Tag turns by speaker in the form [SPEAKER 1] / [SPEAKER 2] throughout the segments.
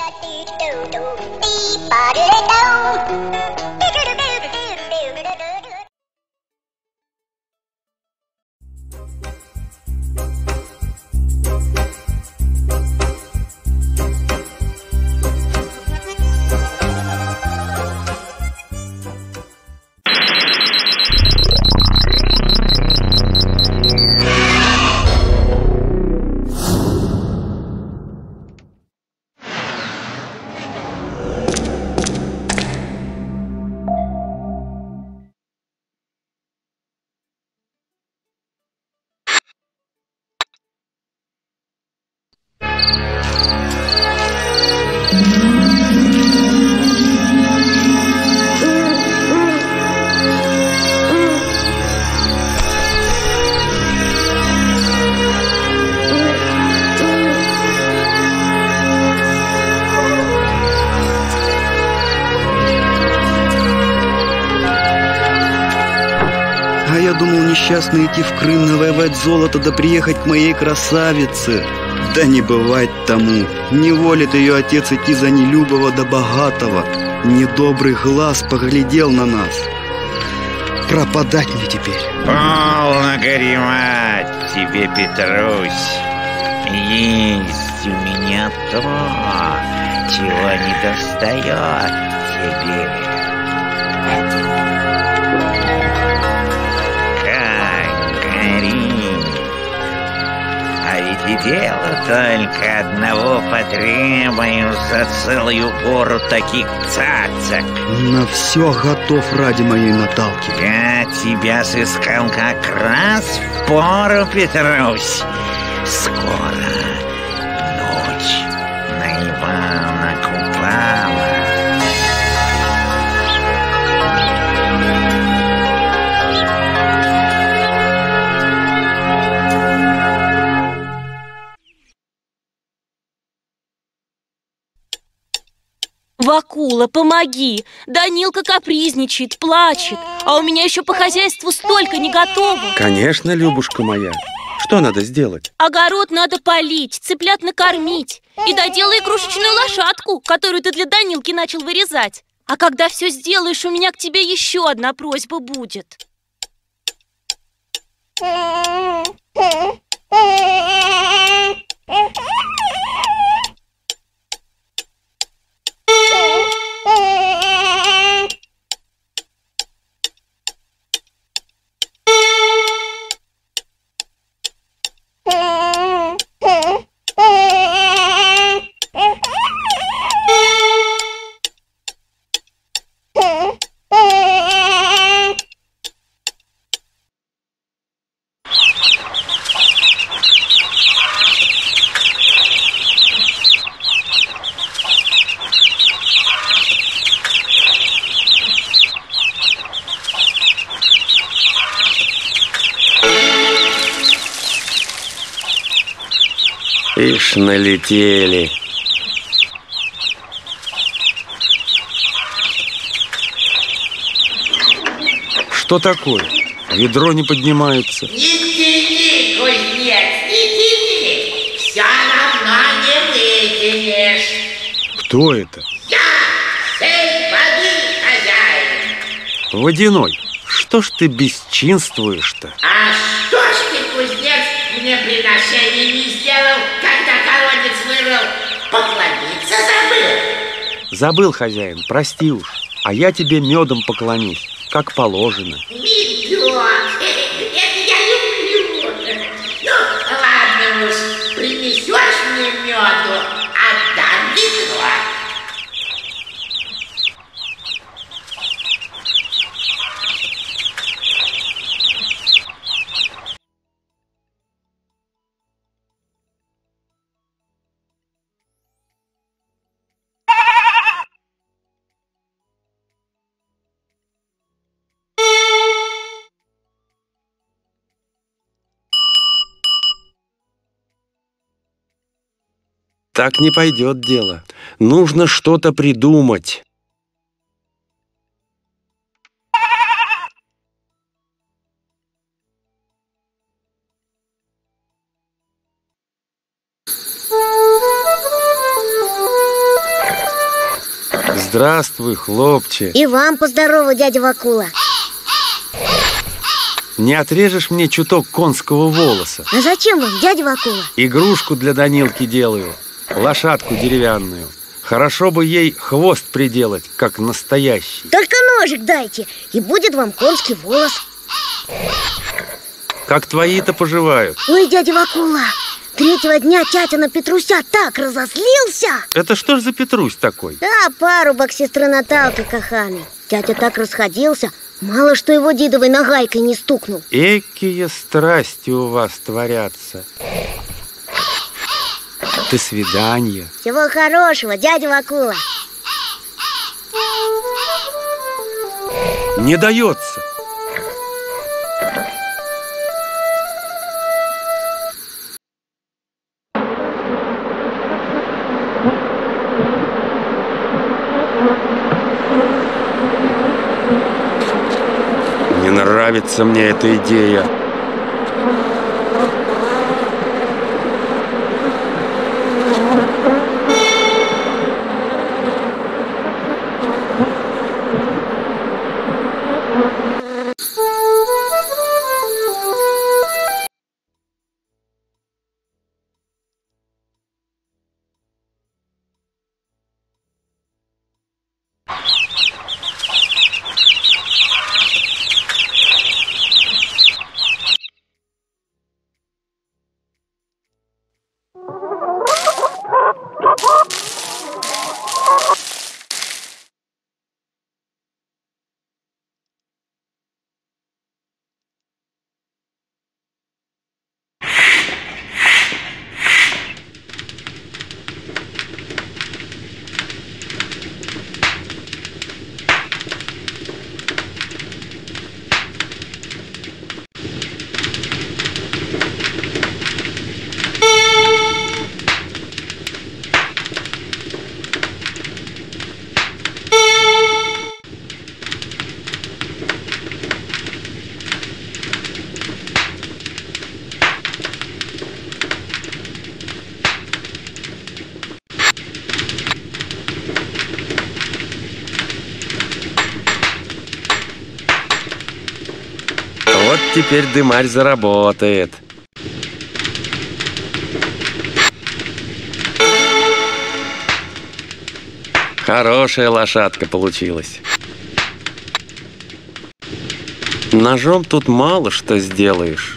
[SPEAKER 1] Я думал несчастно идти в Крым, навоевать золото, да приехать к моей красавице. Да не бывать тому. Не волит ее отец идти за нелюбого да богатого. Недобрый глаз поглядел на нас. Пропадать мне теперь.
[SPEAKER 2] Полно горемать тебе, Петрусь. Есть у меня то, чего не достает тебе. И дело только одного потребую за целую гору таких цацок.
[SPEAKER 1] На все готов ради моей Наталки.
[SPEAKER 2] Я тебя сыскал как раз в пору, Петрусь. Скоро ночь на Ивана Купала.
[SPEAKER 3] Вакула, помоги! Данилка капризничает, плачет, а у меня еще по хозяйству столько не готово.
[SPEAKER 4] Конечно, Любушка моя. Что надо сделать?
[SPEAKER 3] Огород надо полить, цыплят накормить. И доделай игрушечную лошадку, которую ты для Данилки начал вырезать. А когда все сделаешь, у меня к тебе еще одна просьба будет.
[SPEAKER 4] Ишь, налетели. Что такое? Ведро не поднимается.
[SPEAKER 5] Не тяни, кузнец, не тяни. Все равно не вытянешь.
[SPEAKER 4] Кто это?
[SPEAKER 5] Я, сын воды, хозяин.
[SPEAKER 4] Водяной. Что ж ты бесчинствуешь-то?
[SPEAKER 5] А что ж ты, кузнец, мне приношение не сделал, когда колодец вырыл? Поклониться забыл?
[SPEAKER 4] Забыл, хозяин, прости уж. А я тебе медом поклонюсь, как положено.
[SPEAKER 5] Медок, это я люблю. Ну, ладно уж, принесешь мне меду, отдам ведро.
[SPEAKER 4] Так не пойдет дело. Нужно что-то придумать. Здравствуй, хлопче.
[SPEAKER 6] И вам поздорово, дядя Вакула.
[SPEAKER 4] Не отрежешь мне чуток конского волоса?
[SPEAKER 6] А зачем вам, дядя Вакула?
[SPEAKER 4] Игрушку для Данилки делаю. Лошадку деревянную. Хорошо бы ей хвост приделать, как настоящий.
[SPEAKER 6] Только ножик дайте, и будет вам конский волос.
[SPEAKER 4] Как твои-то поживают?
[SPEAKER 6] Ой, дядя Вакула, третьего дня тятя Петруся так разозлился.
[SPEAKER 4] Это что ж за Петрусь такой?
[SPEAKER 6] Да, парубок сестры Наталки каханый. Тятя так расходился, мало что его дедовой нагайкой не стукнул.
[SPEAKER 4] Экие страсти у вас творятся. До свидания.
[SPEAKER 6] Всего хорошего, дядя Вакула.
[SPEAKER 4] Не дается. Не нравится мне эта идея. Вот теперь дымарь заработает. Хорошая лошадка получилась. Ножом тут мало что сделаешь.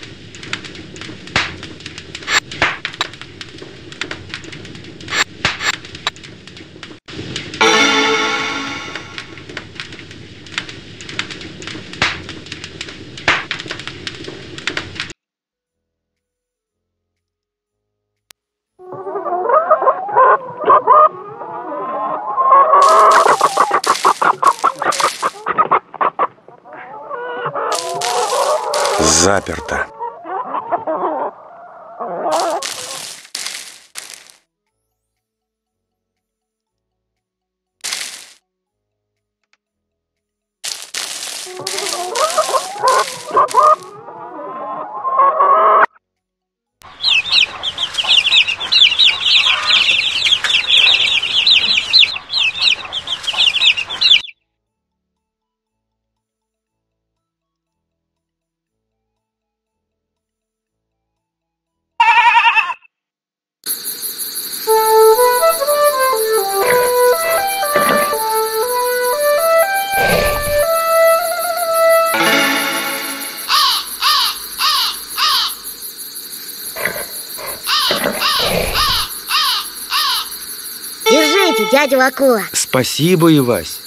[SPEAKER 4] Заперто.
[SPEAKER 6] Держите, дядя Вакула.
[SPEAKER 4] Спасибо, Ивась.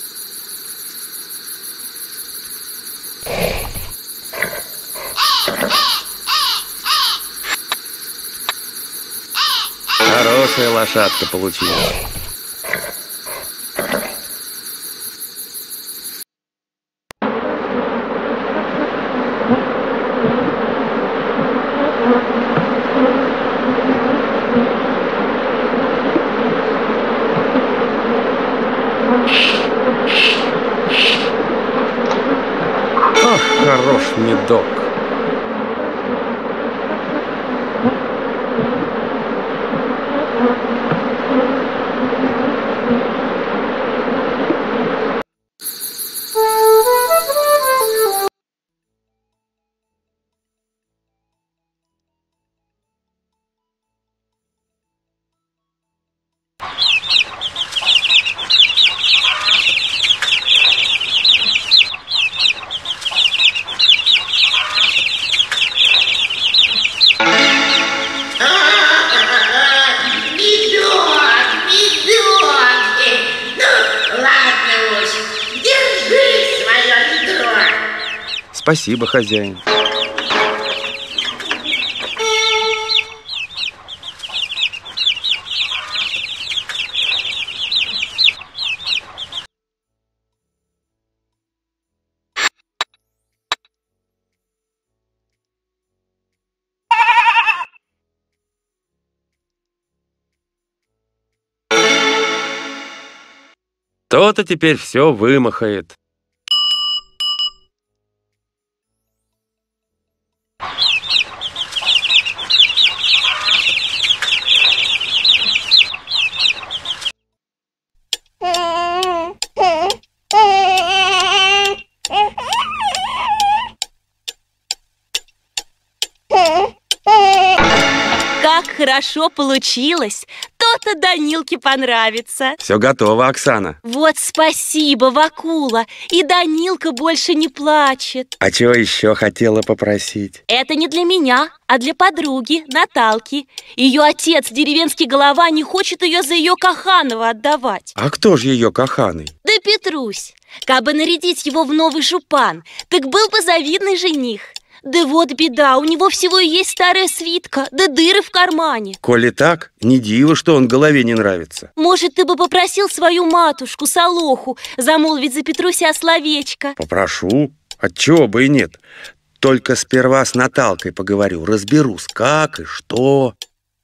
[SPEAKER 4] Хорошая лошадка получилась. Ах, хорош медок. Спасибо, хозяин. То-то теперь все вымахает.
[SPEAKER 3] Как хорошо получилось! То-то Данилке понравится.
[SPEAKER 4] Все готово, Оксана.
[SPEAKER 3] Вот спасибо, Вакула. И Данилка больше не плачет.
[SPEAKER 4] А чего еще хотела попросить?
[SPEAKER 3] Это не для меня, а для подруги, Наталки. Ее отец, деревенский голова, не хочет ее за ее Каханова отдавать.
[SPEAKER 4] А кто же ее каханый?
[SPEAKER 3] Да Петрусь. Кабы нарядить его в новый жупан, так был бы завидный жених. Да вот беда, у него всего и есть старая свитка, да дыры в кармане.
[SPEAKER 4] Коли так, не диво, что он голове не нравится.
[SPEAKER 3] Может, ты бы попросил свою матушку, Солоху, замолвить за Петруся словечко?
[SPEAKER 4] Попрошу. Отчего бы и нет. Только сперва с Наталкой поговорю, разберусь, как и что.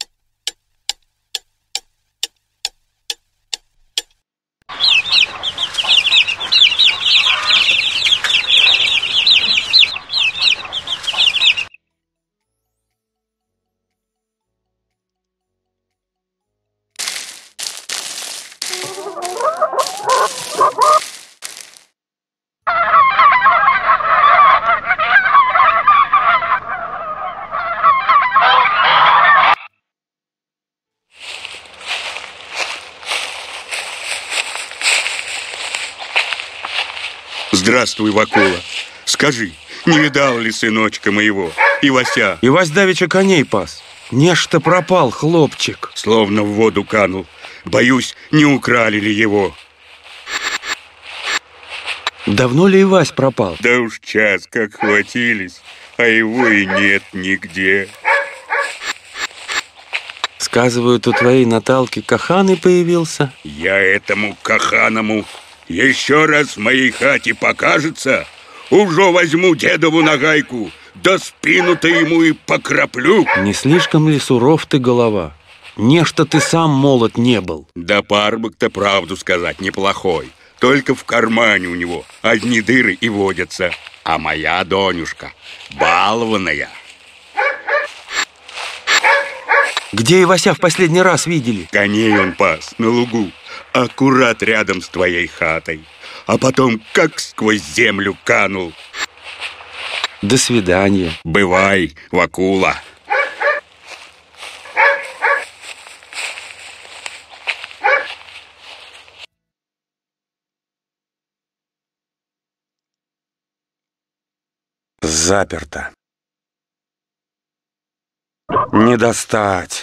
[SPEAKER 7] Здравствуй, Вакула. Скажи, не видал ли сыночка моего, Ивася?
[SPEAKER 4] Ивась давеча коней пас. Нечто пропал, хлопчик.
[SPEAKER 7] Словно в воду канул. Боюсь, не украли ли его.
[SPEAKER 4] Давно ли Ивась пропал?
[SPEAKER 7] Да уж час как хватились, а его и нет нигде.
[SPEAKER 4] Сказывают, у твоей Наталки каханый появился.
[SPEAKER 7] Я этому каханому еще раз в моей хате покажется, уже возьму дедову нагайку, да спину-то ему и покраплю.
[SPEAKER 4] Не слишком ли суров ты, голова? Нечто ты сам молод не был.
[SPEAKER 7] Да парбок-то, правду сказать, неплохой. Только в кармане у него одни дыры и водятся. А моя Донюшка балованная.
[SPEAKER 4] Где Ивася в последний раз видели?
[SPEAKER 7] Коней он пас на лугу, аккурат рядом с твоей хатой. А потом как сквозь землю канул.
[SPEAKER 4] До свидания.
[SPEAKER 7] Бывай, Вакула.
[SPEAKER 4] Заперто. Не достать.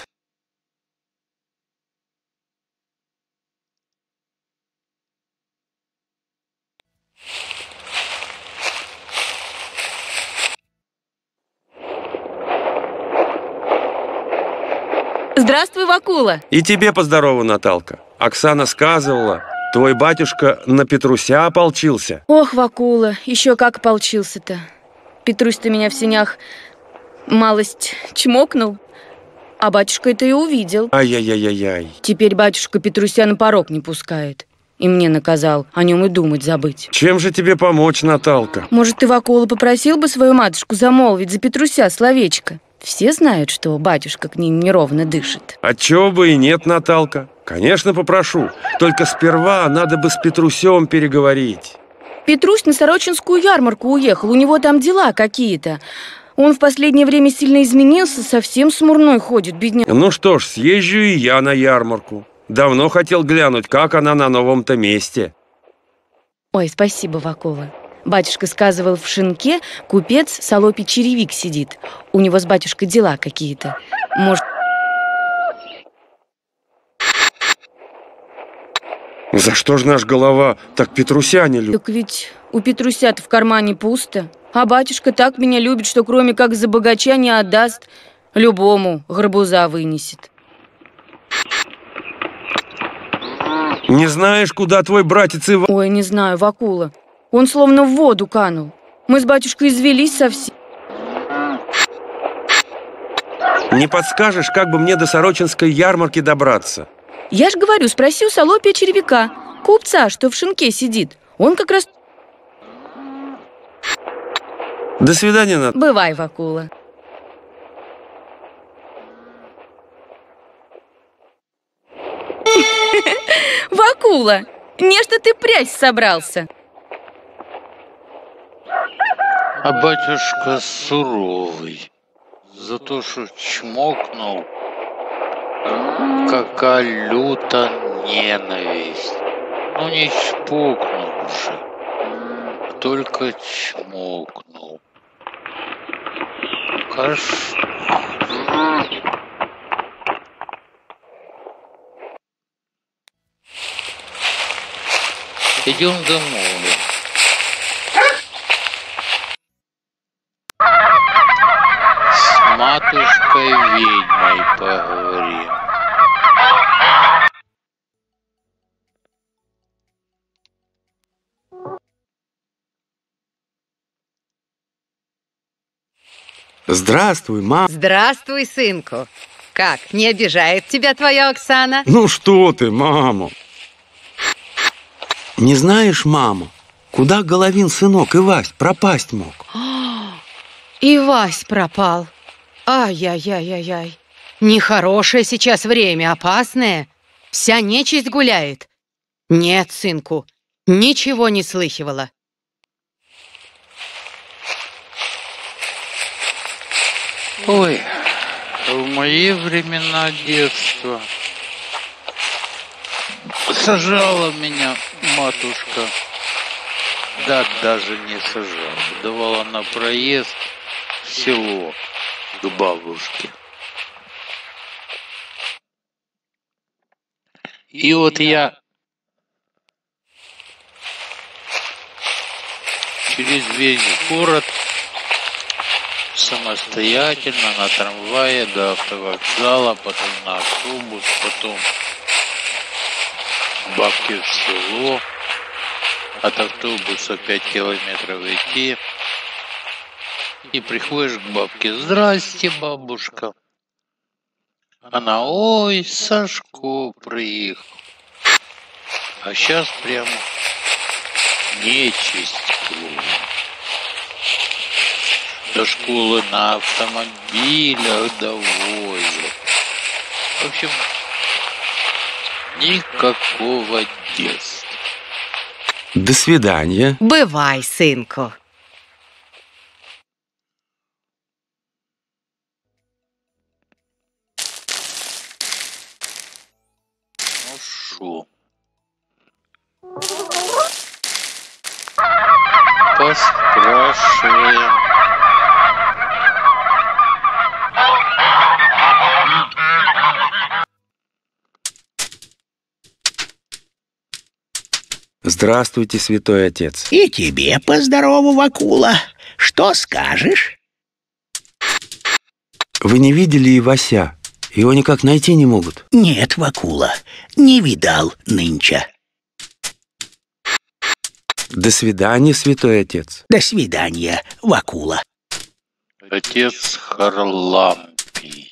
[SPEAKER 8] Здравствуй, Вакула.
[SPEAKER 4] И тебе поздорова, Наталка. Оксана сказывала, твой батюшка на Петруся ополчился.
[SPEAKER 8] Ох, Вакула, еще как ополчился-то. Петрусь-то меня в сенях малость чмокнул, а батюшка это и увидел.
[SPEAKER 4] Ай-яй-яй-яй.
[SPEAKER 8] Теперь батюшка Петруся на порог не пускает. И мне наказал о нем и думать забыть.
[SPEAKER 4] Чем же тебе помочь, Наталка?
[SPEAKER 8] Может, ты, Вакула, попросил бы свою матушку замолвить за Петруся словечко? Все знают, что батюшка к ним неровно дышит.
[SPEAKER 4] Отчего бы и нет, Наталка. Конечно, попрошу. Только сперва надо бы с Петрусем переговорить.
[SPEAKER 8] Петрусь на Сорочинскую ярмарку уехал, у него там дела какие-то. Он в последнее время сильно изменился, совсем смурной ходит, бедняк.
[SPEAKER 4] Ну что ж, съезжу и я на ярмарку. Давно хотел глянуть, как она на новом-то месте.
[SPEAKER 8] Ой, спасибо, Вакула. Батюшка сказывал, в шинке купец Солопий Черевик сидит. У него с батюшкой дела какие-то. Может...
[SPEAKER 4] За что ж наш голова так Петруся не любит?
[SPEAKER 8] Так ведь У Петруся-то в кармане пусто. А батюшка так меня любит, что кроме как за богача не отдаст, любому горбуза вынесет.
[SPEAKER 4] Не знаешь, куда твой братец Иван?
[SPEAKER 8] Ой, не знаю, Вакула. Он словно в воду канул. Мы с батюшкой извелись совсем.
[SPEAKER 4] Не подскажешь, как бы мне до Сорочинской ярмарки добраться?
[SPEAKER 8] Я ж говорю, спроси у Солопия червяка, купца, что в шинке сидит. Он как раз...
[SPEAKER 4] До свидания, Над.
[SPEAKER 8] Бывай, Вакула. Вакула, нечто ты прячь собрался.
[SPEAKER 9] А батюшка суровый, за то, что чмокнул, какая люта ненависть. Ну не чпокнул же, только чмокнул. Хорошо. Идем домой. С матушкой-ведьмой поговорим.
[SPEAKER 4] Здравствуй, мам.
[SPEAKER 10] Здравствуй, сынку. Как, не обижает тебя твоя Оксана?
[SPEAKER 4] Ну что ты, мама? Не знаешь, мама, куда Головин сынок Ивась пропасть мог?
[SPEAKER 10] И Вась пропал. Ай-яй-яй-яй-яй. Нехорошее сейчас время, опасное. Вся нечисть гуляет. Нет, сынку, ничего не слыхивала.
[SPEAKER 9] Ой, в мои времена детства сажала меня матушка. Да, даже не сажала. Давала на проезд в село к бабушке. И вот я через весь город самостоятельно на трамвае до автовокзала, потом на автобус, потом к бабке в село, от автобуса 5 километров идти, и приходишь к бабке: «Здрасте, бабушка». Она: «Ой, Сашко приехал». А сейчас прямо нечисть кругом. До школы на автомобилях довозят. В общем, никакого детства.
[SPEAKER 4] До свидания.
[SPEAKER 10] Бывай, сынку.
[SPEAKER 9] Ну шо? Поспрашиваем.
[SPEAKER 4] Здравствуйте, святой отец.
[SPEAKER 11] И тебе поздорову, Вакула. Что скажешь?
[SPEAKER 4] Вы не видели Ивася? Его никак найти не могут.
[SPEAKER 11] Нет, Вакула, не видал нынче.
[SPEAKER 4] До свидания, святой отец.
[SPEAKER 11] До свидания, Вакула.
[SPEAKER 9] Отец Харлампий.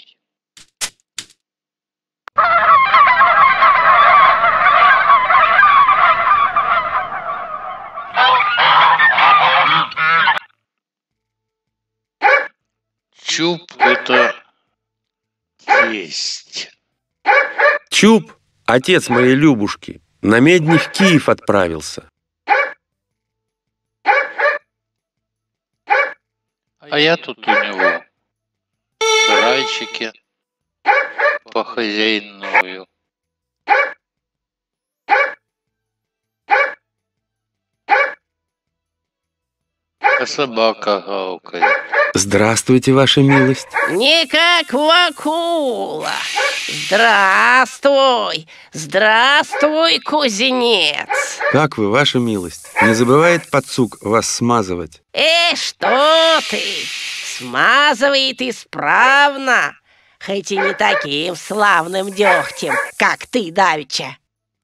[SPEAKER 9] Чуб — это тесть.
[SPEAKER 4] Чуб, отец моей Любушки, на медни в Киев отправился.
[SPEAKER 9] А я тут у него в сарайчике похозяйную. А собака гавкает.
[SPEAKER 4] Здравствуйте, ваша милость.
[SPEAKER 5] Никак Вакула. Здравствуй, здравствуй, кузнец.
[SPEAKER 4] Как вы, ваша милость? Не забывает пацук вас смазывать?
[SPEAKER 5] Что ты? Смазывает исправно, хоть и не таким славным дегтем, как ты давеча.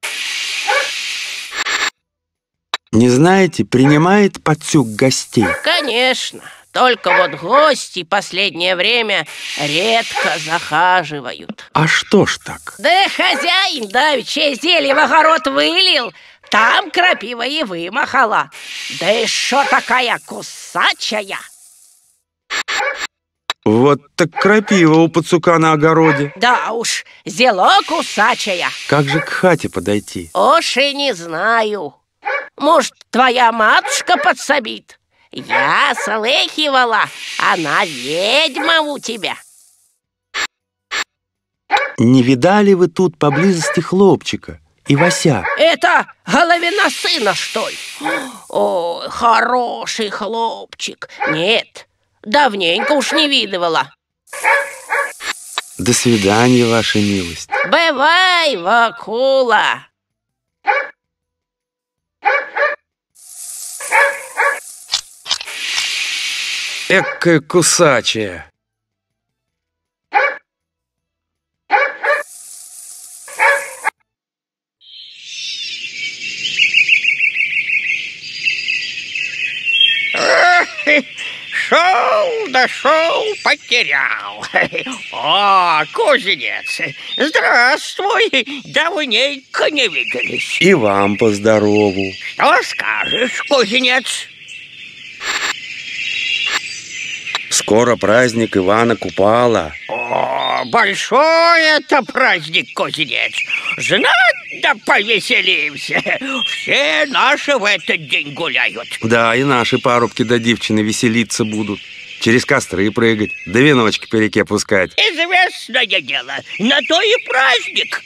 [SPEAKER 4] Не знаете, принимает пацук гостей?
[SPEAKER 5] Конечно, только вот гости последнее время редко захаживают.
[SPEAKER 4] А что ж так?
[SPEAKER 5] Да хозяин давеча зелье в огород вылил, там крапива и вымахала. Да еще такая кусачая.
[SPEAKER 4] Вот так крапива у пацука на огороде.
[SPEAKER 5] Да уж, зело кусачая.
[SPEAKER 4] Как же к хате подойти?
[SPEAKER 5] Уж и не знаю. Может, твоя матушка подсобит? Я слыхивала, она ведьма у тебя.
[SPEAKER 4] Не видали вы тут поблизости хлопчика, Ивася?
[SPEAKER 5] Это Головина сына, что ли? Ой, хороший хлопчик. Нет, давненько уж не видывала.
[SPEAKER 4] До свидания, ваша милость.
[SPEAKER 5] Бывай, Вакула.
[SPEAKER 4] Экая кусачая.
[SPEAKER 12] Шел, дошел, потерял. О, кузнец, здравствуй, давненько не виделись.
[SPEAKER 4] И вам поздорову.
[SPEAKER 12] Что скажешь, кузнец?
[SPEAKER 4] Скоро праздник Ивана Купала.
[SPEAKER 12] О, большой это праздник, кузнец. Знать да повеселимся. Все наши в этот день гуляют.
[SPEAKER 4] Да, и наши парубки да девчины веселиться будут. Через костры прыгать, да веночки по реке пускать.
[SPEAKER 12] Известное дело, на то и праздник.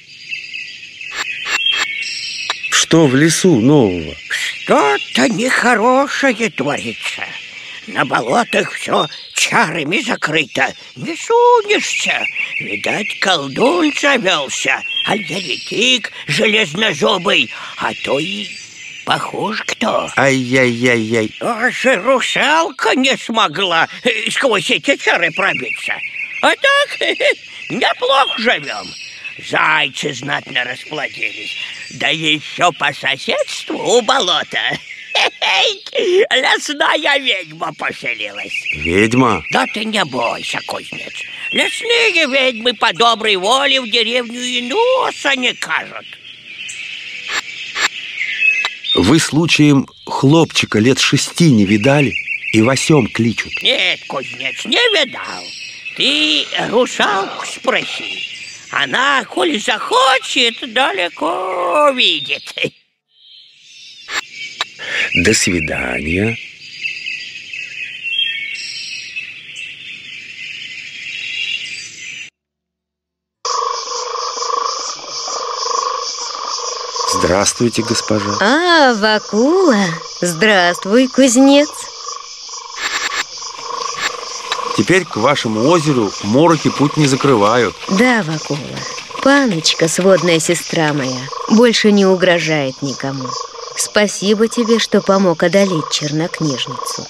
[SPEAKER 4] Что в лесу нового?
[SPEAKER 12] Что-то нехорошее творится. На болотах все чарами закрыто. Не сунешься. Видать, колдун завелся, а еретик железнозубый, а то и похож кто.
[SPEAKER 4] Ай-яй-яй-яй.
[SPEAKER 12] Даже русалка не смогла сквозь эти чары пробиться. А так неплохо живем. Зайцы знатно расплодились. Да еще по соседству у болота лесная ведьма поселилась.
[SPEAKER 4] Ведьма?
[SPEAKER 12] Да ты не бойся, кузнец. Лесные ведьмы по доброй воле в деревню и носа не кажут.
[SPEAKER 4] Вы случаем хлопчика лет 6 не видали? И Васем кличут.
[SPEAKER 12] Нет, кузнец, не видал. Ты русалку спроси. Она, коли захочет, далеко видит.
[SPEAKER 4] До свидания. Здравствуйте, госпожа.
[SPEAKER 6] А, Вакула, здравствуй, кузнец.
[SPEAKER 4] Теперь к вашему озеру мороки путь не закрывают.
[SPEAKER 6] Да, Вакула, паночка, сводная сестра моя, больше не угрожает никому. Спасибо тебе, что помог одолеть чернокнижницу.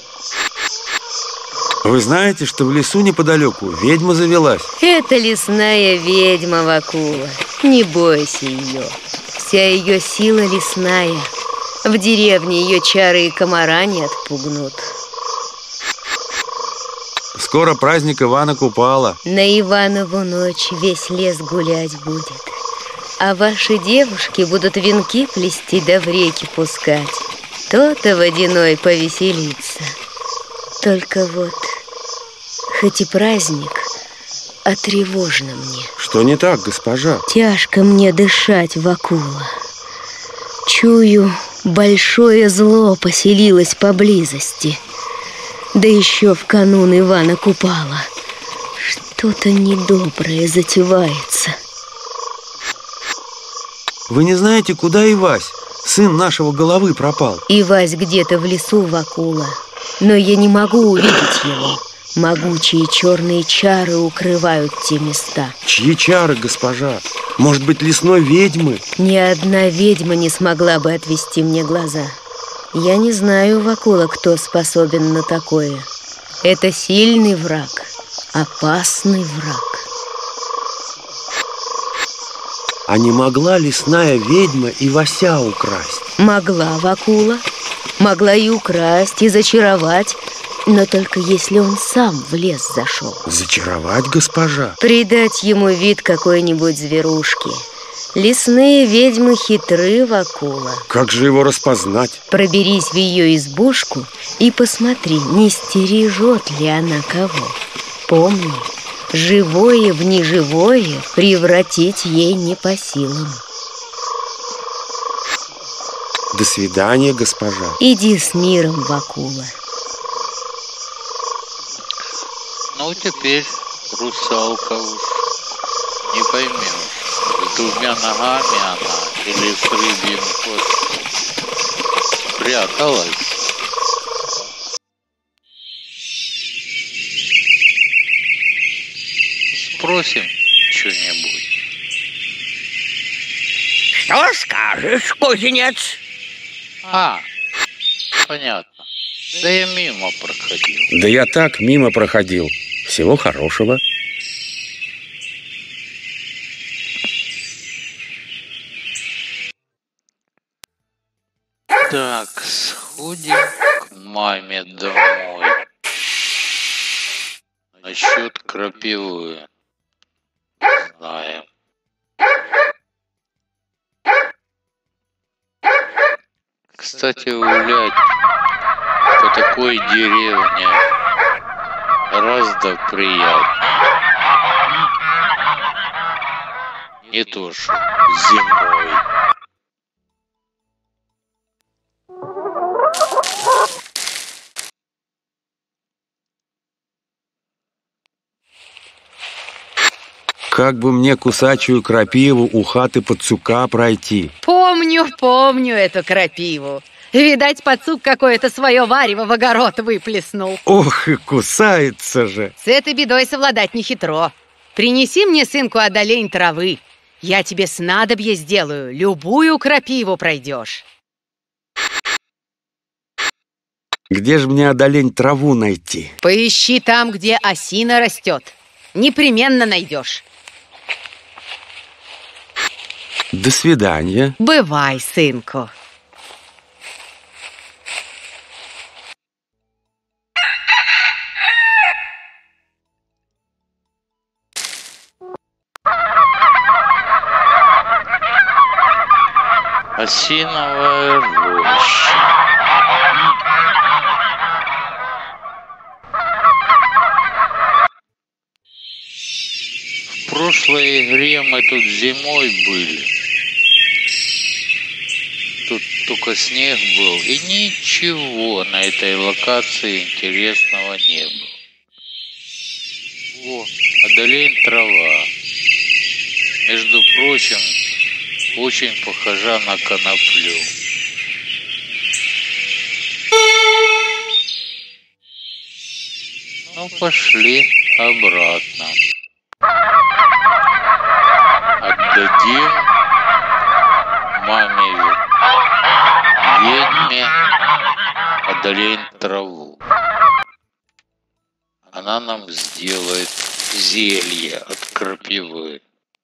[SPEAKER 4] Вы знаете, что в лесу неподалеку ведьма завелась?
[SPEAKER 6] Это лесная ведьма, Вакула. Не бойся ее. Вся ее сила лесная. В деревне ее чары и комара не отпугнут.
[SPEAKER 4] Скоро праздник Ивана Купала.
[SPEAKER 6] На Иванову ночь весь лес гулять будет. А ваши девушки будут венки плести да в реки пускать. То-то водяной повеселится. Только вот, хоть и праздник, а тревожно мне.
[SPEAKER 4] Что не так, госпожа?
[SPEAKER 6] Тяжко мне дышать, Вакула. Чую, большое зло поселилось поблизости. Да еще в канун Ивана Купала. Что-то недоброе затевается.
[SPEAKER 4] Вы не знаете, куда Ивась, сын нашего головы, пропал?
[SPEAKER 6] Ивась где-то в лесу, Вакула. но я не могу увидеть его. Могучие черные чары укрывают те места.
[SPEAKER 4] Чьи чары, госпожа? Может быть, лесной ведьмы?
[SPEAKER 6] Ни одна ведьма не смогла бы отвести мне глаза. Я не знаю, Вакула, кто способен на такое. Это сильный враг, опасный враг.
[SPEAKER 4] А не могла лесная ведьма и Вася украсть?
[SPEAKER 6] Могла, Вакула. Могла и украсть, и зачаровать. Но только если он сам в лес зашел.
[SPEAKER 4] Зачаровать, госпожа?
[SPEAKER 6] Придать ему вид какой-нибудь зверушки. Лесные ведьмы хитры, Вакула.
[SPEAKER 4] Как же его распознать?
[SPEAKER 6] Проберись в ее избушку и посмотри, не стережет ли она кого. Помни, живое в неживое превратить ей не по силам.
[SPEAKER 4] До свидания, госпожа.
[SPEAKER 6] Иди с миром, Вакула.
[SPEAKER 9] Ну, теперь русалка уж не поймешь, с двумя ногами она или с рыбьим хвостом пряталась. Спросим что-нибудь.
[SPEAKER 12] Что скажешь, кузнец?
[SPEAKER 9] А, понятно. Да я мимо проходил.
[SPEAKER 4] Да я так мимо проходил. Всего хорошего.
[SPEAKER 9] Так, сходим к маме домой. Насчет крапивы знаем. Кстати, гулять по такой деревне гораздо приятнее. Не то что зимой.
[SPEAKER 4] Как бы мне кусачую крапиву у хаты Пацука пройти?
[SPEAKER 10] Помню эту крапиву. Видать, Пацук какое-то свое варево в огород выплеснул.
[SPEAKER 4] Ох, и кусается же.
[SPEAKER 10] С этой бедой совладать нехитро. Принеси мне, сынку, одолень травы. Я тебе снадобье сделаю, любую крапиву пройдешь.
[SPEAKER 4] Где же мне одолень траву найти?
[SPEAKER 10] Поищи там, где осина растет. Непременно найдешь.
[SPEAKER 4] До свидания.
[SPEAKER 10] Бывай, сынку.
[SPEAKER 9] Осиновая роща. В прошлой игре мы тут зимой были. Тут только снег был, и ничего на этой локации интересного не было. О, одолень трава. Между прочим, очень похожа на коноплю. Ну, пошли обратно. Отдадим маме ведьме одолень траву. Она нам сделает зелье от крапивы.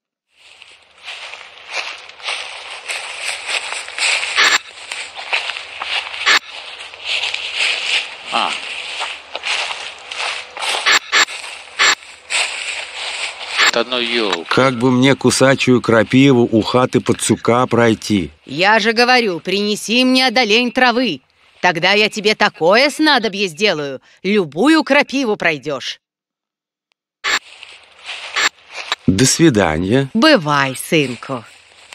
[SPEAKER 9] Ну, ёлка.
[SPEAKER 4] Как бы мне кусачую крапиву у хаты Пацука пройти?
[SPEAKER 10] Я же говорю, принеси мне одолень травы. Тогда я тебе такое снадобье сделаю, любую крапиву пройдешь.
[SPEAKER 4] До свидания.
[SPEAKER 10] Бывай, сынку.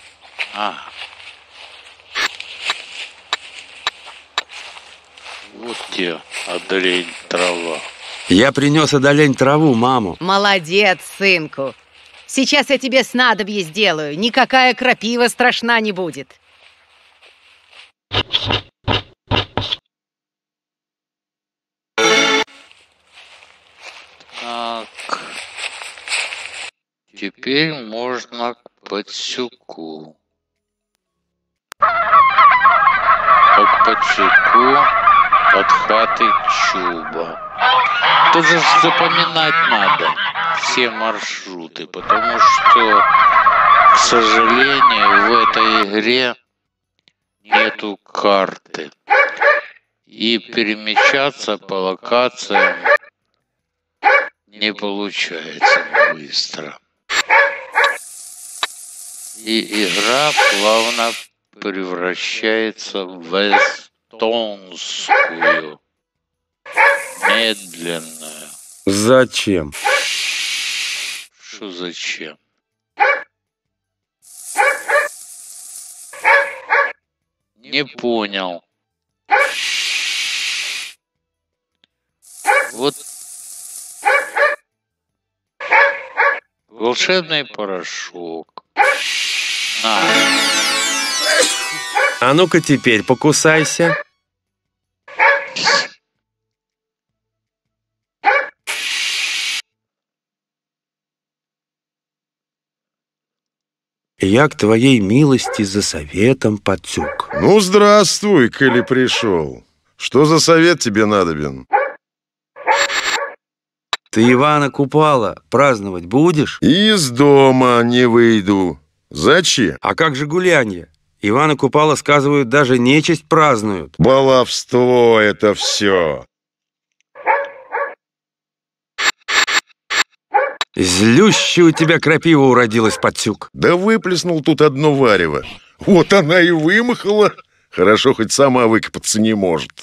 [SPEAKER 9] Вот тебе одолень трава.
[SPEAKER 4] Я принес одолень траву, маму.
[SPEAKER 10] Молодец, сынку. Сейчас я тебе снадобье сделаю. Никакая крапива страшна не будет.
[SPEAKER 9] Теперь можно к Пацюку. А к Пацюку от хаты Чуба. Тут же запоминать надо все маршруты, потому что, к сожалению, в этой игре нету карты. И перемещаться по локациям не получается быстро. И игра плавно превращается в эстонскую, медленную.
[SPEAKER 4] Зачем?
[SPEAKER 9] Что зачем? Не понял. Вот волшебный порошок. На.
[SPEAKER 4] А ну-ка теперь покусайся. Я к твоей милости за советом, Пацюк.
[SPEAKER 13] Ну, здравствуй, коли пришел. Что за совет тебе надобен?
[SPEAKER 4] Ты Ивана Купала праздновать будешь?
[SPEAKER 13] Из дома не выйду. Зачем?
[SPEAKER 4] А как же гулянье? Ивана Купала, сказывают, даже нечисть празднуют.
[SPEAKER 13] Баловство это все.
[SPEAKER 4] Злющая у тебя крапива уродилась, Пацюк.
[SPEAKER 13] Да выплеснул тут одно варево. Вот она и вымахала. Хорошо, хоть сама выкопаться не может.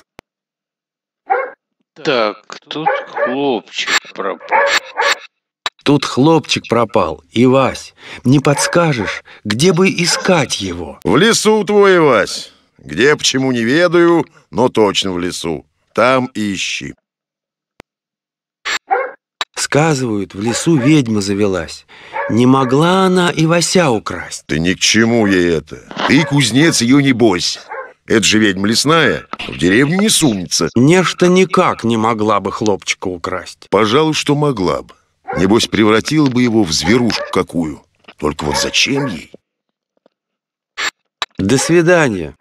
[SPEAKER 9] Так, тут хлопчик пропал.
[SPEAKER 4] Тут хлопчик пропал. И, Вась, не подскажешь, где бы искать его?
[SPEAKER 13] В лесу твой, Вась. Где, почему, не ведаю, но точно в лесу. Там и ищи.
[SPEAKER 4] Сказывают, в лесу ведьма завелась. Не могла она и Вася украсть.
[SPEAKER 13] Ты ни к чему ей это. Ты, кузнец, ее не бойся. Это же ведьма лесная, в деревню не сунется.
[SPEAKER 4] Нечто никак не могла бы хлопчика украсть.
[SPEAKER 13] Пожалуй, что могла бы. Небось, превратила бы его в зверушку какую. Только вот зачем ей?
[SPEAKER 4] До свидания.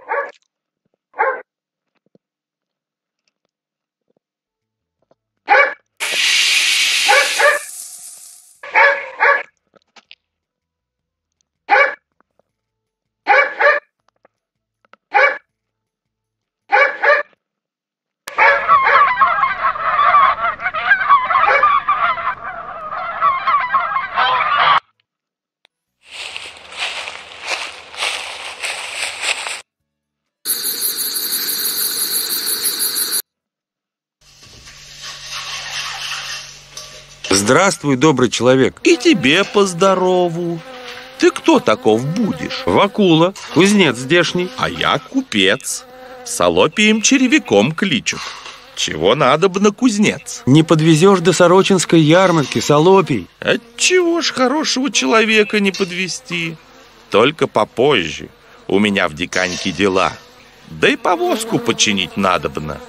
[SPEAKER 4] Здравствуй, добрый человек.
[SPEAKER 14] И тебе поздорову. Ты кто таков будешь?
[SPEAKER 4] Вакула, кузнец здешний.
[SPEAKER 14] А я купец. Солопием черевиком кличут. Чего надобно, кузнец?
[SPEAKER 4] Не подвезешь до Сорочинской ярмарки, Солопий.
[SPEAKER 14] Отчего ж хорошего человека не подвести? Только попозже. У меня в Диканьке дела. Да и повозку починить надобно.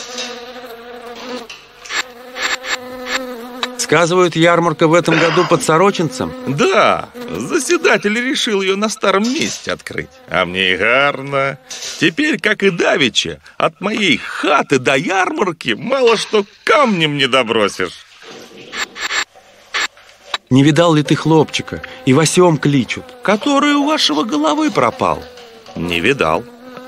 [SPEAKER 4] Сказывают, ярмарка в этом году под Сорочинцем?
[SPEAKER 14] Да, заседатель решил ее на старом месте открыть. А мне и гарно. Теперь, как и давеча, от моей хаты до ярмарки мало что камнем не добросишь.
[SPEAKER 4] Не видал ли ты хлопчика? И Васем кличут.
[SPEAKER 14] Который у вашего головы пропал. Не видал.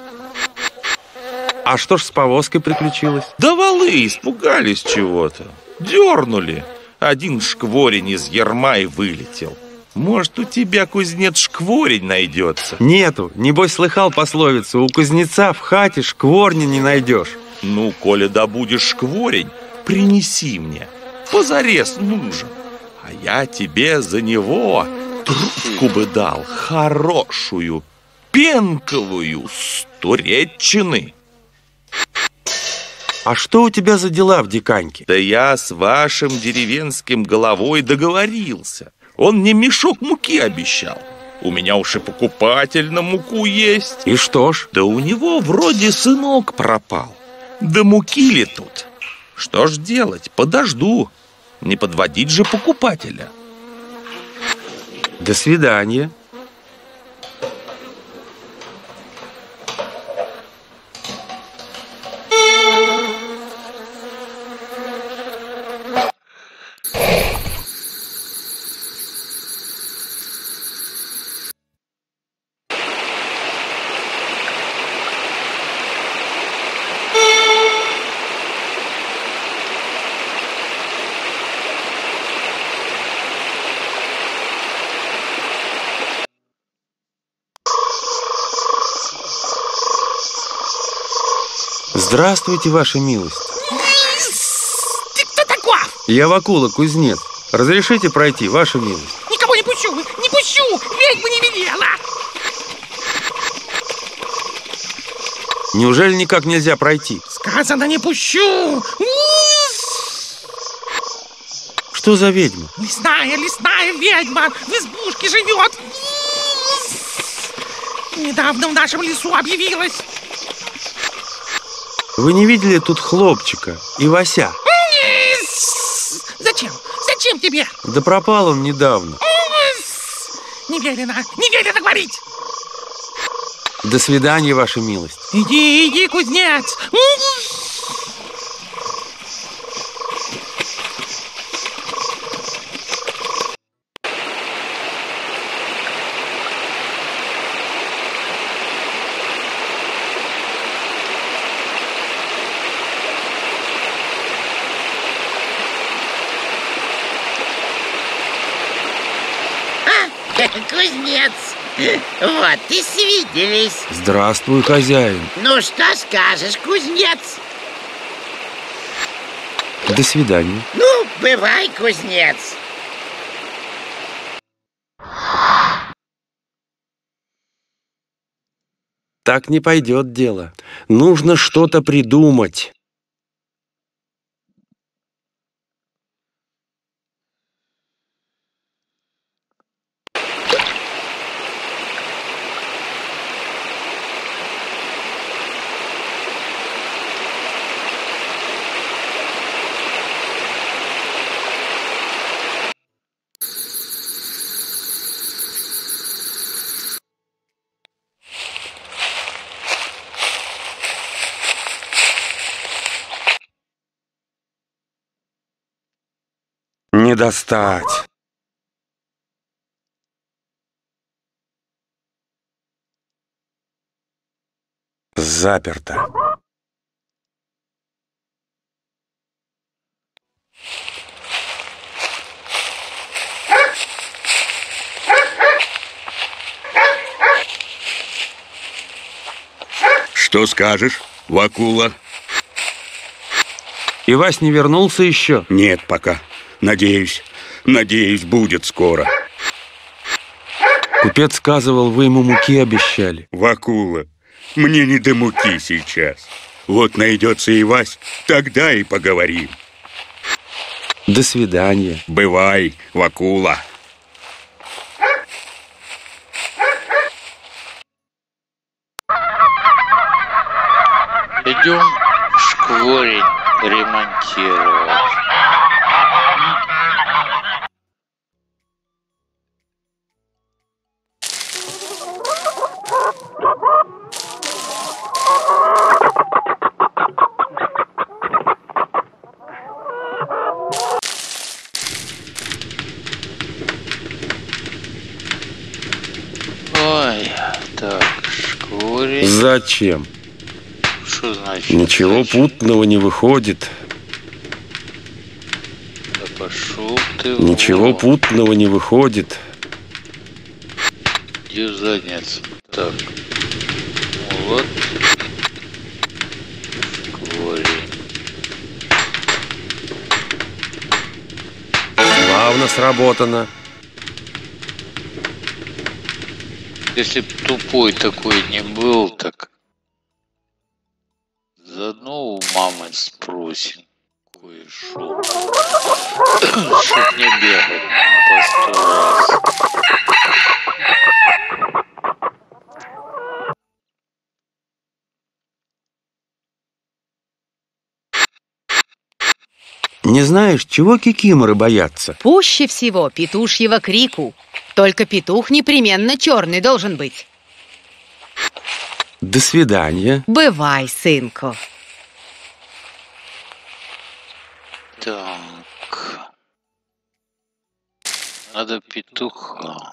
[SPEAKER 4] А что ж с повозкой приключилось?
[SPEAKER 14] Да валы испугались чего-то. Дернули. Один шкворень из ярма и вылетел. Может, у тебя, кузнец, шкворень найдется?
[SPEAKER 4] Нету. Небось, слыхал пословицу: у кузнеца в хате шкворня не найдешь.
[SPEAKER 14] Ну, коли добудешь шкворень, принеси мне. Позарез нужен. А я тебе за него трубку бы дал. Хорошую, пенковую, с Туреччины.
[SPEAKER 4] А что у тебя за дела в Диканьке?
[SPEAKER 14] Да я с вашим деревенским головой договорился. Он мне мешок муки обещал. У меня уж и покупатель на муку есть.
[SPEAKER 4] И что ж?
[SPEAKER 14] Да у него вроде сынок пропал. Да муки ли тут? Что ж делать? Подожду. Не подводить же покупателя.
[SPEAKER 4] До свидания. Здравствуйте, ваша милость.
[SPEAKER 11] Ты кто такой?
[SPEAKER 4] Я Вакула, кузнец. Разрешите пройти, ваша милость?
[SPEAKER 11] Никого не пущу, не пущу! Ведьма не велела!
[SPEAKER 4] Неужели никак нельзя пройти?
[SPEAKER 11] Сказано, не пущу!
[SPEAKER 4] Что за ведьма?
[SPEAKER 11] Лесная ведьма в избушке живет! Недавно в нашем лесу объявилась.
[SPEAKER 4] Вы не видели тут хлопчика и Вася?
[SPEAKER 11] Зачем? Зачем тебе?
[SPEAKER 4] Да пропал он недавно.
[SPEAKER 11] Не велено говорить.
[SPEAKER 4] До свидания, ваша милость.
[SPEAKER 11] Иди, кузнец.
[SPEAKER 5] Кузнец, вот и свиделись.
[SPEAKER 4] Здравствуй, хозяин.
[SPEAKER 5] Ну, что скажешь, кузнец?
[SPEAKER 4] До свидания.
[SPEAKER 5] Ну, бывай, кузнец.
[SPEAKER 4] Так не пойдет дело. Нужно что-то придумать. Не достать. Заперто.
[SPEAKER 7] Что скажешь, Вакула?
[SPEAKER 4] Ивась не вернулся еще?
[SPEAKER 7] Нет пока. Надеюсь, будет скоро.
[SPEAKER 4] Купец сказывал, вы ему муки обещали.
[SPEAKER 7] Вакула, мне не до муки сейчас. Вот найдется Ивась, тогда и поговорим.
[SPEAKER 4] До свидания.
[SPEAKER 7] Бывай, Вакула.
[SPEAKER 9] Идем шкворень ремонтировать. Ой, так, шкворень.
[SPEAKER 4] Зачем?
[SPEAKER 9] Что значит?
[SPEAKER 4] Ничего путного не выходит.
[SPEAKER 9] Да пошел ты.
[SPEAKER 4] Ничего путного не выходит.
[SPEAKER 9] Иди в задницу. Так. Ну вот. Шкворень.
[SPEAKER 4] Славно сработано.
[SPEAKER 9] Если б тупой такой не был, так заодно у мамы спросим кое-что. Чтоб не бегать по 100 раз.
[SPEAKER 4] Не знаешь, чего кикиморы боятся?
[SPEAKER 10] Пуще всего петушьего крику. Только петух непременно черный должен быть.
[SPEAKER 4] До свидания.
[SPEAKER 10] Бывай, сынку.
[SPEAKER 9] Так. Надо петуха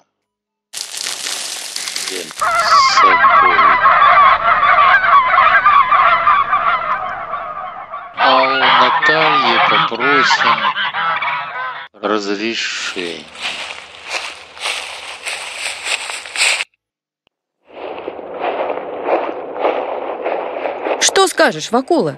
[SPEAKER 9] взять с собой. А у Натальи попросим разрешение.
[SPEAKER 8] Что скажешь, Вакула?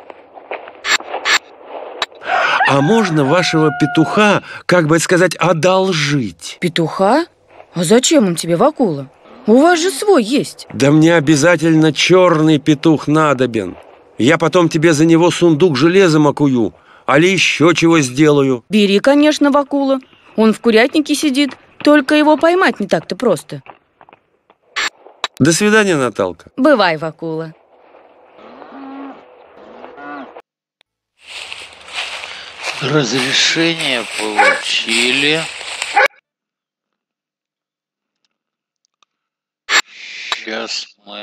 [SPEAKER 4] А можно вашего петуха, как бы сказать, одолжить?
[SPEAKER 8] Петуха? А зачем он тебе, Вакула? У вас же свой есть.
[SPEAKER 4] Да мне обязательно черный петух надобен. Я потом тебе за него сундук железом окую, али еще чего сделаю.
[SPEAKER 8] Бери, конечно, Вакула. Он в курятнике сидит, только его поймать не так-то просто.
[SPEAKER 4] До свидания, Наталка.
[SPEAKER 8] Бывай, Вакула.
[SPEAKER 9] Разрешение получили. Сейчас мы...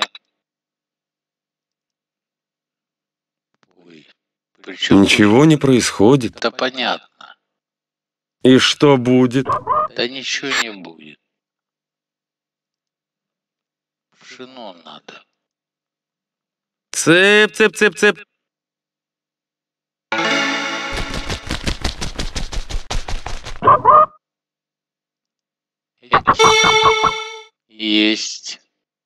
[SPEAKER 9] Ой, причем...
[SPEAKER 4] Ничего не происходит.
[SPEAKER 9] Да понятно.
[SPEAKER 4] И что будет?
[SPEAKER 9] Да ничего не будет. Пшено надо.
[SPEAKER 4] Цеп, цеп, цеп, цеп.
[SPEAKER 9] Есть.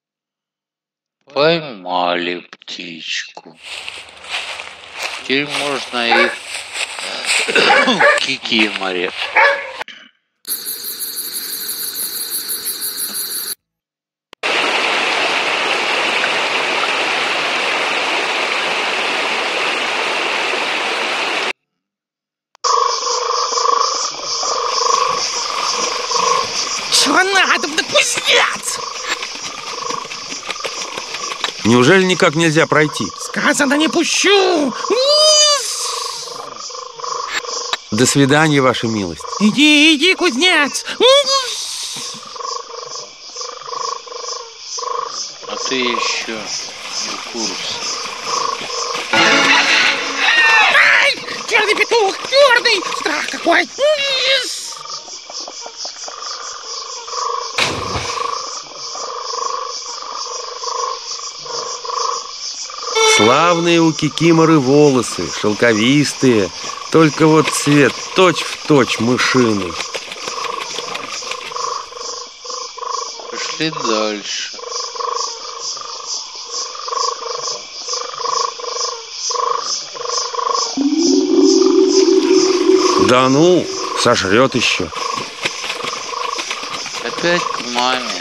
[SPEAKER 9] Поймали птичку. Теперь можно их кикиморе.
[SPEAKER 11] Чего надо, да кузнец?
[SPEAKER 4] Неужели никак нельзя пройти?
[SPEAKER 11] Сказано, не пущу.
[SPEAKER 4] До свидания, ваша милость.
[SPEAKER 11] Иди, иди, кузнец.
[SPEAKER 9] А ты еще не в курсе.
[SPEAKER 11] Ай, черный петух, черный. Страх какой.
[SPEAKER 4] Славные у кикиморы волосы, шелковистые, только вот цвет точь-в-точь мышиный.
[SPEAKER 9] Пошли дальше.
[SPEAKER 4] Да ну, сожрет еще.
[SPEAKER 9] Опять к маме.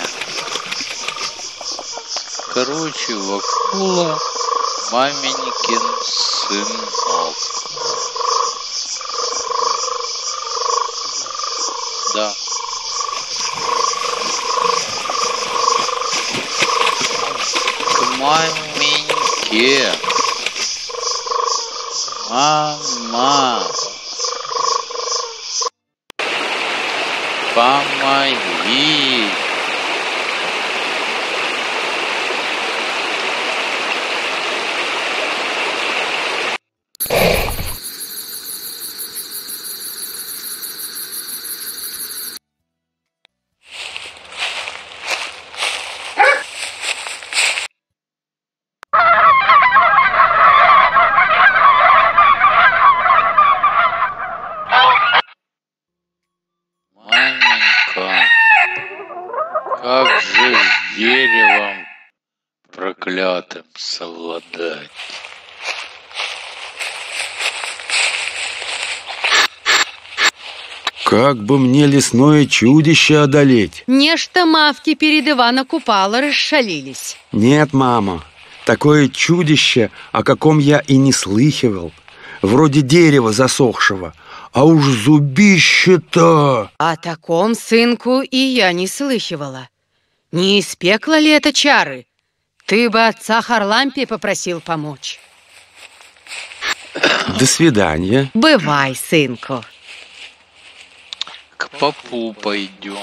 [SPEAKER 9] Короче, Вакула маменькин сынок. Да. К маменьке. Мама. Помоги. Как же с деревом проклятым совладать?
[SPEAKER 4] Как бы мне лесное чудище одолеть?
[SPEAKER 10] Нечто мавки перед Ивана Купала расшалились.
[SPEAKER 4] Нет, мама, такое чудище, о каком я и не слыхивал. Вроде дерева засохшего, а уж зубище-то!
[SPEAKER 10] О таком, сынку, и я не слыхивала. Не из пекла ли это чары? Ты бы отца Харлампия попросил помочь.
[SPEAKER 4] До свидания.
[SPEAKER 10] Бывай, сынку.
[SPEAKER 9] К попу пойдем.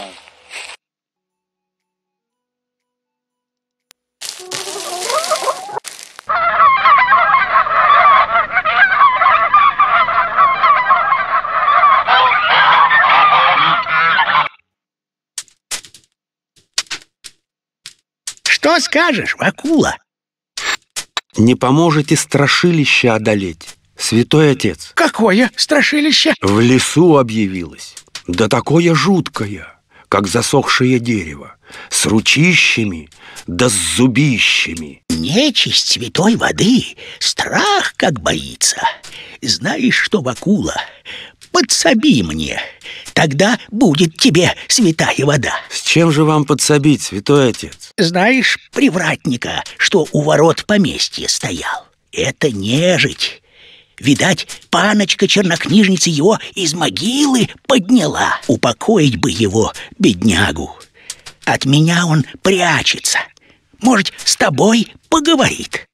[SPEAKER 11] Что скажешь, Вакула?
[SPEAKER 4] Не поможете страшилище одолеть, святой отец?
[SPEAKER 11] Какое страшилище?
[SPEAKER 4] В лесу объявилось. Да такое жуткое, как засохшее дерево, с ручищами да с зубищами.
[SPEAKER 11] Нечисть святой воды, страх как боится. Знаешь что, Вакула, подсоби мне, тогда будет тебе святая вода.
[SPEAKER 4] С чем же вам подсобить, святой отец?
[SPEAKER 11] Знаешь привратника, что у ворот поместья стоял? Это нежить. Видать, паночка-чернокнижница его из могилы подняла. Упокоить бы его, беднягу. От меня он прячется. Может, с тобой поговорит.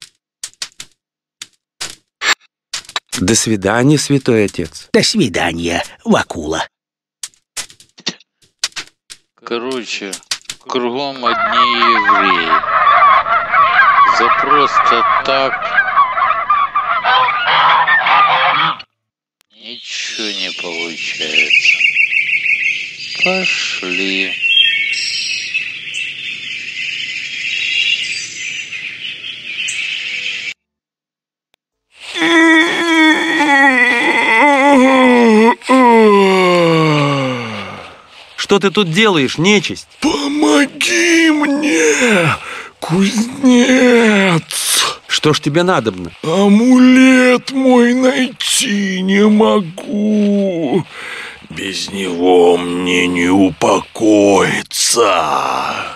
[SPEAKER 4] До свидания, святой отец.
[SPEAKER 11] До свидания, Вакула.
[SPEAKER 9] Короче, кругом одни евреи. За просто так ничего не получается. Пошли.
[SPEAKER 4] Что ты тут делаешь, нечисть?
[SPEAKER 7] Помоги мне, кузнец!
[SPEAKER 4] Что ж тебе надобно?
[SPEAKER 7] Амулет мой найти не могу. Без него мне не упокоиться.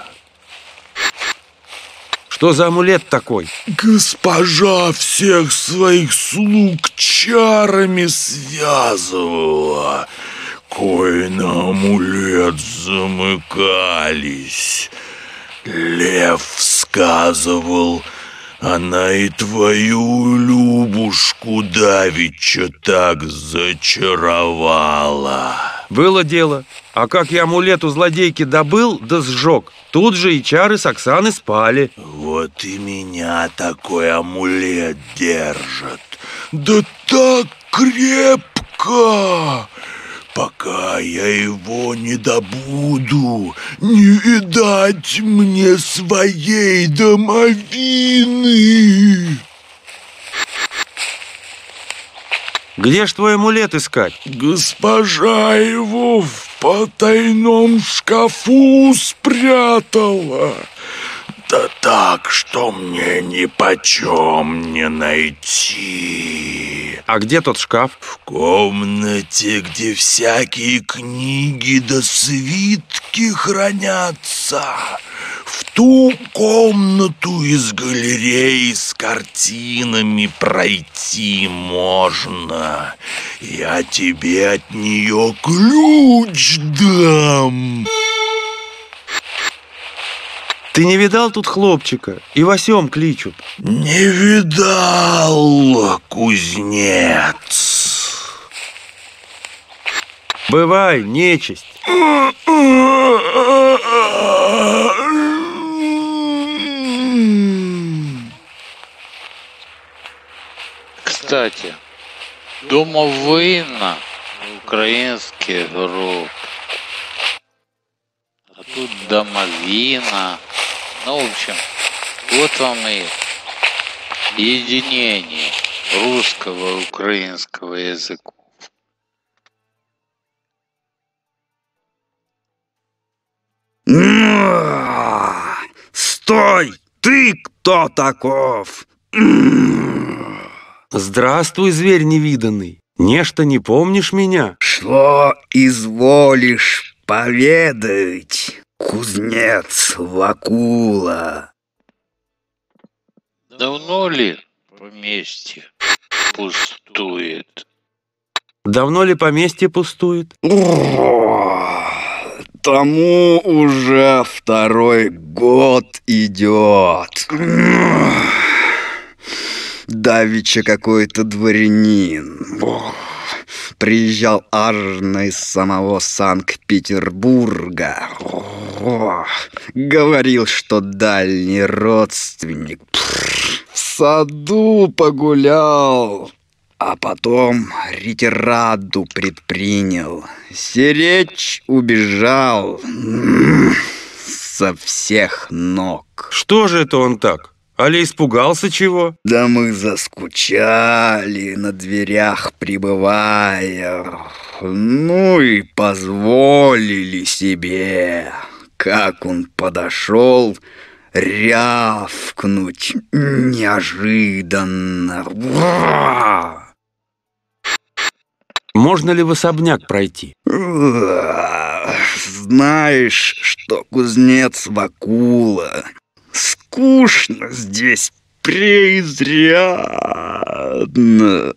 [SPEAKER 4] Что за амулет такой?
[SPEAKER 7] Госпожа всех своих слуг чарами связывала. Кое на амулет замыкались. Лев сказывал, она и твою Любушку давеча так зачаровала.
[SPEAKER 4] Было дело. А как я амулет у злодейки добыл да сжег, тут же и чары с Оксаны спали.
[SPEAKER 7] Вот и меня такой амулет держит. Да так крепко! Пока я его не добуду, не видать мне своей домовины.
[SPEAKER 4] Где ж твой амулет искать?
[SPEAKER 7] Госпожа его в потайном шкафу спрятала. Да так, что мне нипочем не найти.
[SPEAKER 4] А где тот шкаф?
[SPEAKER 7] В комнате, где всякие книги да свитки хранятся. В ту комнату из галереи с картинами пройти можно. Я тебе от нее ключ дам.
[SPEAKER 4] Ты не видал тут хлопчика? И Васем кличут.
[SPEAKER 7] Не видал, кузнец.
[SPEAKER 4] Бывай, нечисть.
[SPEAKER 9] Кстати, домовина — украинский гроб. А тут домовина. Ну, в общем, вот вам и единение русского и украинского языков.
[SPEAKER 1] Стой! Ты кто таков?
[SPEAKER 4] Здравствуй, зверь невиданный. Нечто не помнишь меня?
[SPEAKER 1] Что изволишь поведать, кузнец Вакула?
[SPEAKER 9] Давно ли поместье пустует?
[SPEAKER 4] Давно ли поместье пустует?
[SPEAKER 1] Тому уже 2-й год идет. Давеча какой-то дворянин. Приезжал аж из самого Санкт-Петербурга. Говорил, что дальний родственник. В саду погулял, а потом ретираду предпринял. Сиречь убежал со всех ног.
[SPEAKER 4] Что же это он так? Али испугался чего?
[SPEAKER 1] Да мы заскучали на дверях пребывая. Ну и позволили себе, как он подошел, рявкнуть неожиданно.
[SPEAKER 4] Можно ли в особняк пройти?
[SPEAKER 1] Знаешь, что кузнец Вакула, скучно здесь преизрядно.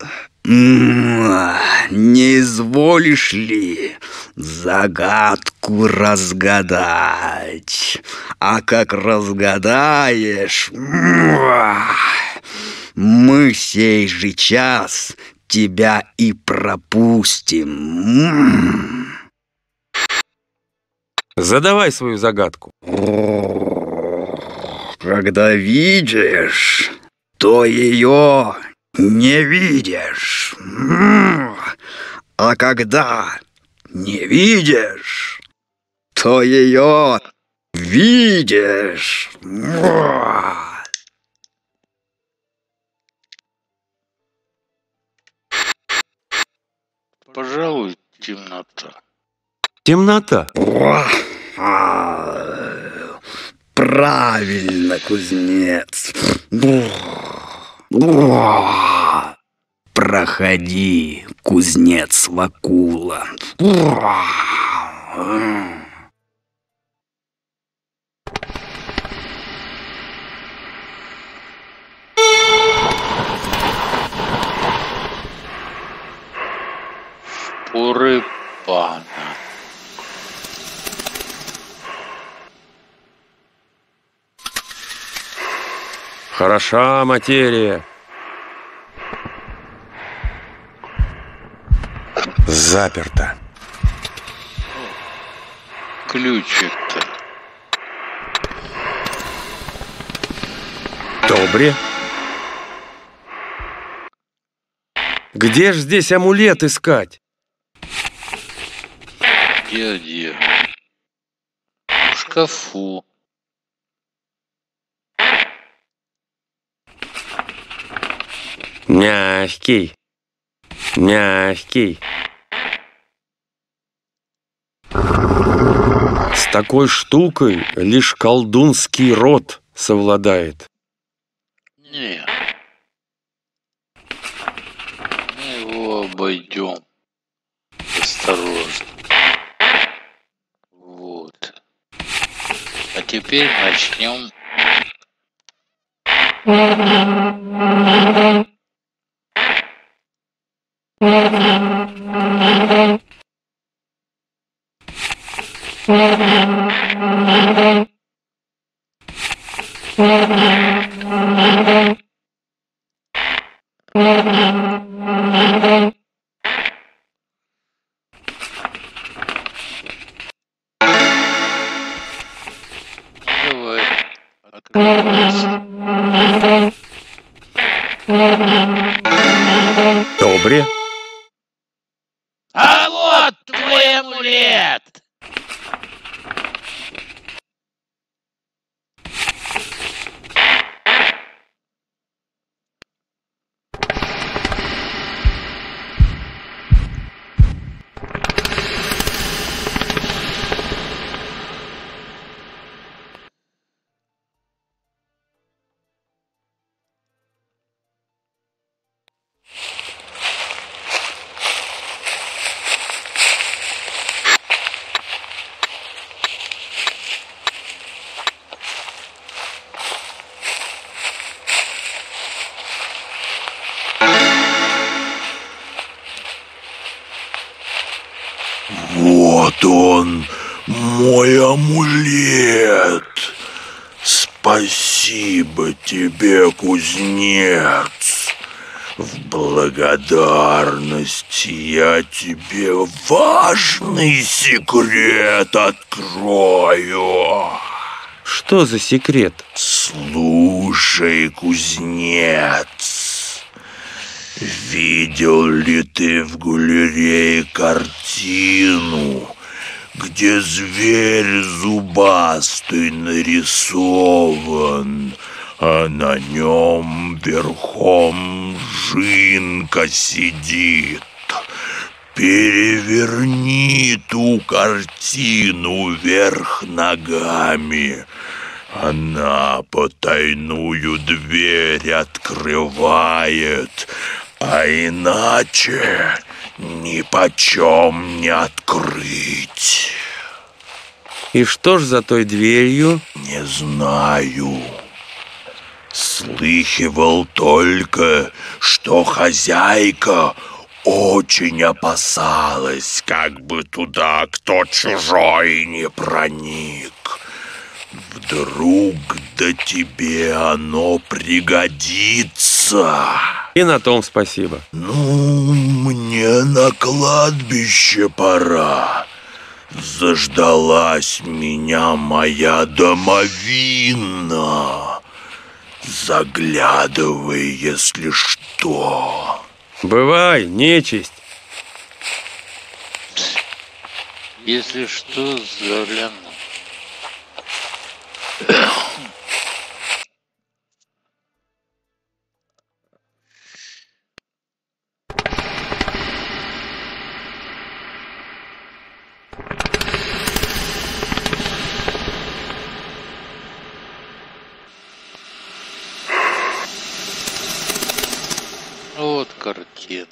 [SPEAKER 1] Не изволишь ли загадку разгадать? А как разгадаешь, мы сей же час тебя и пропустим.
[SPEAKER 4] Задавай свою загадку.
[SPEAKER 1] Когда видишь, то ее не видишь. А когда не видишь, то ее видишь.
[SPEAKER 9] Пожалуй, темнота.
[SPEAKER 4] Темнота?
[SPEAKER 1] Правильно, кузнец. Проходи, кузнец Вакула.
[SPEAKER 9] Шпоры пана.
[SPEAKER 4] Хороша материя. Заперто.
[SPEAKER 9] Ключик-то.
[SPEAKER 4] Добре. Где ж здесь амулет искать?
[SPEAKER 9] Где? В шкафу.
[SPEAKER 4] Мягкий. Мягкий. С такой штукой лишь колдунский род совладает.
[SPEAKER 9] Нет. Мы его обойдем. Осторожно. Вот. А теперь начнем. Давай. Открывайся.
[SPEAKER 4] Добре.
[SPEAKER 12] А вот твой амулет!
[SPEAKER 13] Вот он, мой амулет. Спасибо тебе, кузнец.
[SPEAKER 7] В благодарность я тебе важный секрет открою.
[SPEAKER 4] Что за секрет?
[SPEAKER 7] Слушай, кузнец, видел ли ты в галерее картину, где зверь зубастый нарисован, а на нем верхом жинка сидит? Переверни ту картину вверх ногами. Она потайную дверь открывает, а иначе нипочем не открыть.
[SPEAKER 4] И что ж за той дверью?
[SPEAKER 7] Не знаю. Слыхивал только, что хозяйка очень опасалась, как бы туда кто чужой не проник. Вдруг да тебе оно пригодится.
[SPEAKER 4] И на том спасибо.
[SPEAKER 7] Ну, мне на кладбище пора. Заждалась меня моя домовина. Заглядывай, если что.
[SPEAKER 4] Бывай, нечисть.
[SPEAKER 9] Если что, загляну. Вот картина.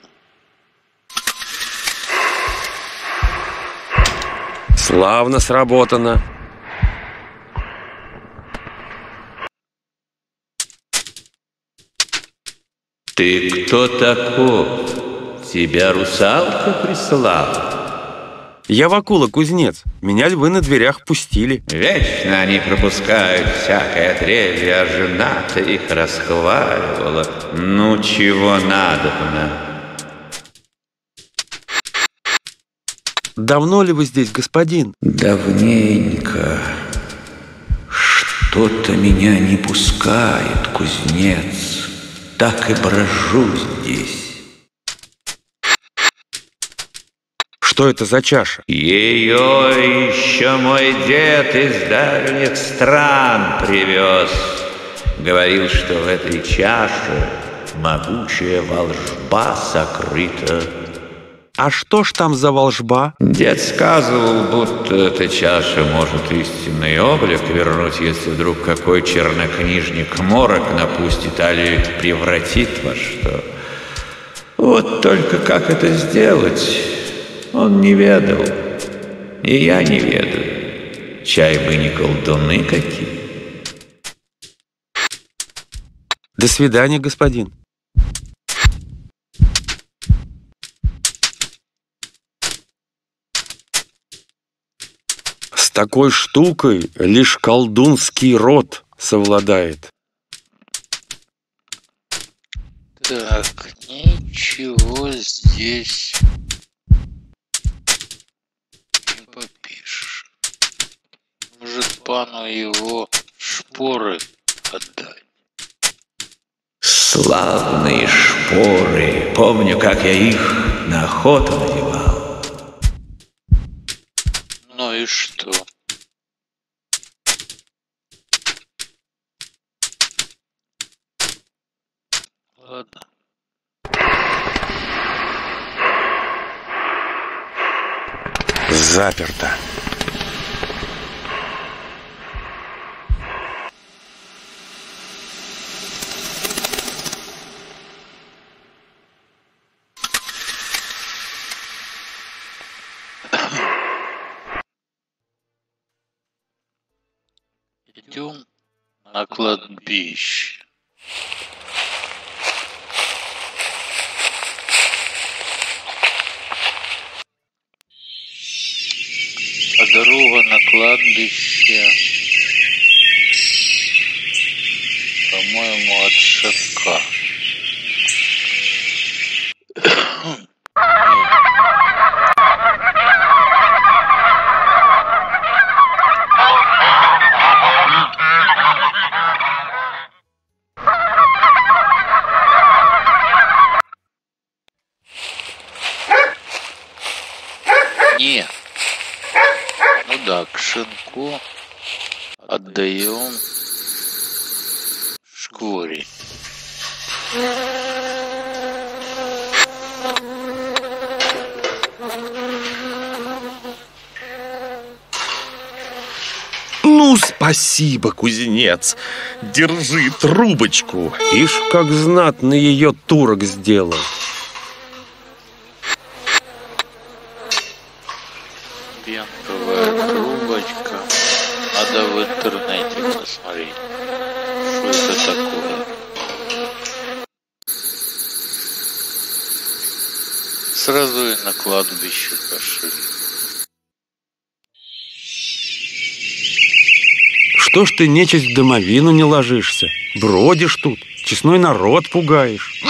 [SPEAKER 4] Славно сработано.
[SPEAKER 15] Ты кто таков? Тебя русалка прислала?
[SPEAKER 4] Я Вакула, кузнец. Меня львы на дверях пустили.
[SPEAKER 15] Вечно они пропускают всякое отребье, а жена-то их расхваливала. Ну, чего надобно?
[SPEAKER 4] Давно ли вы здесь, господин?
[SPEAKER 15] Давненько. Что-то меня не пускает, кузнец. Так и брожу здесь.
[SPEAKER 4] Что это за чаша?
[SPEAKER 15] Ее еще мой дед из дальних стран привез. Говорил, что в этой чаше могучая волжба сокрыта.
[SPEAKER 4] А что ж там за волжба?
[SPEAKER 15] Дед сказывал, будто эта чаша может истинный облик вернуть, если вдруг какой чернокнижник морок напустит, али превратит во что. Вот только как это сделать, он не ведал. И я не ведаю. Чай бы не колдуны какие.
[SPEAKER 4] До свидания, господин. С такой штукой лишь колдунский род совладает.
[SPEAKER 9] Так, ничего здесь не попишешь. Может, пану его шпоры отдать?
[SPEAKER 15] Славные шпоры. Помню, как я их на охоту надевал.
[SPEAKER 9] Ну и что? Ладно.
[SPEAKER 4] Заперто.
[SPEAKER 9] Идем на кладбище. А дорога на кладбище, по-моему, от Шатка. шинку отдаем шкуре.
[SPEAKER 14] Ну, спасибо, кузнец. Держи трубочку.
[SPEAKER 4] Ишь, как знатно ее турок сделал.
[SPEAKER 9] Пенковая трубочка. Надо в интернете посмотреть, что это такое. Сразу и на кладбище пошли.
[SPEAKER 4] Что ж ты, нечисть, в домовину не ложишься? Бродишь тут, честной народ пугаешь.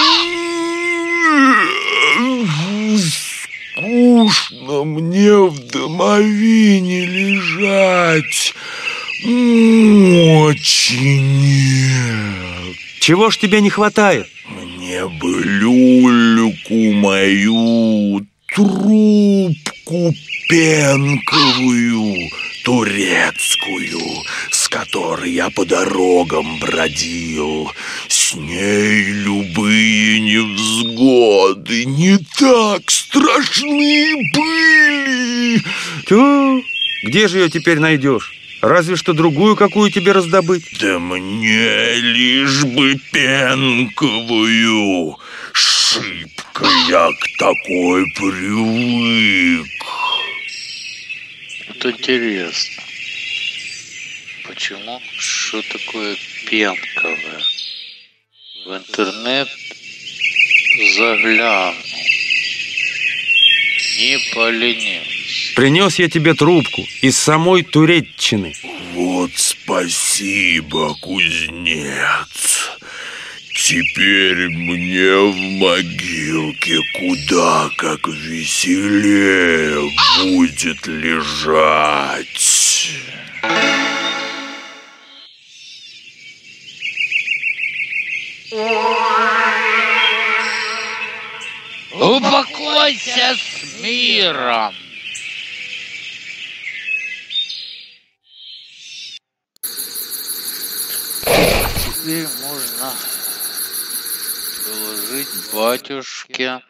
[SPEAKER 7] Скучно мне в домовине лежать. Очень нет.
[SPEAKER 4] Чего ж тебе не хватает?
[SPEAKER 7] Мне бы люльку мою, трубку пенковую, турецкую, с которой я по дорогам бродил. С ней любые невзгоды не так страшны были.
[SPEAKER 4] Тю, где же ее теперь найдешь? Разве что другую какую тебе раздобыть.
[SPEAKER 7] Да мне лишь бы пенковую. Шибко я к такой привык.
[SPEAKER 9] Вот интересно, почему, что такое пенковое? В интернет заглянул, не поленился.
[SPEAKER 4] Принес я тебе трубку из самой Туреччины.
[SPEAKER 7] Вот спасибо, кузнец. Теперь мне в могилке куда как веселее будет лежать.
[SPEAKER 9] Упокойся с миром. Теперь можно доложить батюшке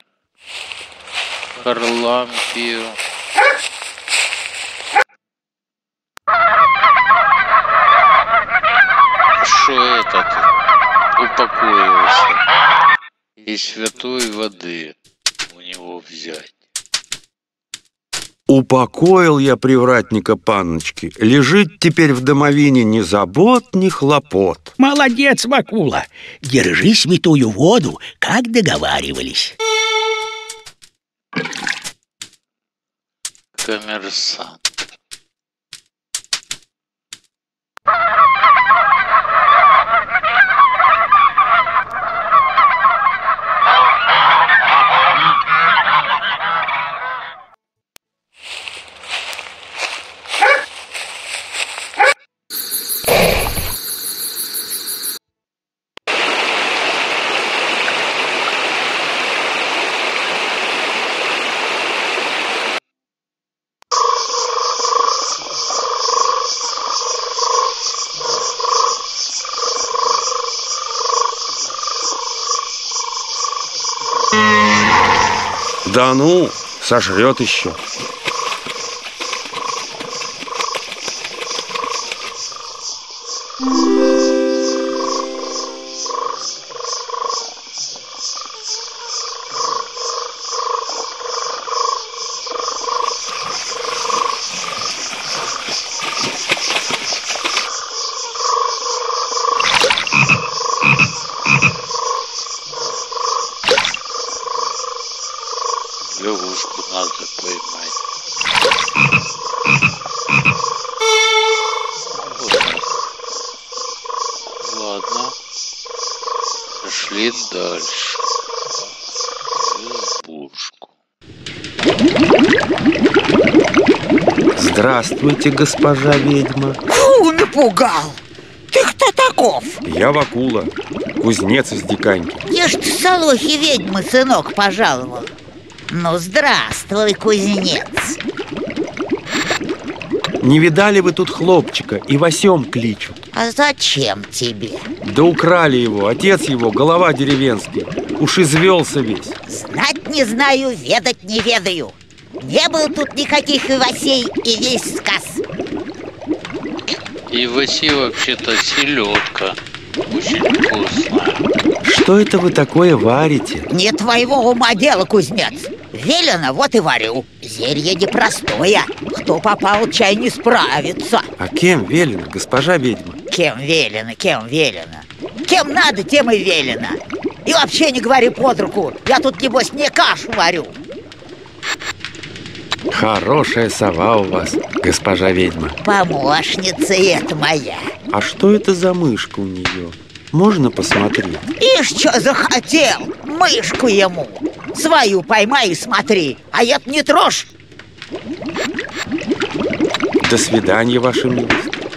[SPEAKER 9] Харлампию. Что этот упокоился, и святой воды у него взять.
[SPEAKER 4] Упокоил я привратника панночки. Лежит теперь в домовине ни забот, ни хлопот.
[SPEAKER 11] Молодец, Вакула. Держи святую воду, как договаривались.
[SPEAKER 9] Коммерсант.
[SPEAKER 4] Да ну, сожрет еще.
[SPEAKER 9] Лягушку надо поймать. Ладно. Пошли дальше. Избушку.
[SPEAKER 4] Здравствуйте, госпожа ведьма.
[SPEAKER 16] Фу, напугал. Ты кто таков?
[SPEAKER 4] Я Вакула, кузнец из Диканьки.
[SPEAKER 16] Я ж в Солохи ведьмы, сынок, пожаловал. Ну, здравствуй, кузнец.
[SPEAKER 4] Не видали вы тут хлопчика? И Васем кличут.
[SPEAKER 16] А зачем тебе?
[SPEAKER 4] Да украли его, отец его, голова деревенский. Уж извелся весь.
[SPEAKER 16] Знать не знаю, ведать не ведаю. Не было тут никаких Ивасей, и весь сказ.
[SPEAKER 9] Иваси вообще-то селедка. Очень вкусная.
[SPEAKER 4] Что это вы такое варите?
[SPEAKER 16] Не твоего ума дело, кузнец. Велено, вот и варю. Зелье непростое. Кто попал, чай не справится.
[SPEAKER 4] А кем велено, госпожа ведьма?
[SPEAKER 16] Кем велено, кем велено. Кем надо, тем и велено. И вообще не говори под руку. Я тут, небось, не кашу варю.
[SPEAKER 4] Хорошая сова у вас, госпожа ведьма.
[SPEAKER 16] Помощница это моя.
[SPEAKER 4] А что это за мышка у нее? Можно посмотреть?
[SPEAKER 16] Ишь, что захотел? Мышку ему. Свою поймай и смотри, а это не трожь.
[SPEAKER 4] До свидания, ваша милость.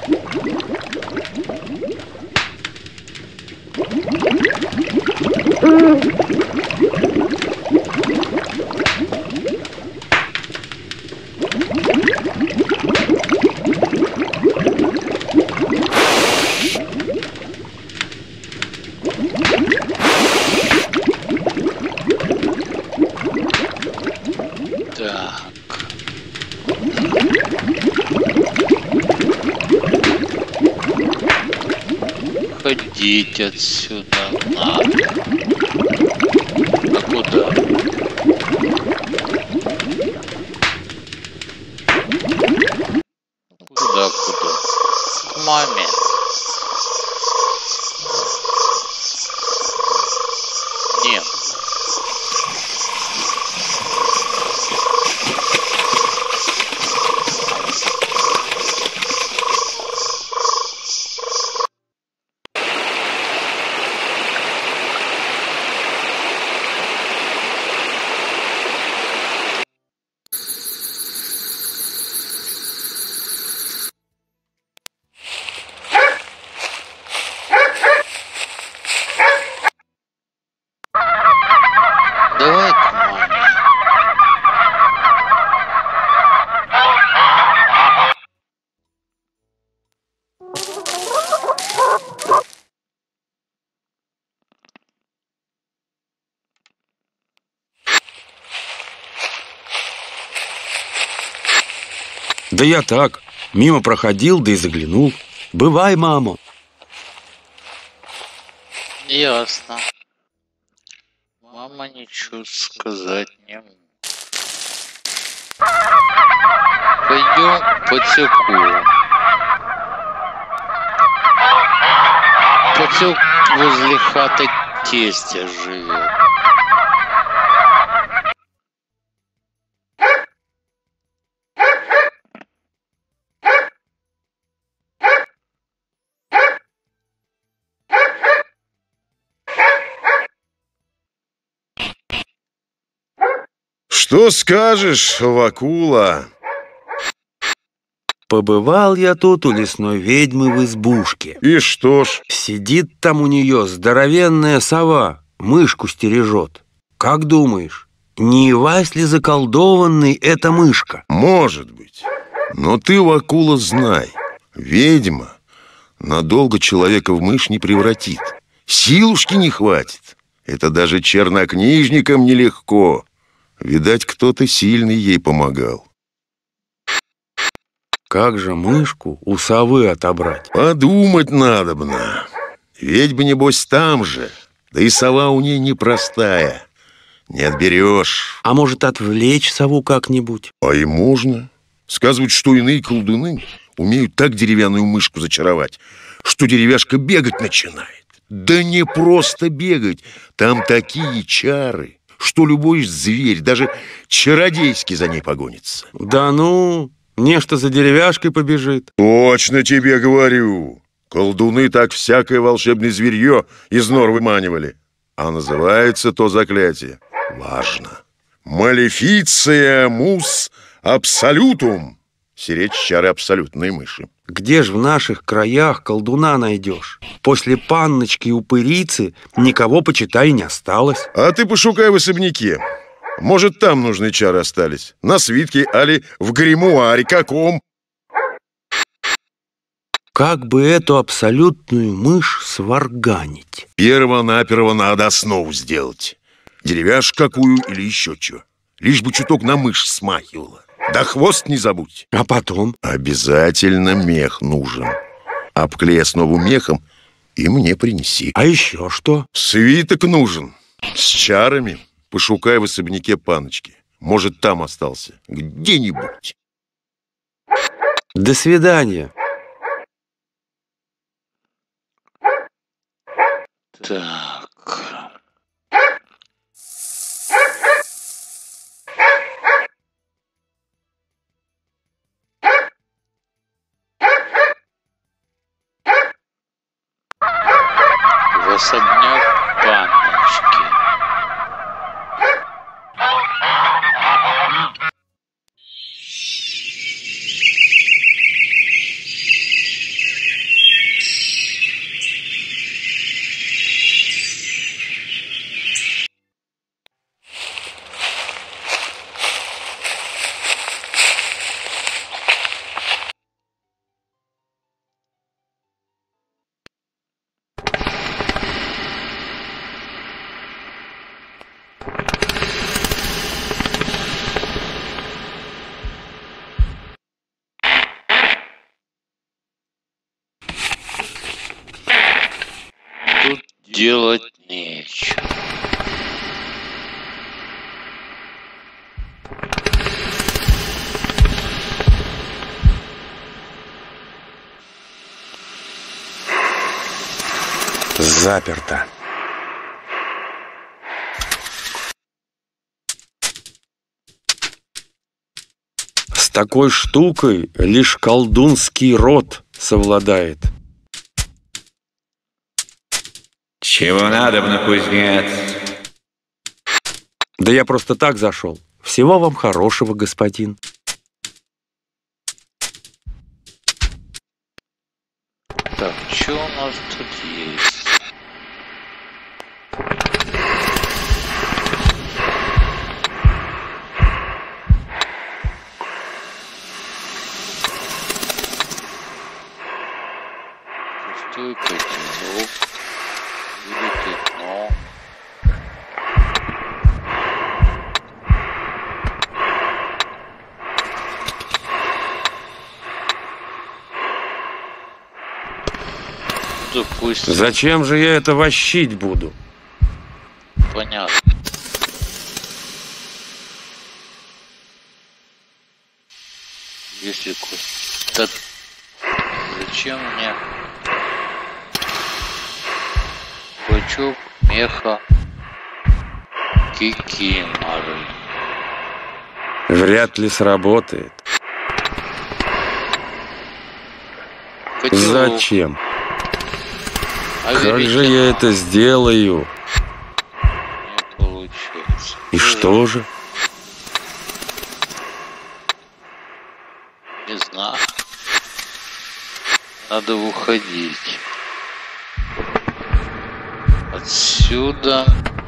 [SPEAKER 9] Ходить отсюда надо. А куда? Куда? К маме. Нет. Давай к маме.
[SPEAKER 4] Да я так, мимо проходил, да и заглянул. Бывай, мама.
[SPEAKER 9] Ясно. Мама ничего сказать не может. Пойдем подсеку. Подсек возле хаты тестя живет.
[SPEAKER 13] Что скажешь, Вакула?
[SPEAKER 4] Побывал я тут у лесной ведьмы в избушке.
[SPEAKER 13] И что ж?
[SPEAKER 4] Сидит там у нее здоровенная сова, мышку стережет. Как думаешь, не Ивась ли заколдованный эта мышка?
[SPEAKER 13] Может быть. Но ты, Вакула, знай, ведьма надолго человека в мышь не превратит. Силушки не хватит. Это даже чернокнижникам нелегко. Видать, кто-то сильный ей помогал.
[SPEAKER 4] Как же мышку у совы отобрать?
[SPEAKER 13] Подумать надобно. Ведьма, небось, там же. Да и сова у ней непростая. Не отберешь.
[SPEAKER 4] А может, отвлечь сову как-нибудь?
[SPEAKER 13] А и можно. Сказывают, что иные колдуны умеют так деревянную мышку зачаровать, что деревяшка бегать начинает. Да не просто бегать. Там такие чары, что любой зверь, даже чародейский, за ней погонится.
[SPEAKER 4] Да ну, нечто за деревяшкой побежит.
[SPEAKER 13] Точно тебе говорю. Колдуны так всякое волшебное зверье из нор выманивали. А называется то заклятие, важно, Малефиция мус абсолютум. Сиречь чары абсолютной мыши.
[SPEAKER 4] Где ж в наших краях колдуна найдешь? После панночки и упырицы никого, почитай, не осталось.
[SPEAKER 13] А ты пошукай в особняке. Может, там нужные чары остались. На свитке, али в гримуаре каком.
[SPEAKER 4] как бы эту абсолютную мышь сварганить?
[SPEAKER 13] Перво-наперво надо основу сделать. Деревяшку какую или еще что. Лишь бы чуток на мышь смахивала. Да хвост не забудь.
[SPEAKER 4] А потом?
[SPEAKER 13] Обязательно мех нужен. Обклей основу мехом и мне принеси.
[SPEAKER 4] А еще что?
[SPEAKER 13] Свиток нужен. С чарами. Пошукай в особняке паночки. Может, там остался. Где-нибудь.
[SPEAKER 4] До свидания.
[SPEAKER 9] Так. В особняк паночки. Тут делать нечего.
[SPEAKER 4] Заперто. С такой штукой лишь колдунский род совладает.
[SPEAKER 15] Чего надобно, кузнец?
[SPEAKER 4] Да я просто так зашел. Всего вам хорошего, господин.
[SPEAKER 9] Так, что у нас тут есть? Пустой котелок. Веретено. Допустим.
[SPEAKER 4] Зачем же я это вощить буду?
[SPEAKER 9] Понятно. Если так, зачем мне клочок меха кикиморы?
[SPEAKER 4] Вряд ли сработает.
[SPEAKER 9] Котелок.
[SPEAKER 4] Зачем?
[SPEAKER 9] А
[SPEAKER 4] как
[SPEAKER 9] веретено?
[SPEAKER 4] же я это сделаю?
[SPEAKER 9] Не получается.
[SPEAKER 4] И что же?
[SPEAKER 9] Не знаю. Надо уходить. Отсюда.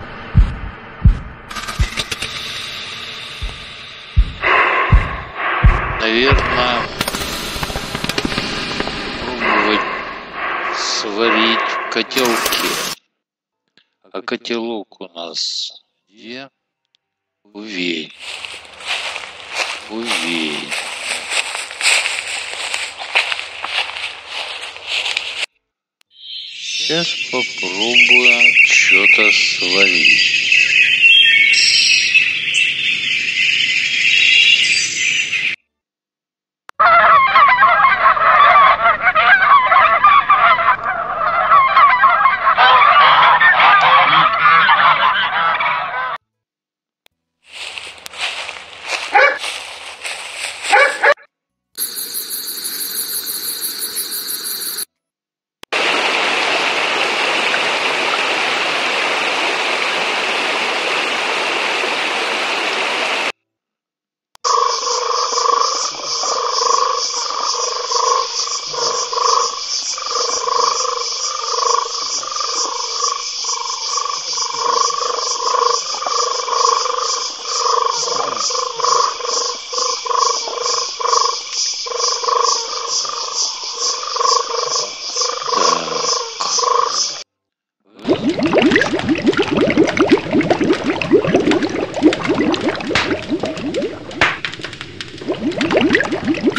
[SPEAKER 9] Наверное, пробовать сварить в котелке. А котелок у нас где? Увей. Увей. Сейчас попробуем что-то сварить.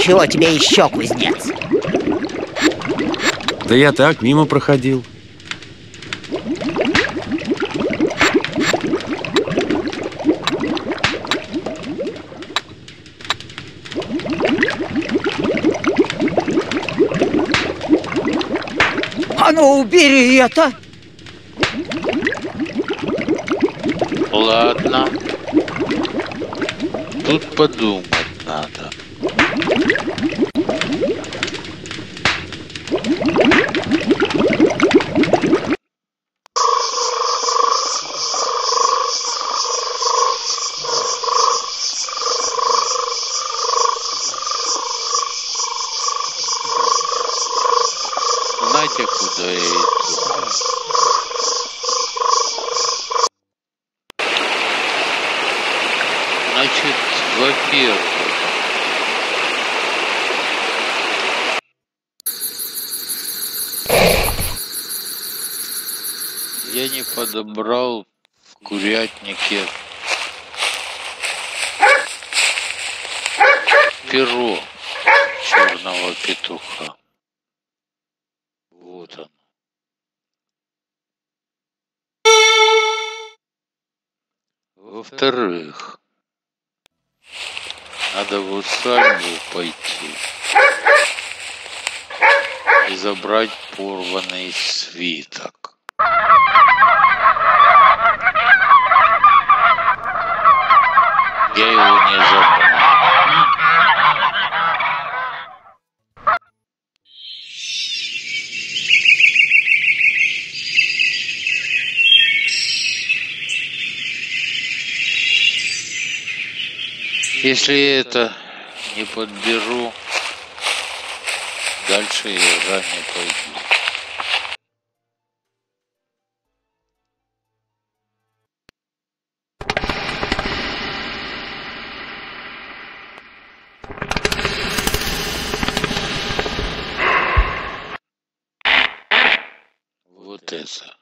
[SPEAKER 16] Чего тебе еще, кузнец?
[SPEAKER 4] Да я так, мимо проходил.
[SPEAKER 16] А ну, убери это!
[SPEAKER 9] Ладно. Тут подумать надо. Знаете, куда я иду? Значит, во-первых, я не подобрал в курятнике перо черного петуха. Вот он. Во-вторых, надо в усадьбу пойти и забрать порванный свиток. Я его не забрал. Если я это не подберу, дальше игра не пойдет. Вот это.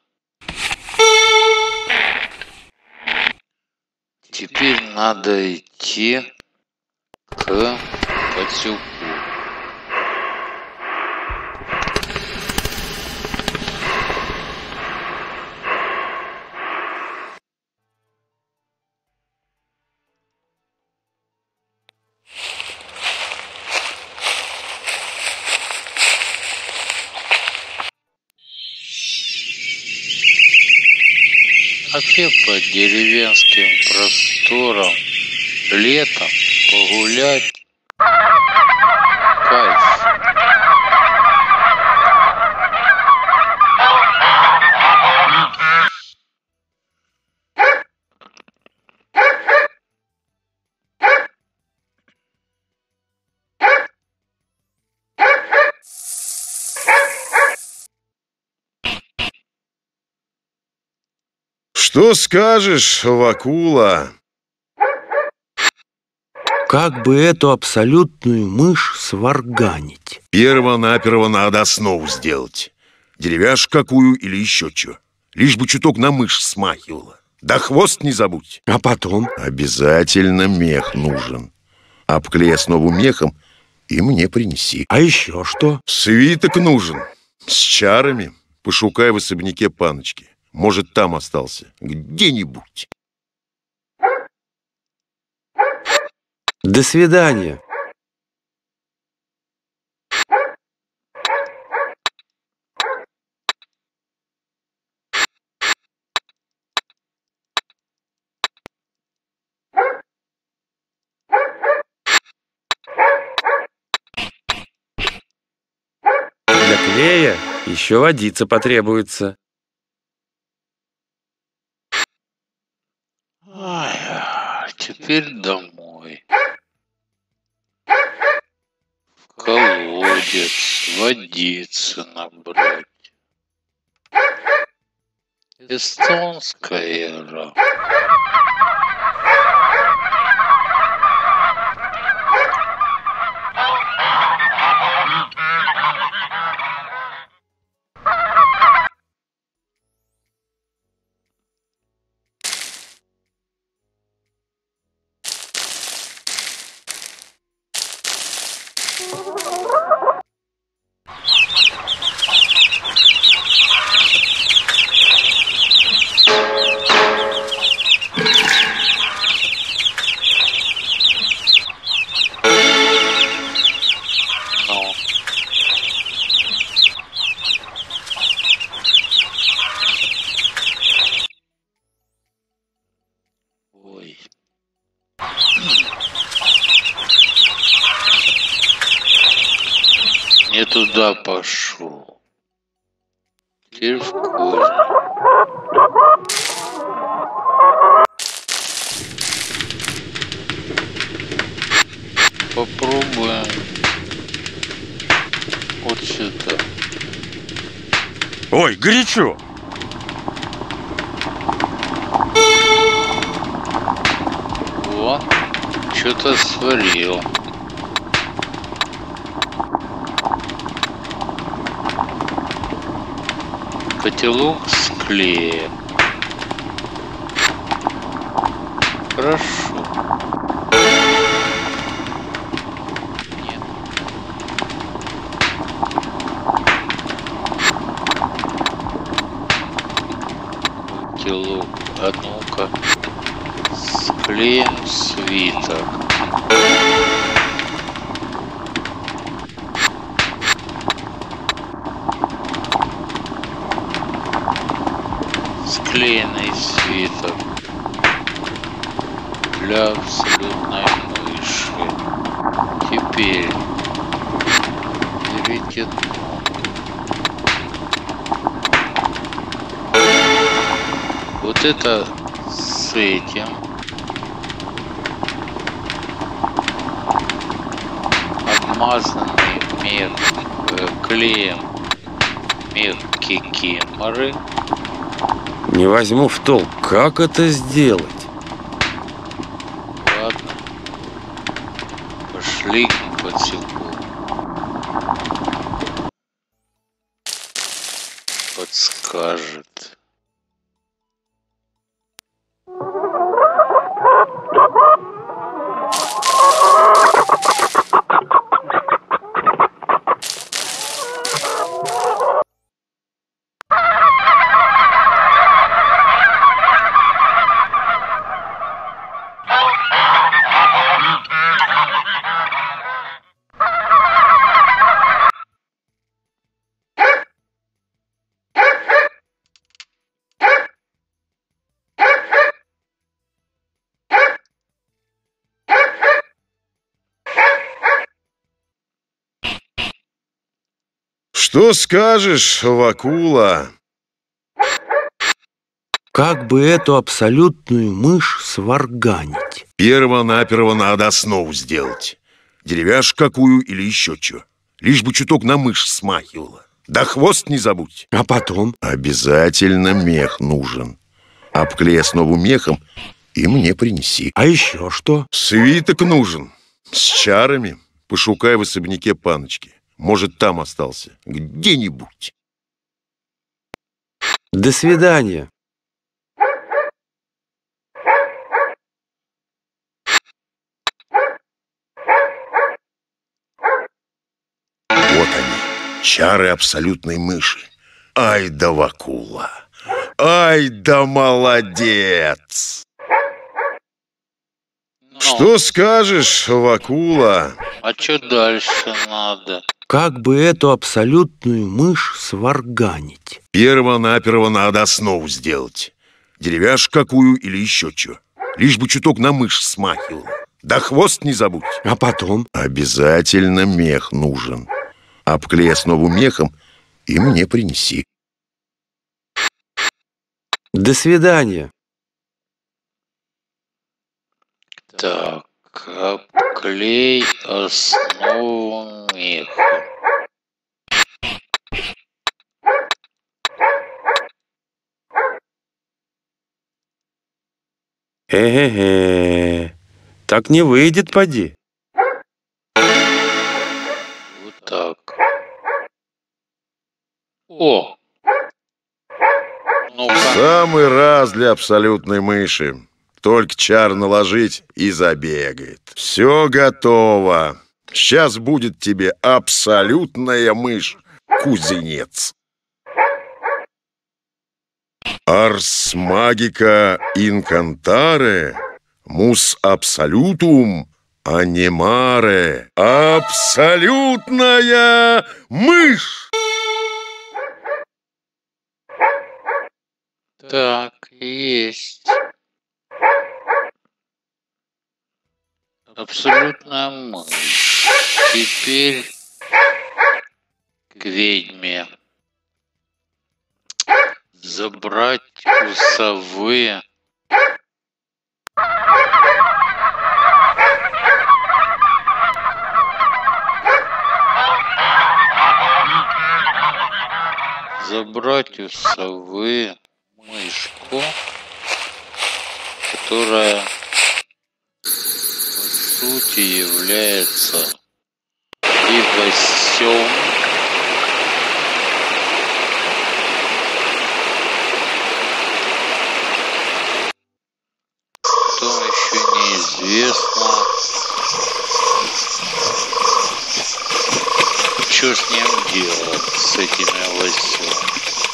[SPEAKER 9] Теперь надо идти к котелку. Вообще по деревенским просторам летом погулять кайф.
[SPEAKER 13] Что скажешь, Вакула?
[SPEAKER 4] Как бы эту абсолютную мышь сварганить?
[SPEAKER 13] Перво-наперво надо основу сделать. Деревяшку какую или еще что. Лишь бы чуток на мышь смахивала. Да хвост не забудь.
[SPEAKER 4] А потом?
[SPEAKER 13] Обязательно мех нужен. Обклей основу мехом и мне принеси.
[SPEAKER 4] А еще что?
[SPEAKER 13] Свиток нужен. С чарами. Пошукай в особняке паночки. Может, там остался. Где-нибудь.
[SPEAKER 4] До свидания. Для клея еще водица потребуется.
[SPEAKER 9] Ай, теперь домой. В колодец водицы набрать. Эстонская эра. туда пошел. Теперь в кузне. Попробуем вот сюда.
[SPEAKER 4] Ой, горячо.
[SPEAKER 9] Во, что-то сварил. Котелок с клеем. Хорошо. Нет. Котелок. А ну-ка. С клеем свиток. Склеенный свиток для абсолютной мыши. Теперь берите дно. Вот это с этим обмазанный клеем мех кикиморы.
[SPEAKER 4] Не возьму в толк, как это сделать?
[SPEAKER 9] Ладно. Пошли подсеку. Подскажет.
[SPEAKER 13] Что скажешь, Вакула?
[SPEAKER 4] Как бы эту абсолютную мышь сварганить?
[SPEAKER 13] Перво-наперво надо основу сделать. Деревяшку какую или еще что. Лишь бы чуток на мышь смахивала. Да хвост не забудь.
[SPEAKER 4] А потом?
[SPEAKER 13] Обязательно мех нужен. Обклей основу мехом и мне принеси.
[SPEAKER 4] А еще что?
[SPEAKER 13] Свиток нужен. С чарами. Пошукай в особняке паночки. Может, там остался. Где-нибудь.
[SPEAKER 4] До свидания.
[SPEAKER 13] Вот они, чары абсолютной мыши. Ай да Вакула! Ай да молодец! Что скажешь, Вакула?
[SPEAKER 9] А что дальше надо?
[SPEAKER 4] Как бы эту абсолютную мышь сварганить?
[SPEAKER 13] Перво-наперво надо основу сделать. Деревяшку какую или еще что. Лишь бы чуток на мышь смахивала. Да хвост не забудь.
[SPEAKER 4] А потом?
[SPEAKER 13] Обязательно мех нужен. Обклей основу мехом и мне принеси.
[SPEAKER 4] До свидания.
[SPEAKER 9] Так, обклей основу меха.
[SPEAKER 4] Э-э-э, так не выйдет, поди.
[SPEAKER 9] Вот так. О! Ну-ка.
[SPEAKER 13] Самый раз для абсолютной мыши. Только чар наложить и забегает. Все готово. Сейчас будет тебе абсолютная мышь-кузнец. Арс магика инкантаре, мус абсолютум анимаре. Абсолютная мышь!
[SPEAKER 9] Так, есть. Абсолютная мышь. Теперь к ведьме. Забрать у совы. Забрать у совы мышку, которая по сути является пивосем. Потом еще неизвестно, что с ним делать, с этими лосем.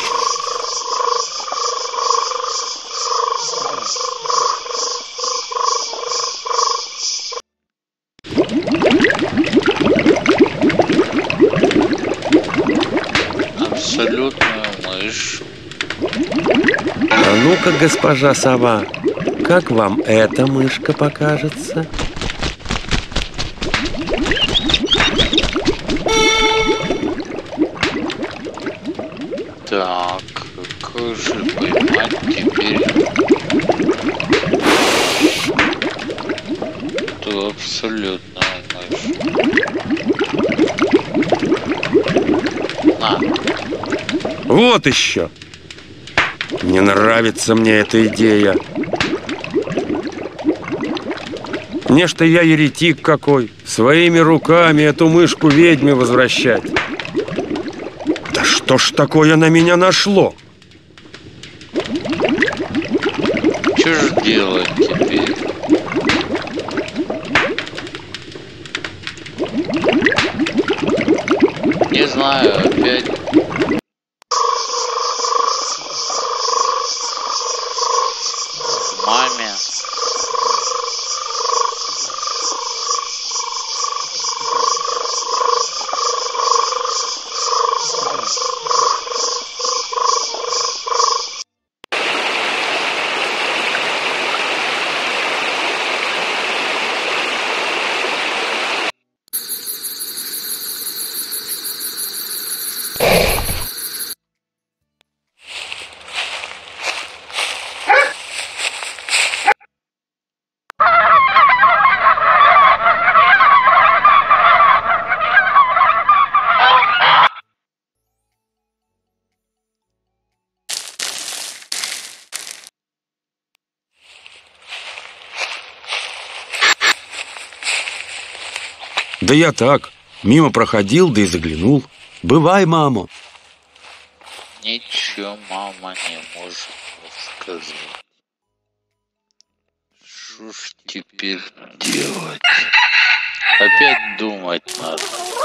[SPEAKER 9] Абсолютную мышь.
[SPEAKER 4] А ну-ка, госпожа сова, как вам эта мышка покажется?
[SPEAKER 9] Так, как же поймать теперь эту абсолютную мышь? На.
[SPEAKER 4] Вот еще! Не нравится мне эта идея. Не что я еретик какой, своими руками эту мышку ведьме возвращать. Да что ж такое на меня нашло?
[SPEAKER 9] Что же делать теперь? Не знаю, опять. Маме.
[SPEAKER 4] Да я так, мимо проходил, да и заглянул. Бывай, мама.
[SPEAKER 9] Ничего мама не может сказать. Что ж теперь делать? Опять думать надо.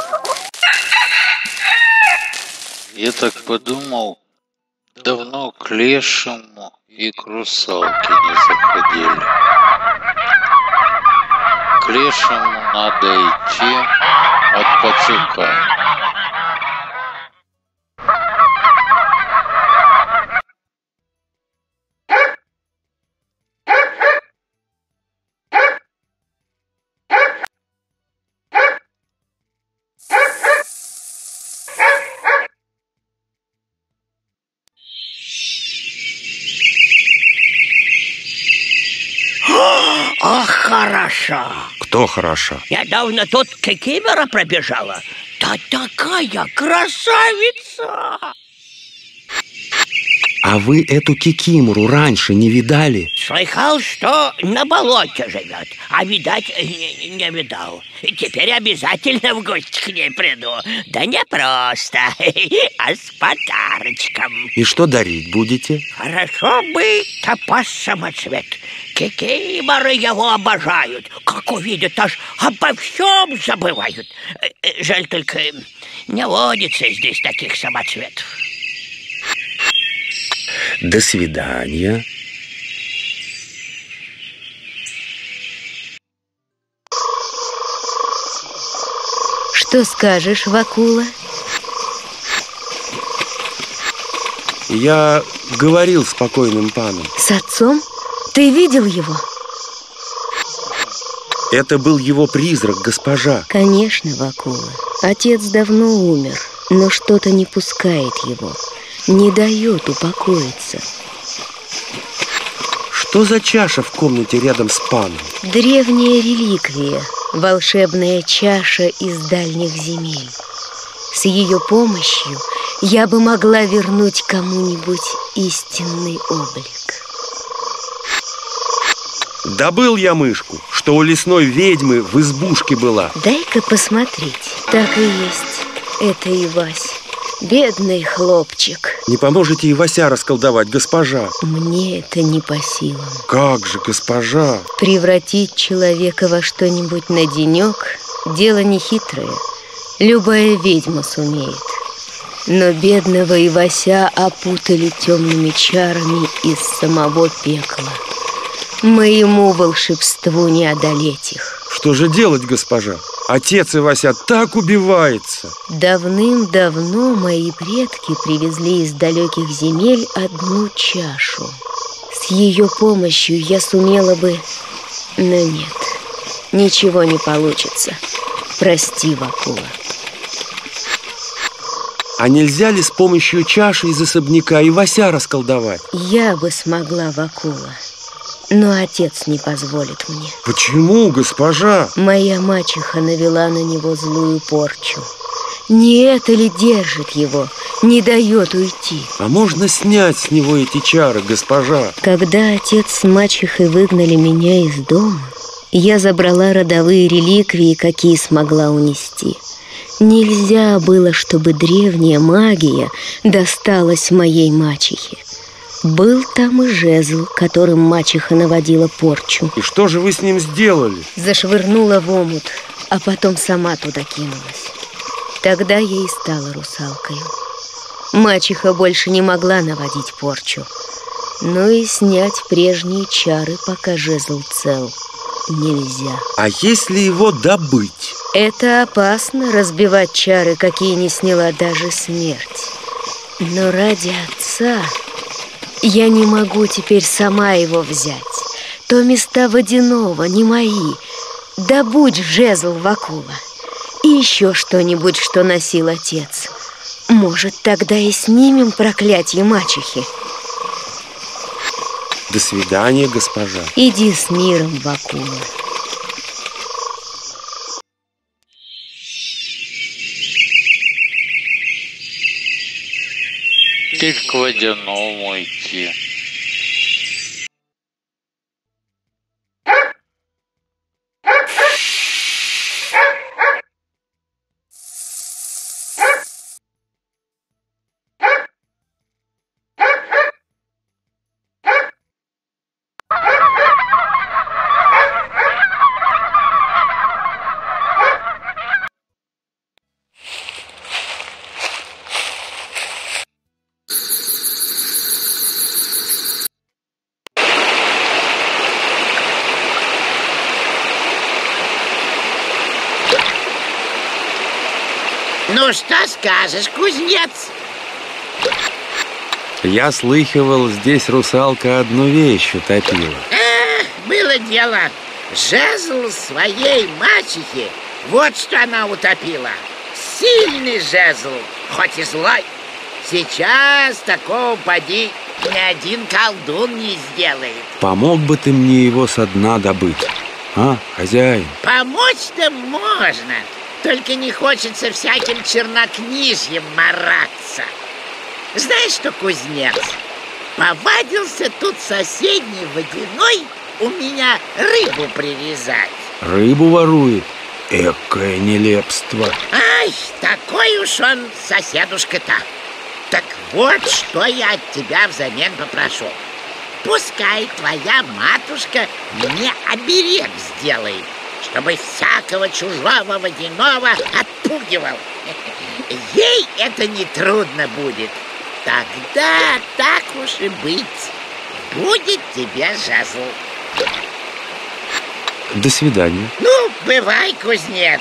[SPEAKER 9] Я так подумал, давно к лешему и к русалке не заходили. К лешему надо идти от пацука.
[SPEAKER 12] Ах, хорошо.
[SPEAKER 4] Кто хороша?
[SPEAKER 12] Недавно тут кикимора пробежала. Да такая красавица!
[SPEAKER 4] А вы эту кикимору раньше не видали?
[SPEAKER 12] Слыхал, что на болоте живет, а видать не видал. Теперь обязательно в гости к ней приду. Да не просто, а с подарочком.
[SPEAKER 4] И что дарить будете?
[SPEAKER 12] Хорошо бы топаз самоцвет. Кикиморы его обожают. Как увидят, аж обо всем забывают. Жаль только, не водится здесь таких самоцветов.
[SPEAKER 4] До свидания.
[SPEAKER 6] Что скажешь, Вакула?
[SPEAKER 4] Я говорил с покойным паном.
[SPEAKER 6] С отцом? Ты видел его?
[SPEAKER 4] Это был его призрак, госпожа.
[SPEAKER 6] Конечно, Вакула. Отец давно умер. но что-то не пускает его, не дает упокоиться.
[SPEAKER 4] Что за чаша в комнате рядом с паном?
[SPEAKER 6] Древняя реликвия, волшебная чаша из дальних земель. С ее помощью я бы могла вернуть кому-нибудь истинный облик.
[SPEAKER 4] Добыл я мышку, что у лесной ведьмы в избушке была.
[SPEAKER 6] Дай-ка посмотреть. Так и есть. Это Ивась. Бедный хлопчик.
[SPEAKER 4] Не поможете Ивася расколдовать, госпожа?
[SPEAKER 6] Мне это не по силам.
[SPEAKER 4] Как же, госпожа?
[SPEAKER 6] Превратить человека во что-нибудь на денек – дело нехитрое. Любая ведьма сумеет. Но бедного Ивася опутали темными чарами из самого пекла. Моему волшебству не одолеть их.
[SPEAKER 4] Что же делать, госпожа? Отец Ивася так убивается.
[SPEAKER 6] Давным-давно мои предки привезли из далеких земель одну чашу. С ее помощью я сумела бы... Но нет, ничего не получится. Прости, Вакула.
[SPEAKER 4] А нельзя ли с помощью чаши из особняка Ивася расколдовать?
[SPEAKER 6] Я бы смогла, Вакула, но отец не позволит мне.
[SPEAKER 4] Почему, госпожа?
[SPEAKER 6] Моя мачеха навела на него злую порчу. Не это ли держит его, не дает уйти?
[SPEAKER 4] А можно снять с него эти чары, госпожа?
[SPEAKER 6] Когда отец с мачехой выгнали меня из дома, я забрала родовые реликвии, какие смогла унести. Нельзя было, чтобы древняя магия досталась моей мачехе. Был там и жезл, которым мачеха наводила порчу.
[SPEAKER 4] И что же вы с ним сделали?
[SPEAKER 6] Зашвырнула в омут, а потом сама туда кинулась. Тогда я и стала русалкой. Мачеха больше не могла наводить порчу. Но и снять прежние чары, пока жезл цел, нельзя.
[SPEAKER 4] А если его добыть?
[SPEAKER 6] Это опасно, разбивать чары, какие не сняла даже смерть. Но ради отца я не могу теперь сама его взять. То места водяного не мои. Добудь жезл, Вакула. И еще что-нибудь, что носил отец. Может, тогда и снимем проклятие мачехи.
[SPEAKER 4] До свидания, госпожа.
[SPEAKER 6] Иди с миром, Вакула.
[SPEAKER 9] Теперь к водяному идти.
[SPEAKER 5] Ну, что скажешь, кузнец?
[SPEAKER 4] Я слыхивал, здесь русалка одну вещь утопила.
[SPEAKER 5] Было дело. Жезл своей мачехи. Вот что она утопила. Сильный жезл, хоть и злой. Сейчас такого поди ни один колдун не сделает.
[SPEAKER 4] Помог бы ты мне его со дна добыть, а, хозяин?
[SPEAKER 5] Помочь-то можно. Только не хочется всяким чернокнижьем мараться. Знаешь что, кузнец? Повадился тут соседний водяной у меня рыбу привязать.
[SPEAKER 4] Рыбу ворует? Экое нелепство.
[SPEAKER 5] Ай, такой уж он соседушка-то. Так вот, что я от тебя взамен попрошу. Пускай твоя матушка мне оберег сделает, чтобы всякого чужого водяного отпугивал. Ей это нетрудно будет. Тогда, так уж и быть, будет тебе жезл.
[SPEAKER 4] До свидания.
[SPEAKER 5] Ну, бывай, кузнец.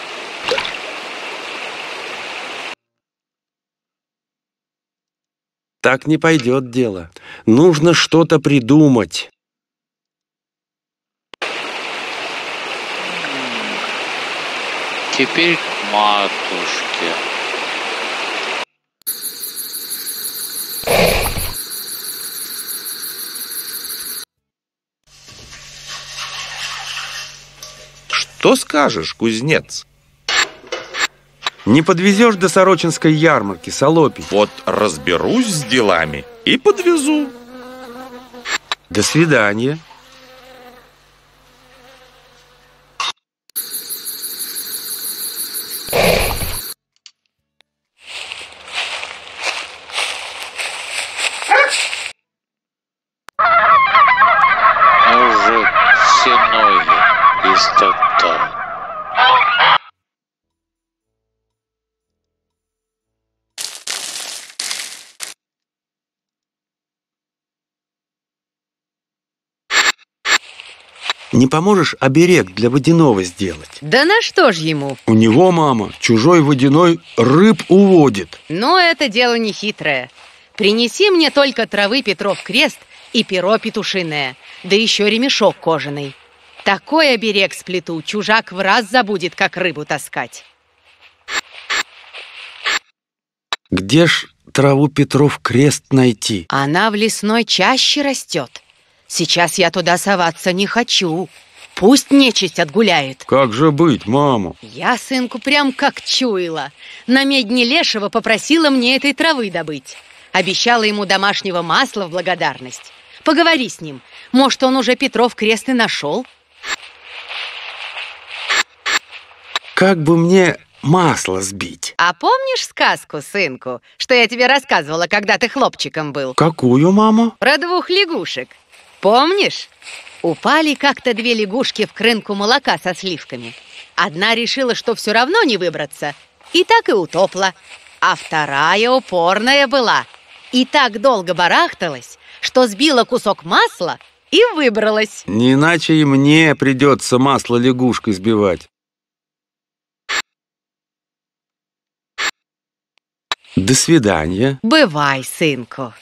[SPEAKER 4] Так не пойдет дело. Нужно что-то придумать.
[SPEAKER 9] Теперь к матушке.
[SPEAKER 14] Что скажешь, кузнец?
[SPEAKER 4] Не подвезешь до Сорочинской ярмарки, Солопий?
[SPEAKER 14] Вот разберусь с делами и подвезу.
[SPEAKER 4] До свидания.
[SPEAKER 9] Может, все ноги истоптал.
[SPEAKER 4] Не поможешь оберег для водяного сделать?
[SPEAKER 10] Да на что ж ему?
[SPEAKER 4] У него, мама, чужой водяной рыб уводит.
[SPEAKER 10] Но это дело не хитрое. Принеси мне только травы Петров крест и перо петушиное, да еще ремешок кожаный. Такой оберег сплету, чужак в раз забудет, как рыбу таскать.
[SPEAKER 4] Где ж траву Петров крест найти?
[SPEAKER 10] Она в лесной чаще растет. Сейчас я туда соваться не хочу. Пусть нечисть отгуляет.
[SPEAKER 4] Как же быть, мама?
[SPEAKER 10] Я сынку прям как чуяла. На медне лешего попросила мне этой травы добыть. Обещала ему домашнего масла в благодарность. Поговори с ним. Может, он уже Петров крест и нашел?
[SPEAKER 4] Как бы мне масло сбить?
[SPEAKER 10] А помнишь сказку, сынку, что я тебе рассказывала, когда ты хлопчиком был?
[SPEAKER 4] Какую, мама?
[SPEAKER 10] Про 2 лягушек. Помнишь? Упали как-то 2 лягушки в крынку молока со сливками. Одна решила, что все равно не выбраться, и так и утопла. А вторая упорная была и так долго барахталась, что сбила кусок масла и выбралась.
[SPEAKER 4] Не иначе и мне придется масло лягушкой сбивать. До свидания.
[SPEAKER 10] Бывай, сынку.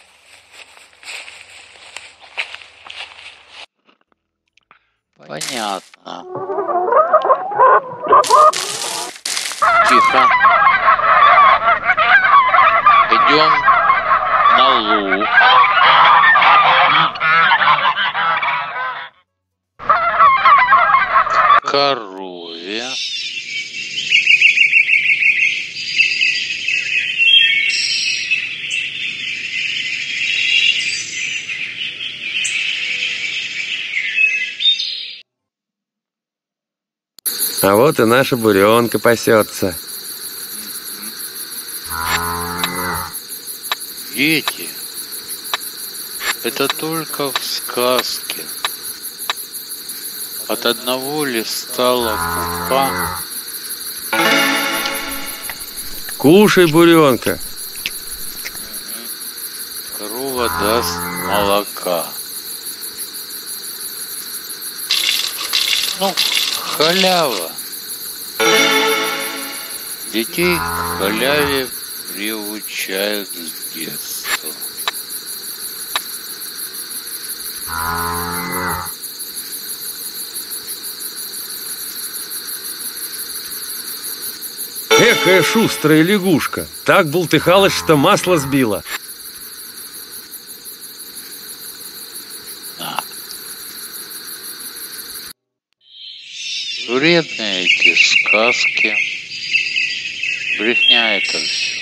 [SPEAKER 9] Понятно. Тихо. Идем на луг. К корове.
[SPEAKER 4] А вот и наша буренка пасется.
[SPEAKER 9] Дети, это только в сказке. От одного листа лопуха.
[SPEAKER 4] Кушай, буренка.
[SPEAKER 9] Корова даст молока. Ну, халява. Детей к халяве приучают с детства.
[SPEAKER 4] Экая шустрая лягушка. Так бултыхалась, что масло сбила.
[SPEAKER 9] Вредные эти сказки. Брехня это все.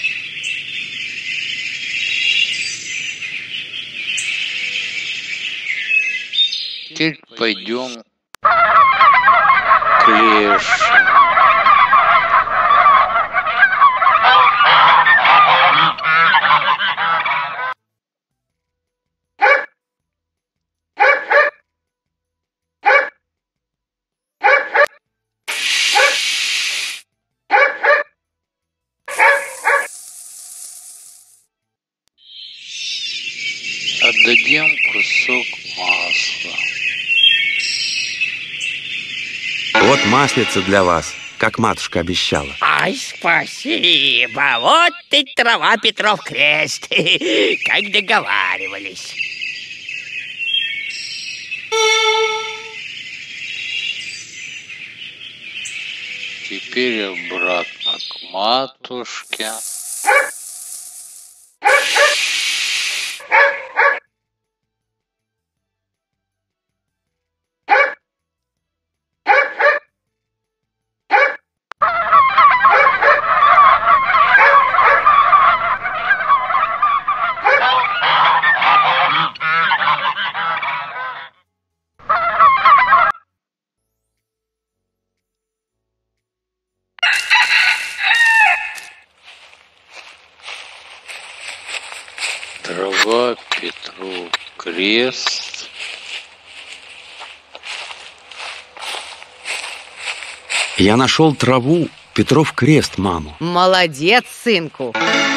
[SPEAKER 9] Теперь пойдем к лешему. Отдадим кусок масла.
[SPEAKER 4] Вот маслица для вас, как матушка обещала.
[SPEAKER 12] Ай, спасибо. Вот и трава Петров крест. Как договаривались.
[SPEAKER 9] Теперь обратно к матушке. крест.
[SPEAKER 4] Я нашел траву, Петров крест, маму.
[SPEAKER 10] Молодец, сынку.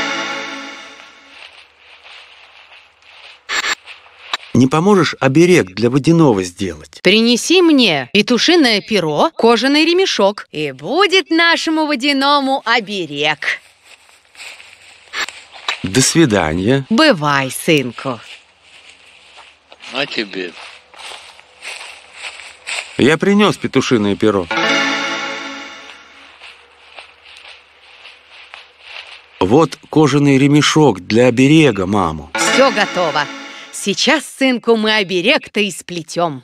[SPEAKER 4] Не поможешь оберег для водяного сделать?
[SPEAKER 10] Принеси мне петушиное перо, кожаный ремешок, и будет нашему водяному оберег.
[SPEAKER 4] До свидания.
[SPEAKER 10] Бывай, сынку.
[SPEAKER 9] На тебе.
[SPEAKER 4] Я принес петушиное перо. Вот кожаный ремешок для оберега, маму.
[SPEAKER 10] Все готово. Сейчас, сынку, мы оберег-то и сплетем.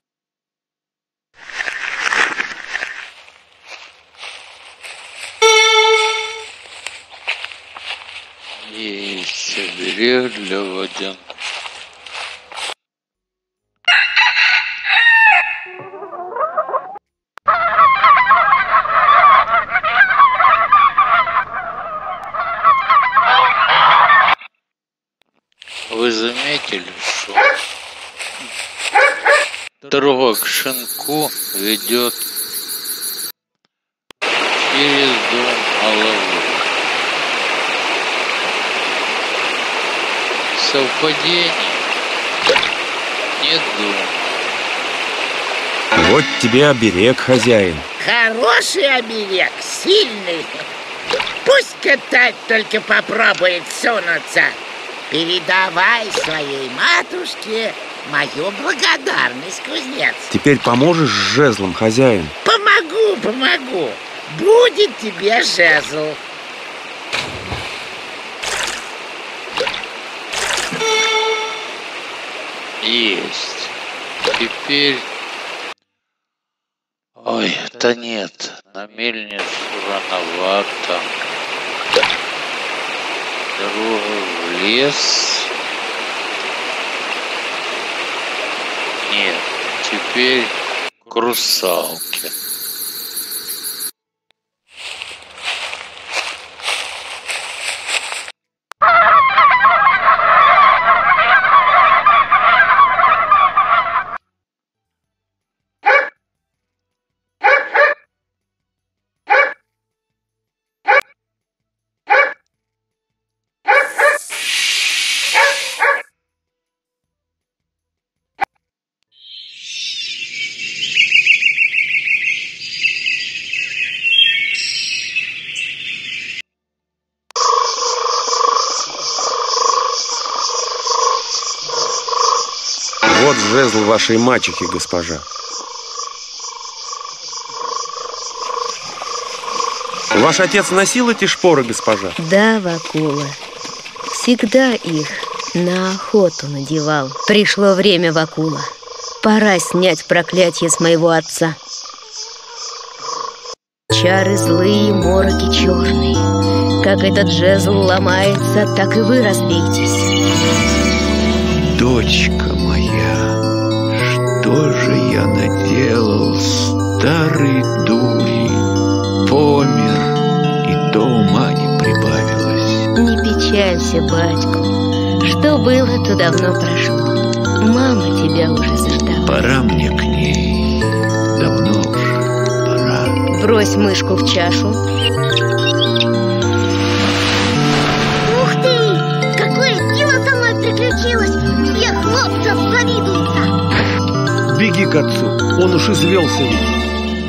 [SPEAKER 9] Есть оберег для водяного. Вы заметили, что дорога к шинку ведет через дом Алавы? Совпадение? Не думаю.
[SPEAKER 4] Вот тебе оберег, хозяин.
[SPEAKER 5] Хороший оберег, сильный. Пусть катать только попробует сунуться. Передавай своей матушке мою благодарность, кузнец.
[SPEAKER 4] Теперь поможешь с жезлом, хозяин?
[SPEAKER 5] Помогу. Будет тебе жезл.
[SPEAKER 9] Есть. Теперь... Ой, да нет, на мельницу рановато. Дорога в лес. Нет, теперь к русалке.
[SPEAKER 4] Вот жезл вашей мачехи, госпожа. Ваш отец носил эти шпоры, госпожа?
[SPEAKER 6] Да, Вакула. Всегда их на охоту надевал. Пришло время, Вакула. Пора снять проклятие с моего отца. Чары злые, мороки черные. Как этот жезл ломается, так и вы разбейтесь.
[SPEAKER 1] Дочка моя, что же я наделал, старый дури? Помер, и то ума не прибавилось.
[SPEAKER 6] Не печалься, батько. Что было, то давно прошло. Мама тебя уже заждала.
[SPEAKER 1] Пора мне к ней, давно уж пора.
[SPEAKER 6] Брось мышку в чашу.
[SPEAKER 17] Ух ты! Какое дело со мной приключилось! Все хлопцев завидуются!
[SPEAKER 4] Беги к отцу, он уж извелся ведь.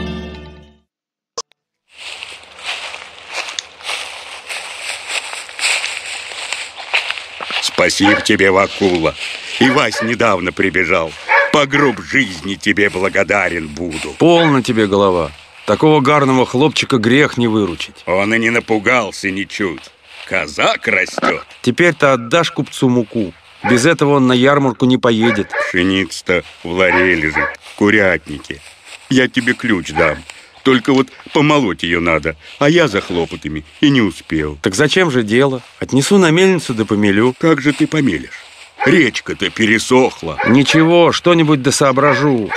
[SPEAKER 7] Спасибо тебе, Вакула. И Вась недавно прибежал. По гроб жизни тебе благодарен буду.
[SPEAKER 4] Полно тебе голова. Такого гарного хлопчика грех не выручить.
[SPEAKER 7] Он и не напугался ничуть. Казак растет.
[SPEAKER 4] Теперь-то отдашь купцу муку. Без этого он на ярмарку не поедет.
[SPEAKER 7] Пшеница-то в ларе лежит, в курятнике. Я тебе ключ дам. Только вот помолоть ее надо, а я за хлопотами и не успел.
[SPEAKER 4] Так зачем же дело? Отнесу на мельницу да помелю.
[SPEAKER 7] Как же ты помелишь? Речка-то пересохла.
[SPEAKER 4] Ничего, что-нибудь да соображу.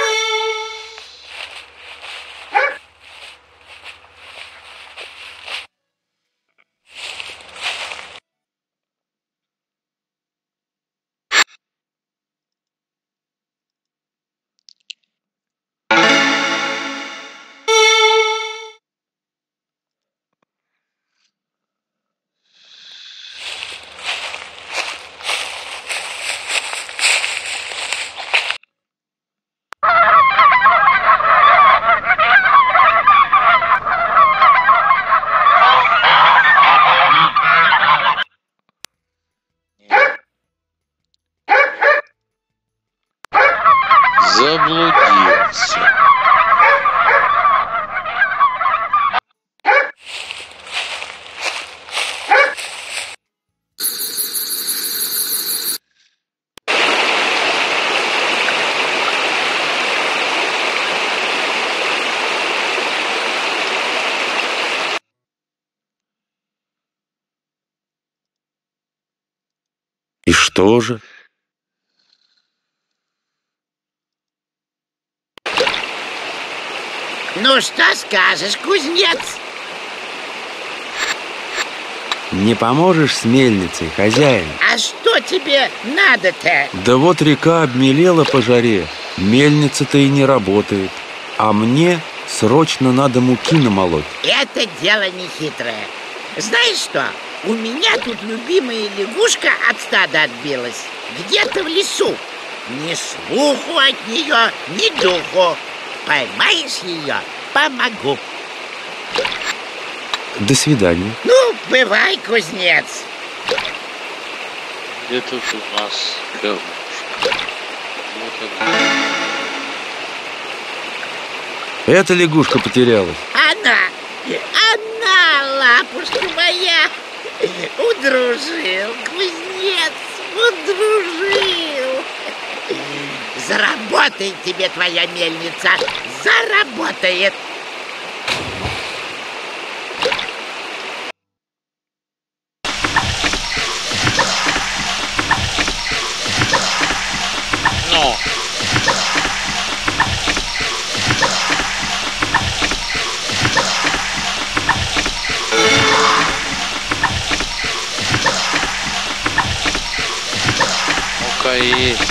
[SPEAKER 9] заблудился.
[SPEAKER 4] И что же?
[SPEAKER 5] Ну, что скажешь, кузнец?
[SPEAKER 4] Не поможешь с мельницей, хозяин?
[SPEAKER 5] А что тебе надо-то?
[SPEAKER 4] Да вот река обмелела по жаре, мельница-то и не работает. А мне срочно надо муки намолоть.
[SPEAKER 5] Это дело нехитрое. Знаешь что? У меня тут любимая лягушка от стада отбилась. Где-то в лесу. Ни слуху от нее, ни духу. Поймаешь ее, помогу.
[SPEAKER 4] До свидания.
[SPEAKER 5] Ну, бывай, кузнец.
[SPEAKER 9] Где тут у нас лягушка? Вот она.
[SPEAKER 4] Эта лягушка потерялась.
[SPEAKER 5] Она, лапушка моя. Удружил, кузнец, удружил. Заработает тебе твоя мельница, заработает.
[SPEAKER 9] Ну. Мука есть.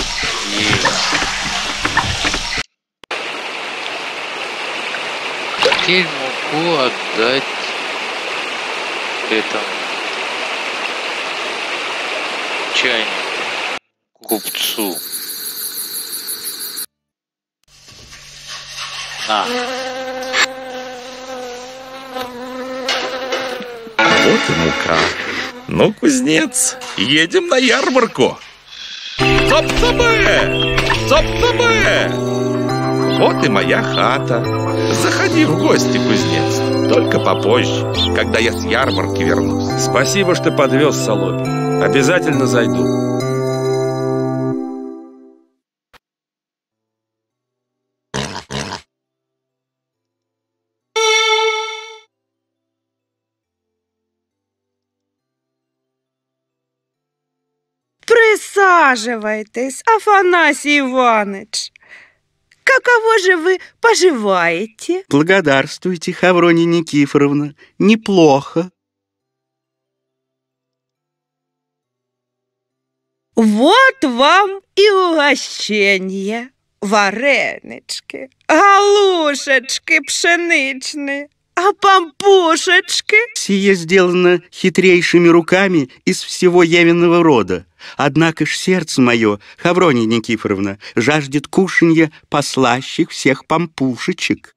[SPEAKER 9] Теперь муку отдать этому чайнику, купцу. На.
[SPEAKER 14] Вот и мука. Ну, кузнец, едем на ярмарку. Цоп-цабе! Цоп-цабе! Вот и моя хата. Заходи в гости, кузнец. Только попозже, когда я с ярмарки вернусь.
[SPEAKER 4] Спасибо, что подвез, Солопин. Обязательно зайду.
[SPEAKER 18] Присаживайтесь, Афанасий Иванович. Каково же вы поживаете?
[SPEAKER 1] Благодарствуйте, Хаврония Никифоровна. Неплохо.
[SPEAKER 18] Вот вам и угощение. Варенички, галушечки пшеничные, а пампушечки?
[SPEAKER 1] Сие сделано хитрейшими руками из всего явенного рода. Однако ж сердце мое, Хаврония Никифоровна, жаждет кушанья послащих всех пампушечек.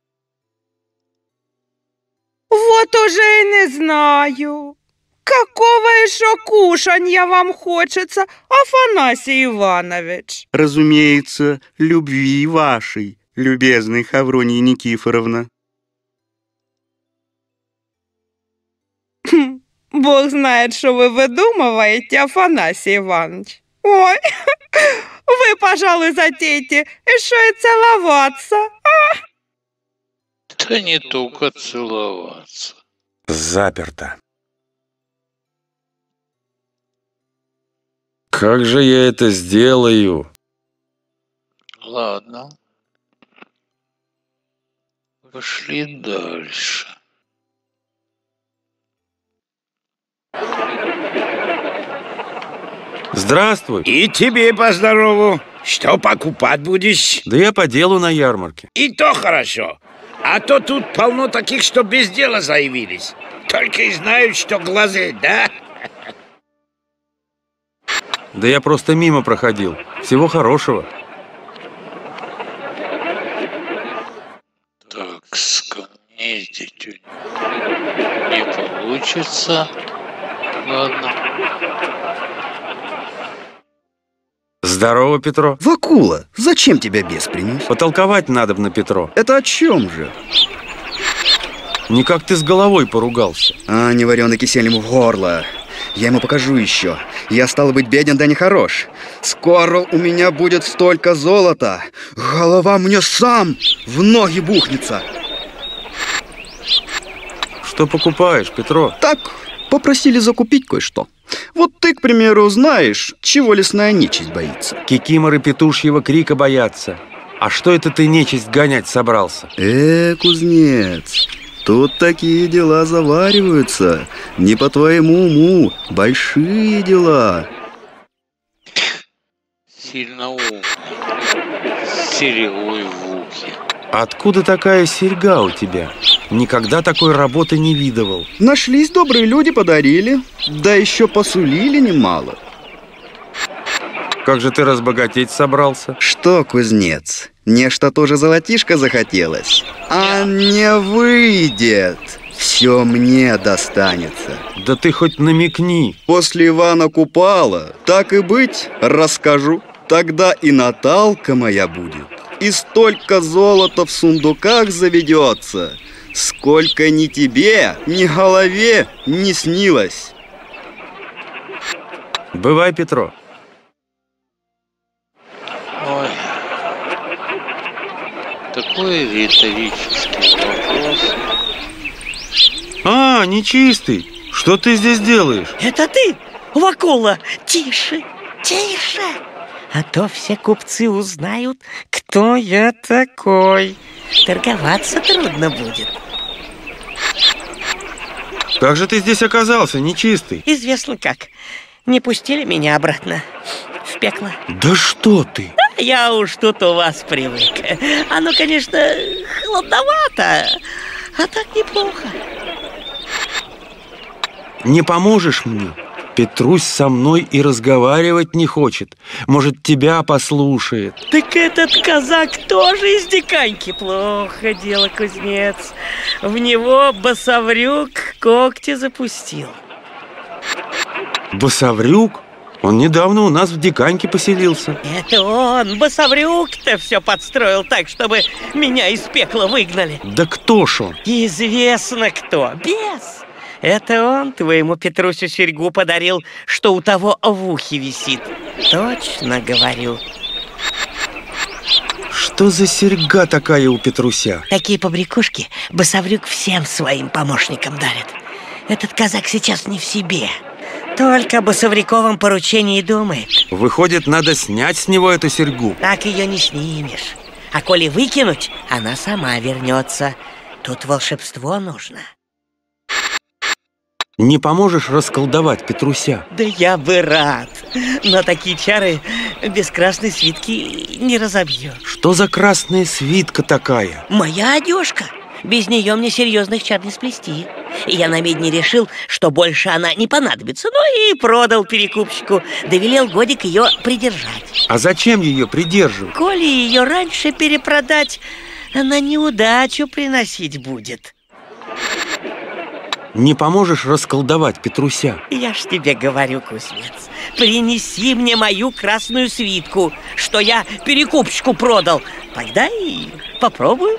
[SPEAKER 18] Вот уже и не знаю, какого еще кушанья вам хочется, Афанасий Иванович.
[SPEAKER 1] Разумеется, любви вашей, любезная Хаврония Никифоровна.
[SPEAKER 18] Бог знает, что вы выдумываете, Афанасий Иванович. Ой, вы, пожалуй, затеете еще и целоваться.
[SPEAKER 9] Да не только целоваться.
[SPEAKER 4] Заперто. Как же я это сделаю?
[SPEAKER 9] Ладно. Пошли дальше.
[SPEAKER 4] Здравствуй.
[SPEAKER 5] И тебе поздорову. Что покупать будешь?
[SPEAKER 4] Да я по делу на ярмарке.
[SPEAKER 5] И то хорошо. А то тут полно таких, что без дела заявились. Только и знают, что глазы, да?
[SPEAKER 4] Да я просто мимо проходил. Всего хорошего.
[SPEAKER 9] Так, скомнездить не получится. Ладно.
[SPEAKER 4] Здорово, Петро.
[SPEAKER 1] Вакула, зачем тебя бес принес?
[SPEAKER 4] Потолковать надобно, Петро.
[SPEAKER 1] Это о чем же?
[SPEAKER 4] Никак ты с головой поругался.
[SPEAKER 1] А, невареный кисель ему в горло. Я ему покажу еще. Я, стал быть, беден, да не хорош. Скоро у меня будет столько золота. Голова мне сам в ноги бухнется.
[SPEAKER 4] Что покупаешь, Петро?
[SPEAKER 1] Так, попросили закупить кое-что. Вот ты, к примеру, знаешь, чего лесная нечисть боится.
[SPEAKER 4] Кикиморы петушьего крика боятся. А что это ты нечисть гонять собрался?
[SPEAKER 1] Кузнец, тут такие дела завариваются. Не по твоему уму, большие дела.
[SPEAKER 9] Сильно умный. С серегой в ухе.
[SPEAKER 4] Откуда такая серьга у тебя? Никогда такой работы не видывал.
[SPEAKER 1] Нашлись добрые люди, подарили. Да еще посулили немало.
[SPEAKER 4] Как же ты разбогатеть собрался?
[SPEAKER 1] Что, кузнец, нечто тоже золотишко захотелось? А не выйдет. Все мне достанется.
[SPEAKER 4] Да ты хоть намекни.
[SPEAKER 1] После Ивана Купала, так и быть, расскажу. Тогда и Наталка моя будет. И столько золота в сундуках заведется, сколько ни тебе, ни голове не снилось.
[SPEAKER 4] Бывай, Петро.
[SPEAKER 9] Ой. Такой риторический вопрос.
[SPEAKER 4] А, нечистый. Что ты здесь делаешь?
[SPEAKER 12] Это ты, Вакула? Тише, тише. А то все купцы узнают, кто я такой. Торговаться трудно будет.
[SPEAKER 4] Как же ты здесь оказался, нечистый?
[SPEAKER 12] Известно как. Не пустили меня обратно в пекло.
[SPEAKER 4] Да что ты?
[SPEAKER 12] Я уж тут у вас привык. Оно, конечно, холодновато, а так неплохо.
[SPEAKER 4] Не поможешь мне? Петрусь со мной и разговаривать не хочет. Может, тебя послушает.
[SPEAKER 12] Так этот казак тоже из диканьки. Плохо дело, кузнец. В него Басаврюк когти запустил.
[SPEAKER 4] Басаврюк? Он недавно у нас в диканьке поселился.
[SPEAKER 12] Это он, Басаврюк-то, все подстроил так, чтобы меня из пекла выгнали.
[SPEAKER 4] Да кто ж он?
[SPEAKER 12] Известно кто. Бес. Это он твоему Петрусю серьгу подарил, что у того в ухе висит. Точно говорю.
[SPEAKER 4] Что за серьга такая у Петруся?
[SPEAKER 12] Такие побрякушки Басаврюк всем своим помощникам дарит. Этот казак сейчас не в себе. Только о Басаврюковом поручении думает.
[SPEAKER 4] Выходит, надо снять с него эту серьгу.
[SPEAKER 12] Так ее не снимешь. А коли выкинуть, она сама вернется. Тут волшебство нужно.
[SPEAKER 4] Не поможешь расколдовать Петруся?
[SPEAKER 12] Да я бы рад. Но такие чары без красной свитки не разобью.
[SPEAKER 4] Что за красная свитка такая?
[SPEAKER 12] Моя одежка. Без нее мне серьезных чар не сплести. И я на медне решил, что больше она не понадобится. Ну и продал перекупщику. Довелел годик ее придержать.
[SPEAKER 4] А зачем ее придерживать?
[SPEAKER 12] Коли ее раньше перепродать, она неудачу приносить будет.
[SPEAKER 4] Не поможешь расколдовать Петруся?
[SPEAKER 12] Я ж тебе говорю, кузнец, принеси мне мою красную свитку, что я перекупщику продал. Тогда и попробую.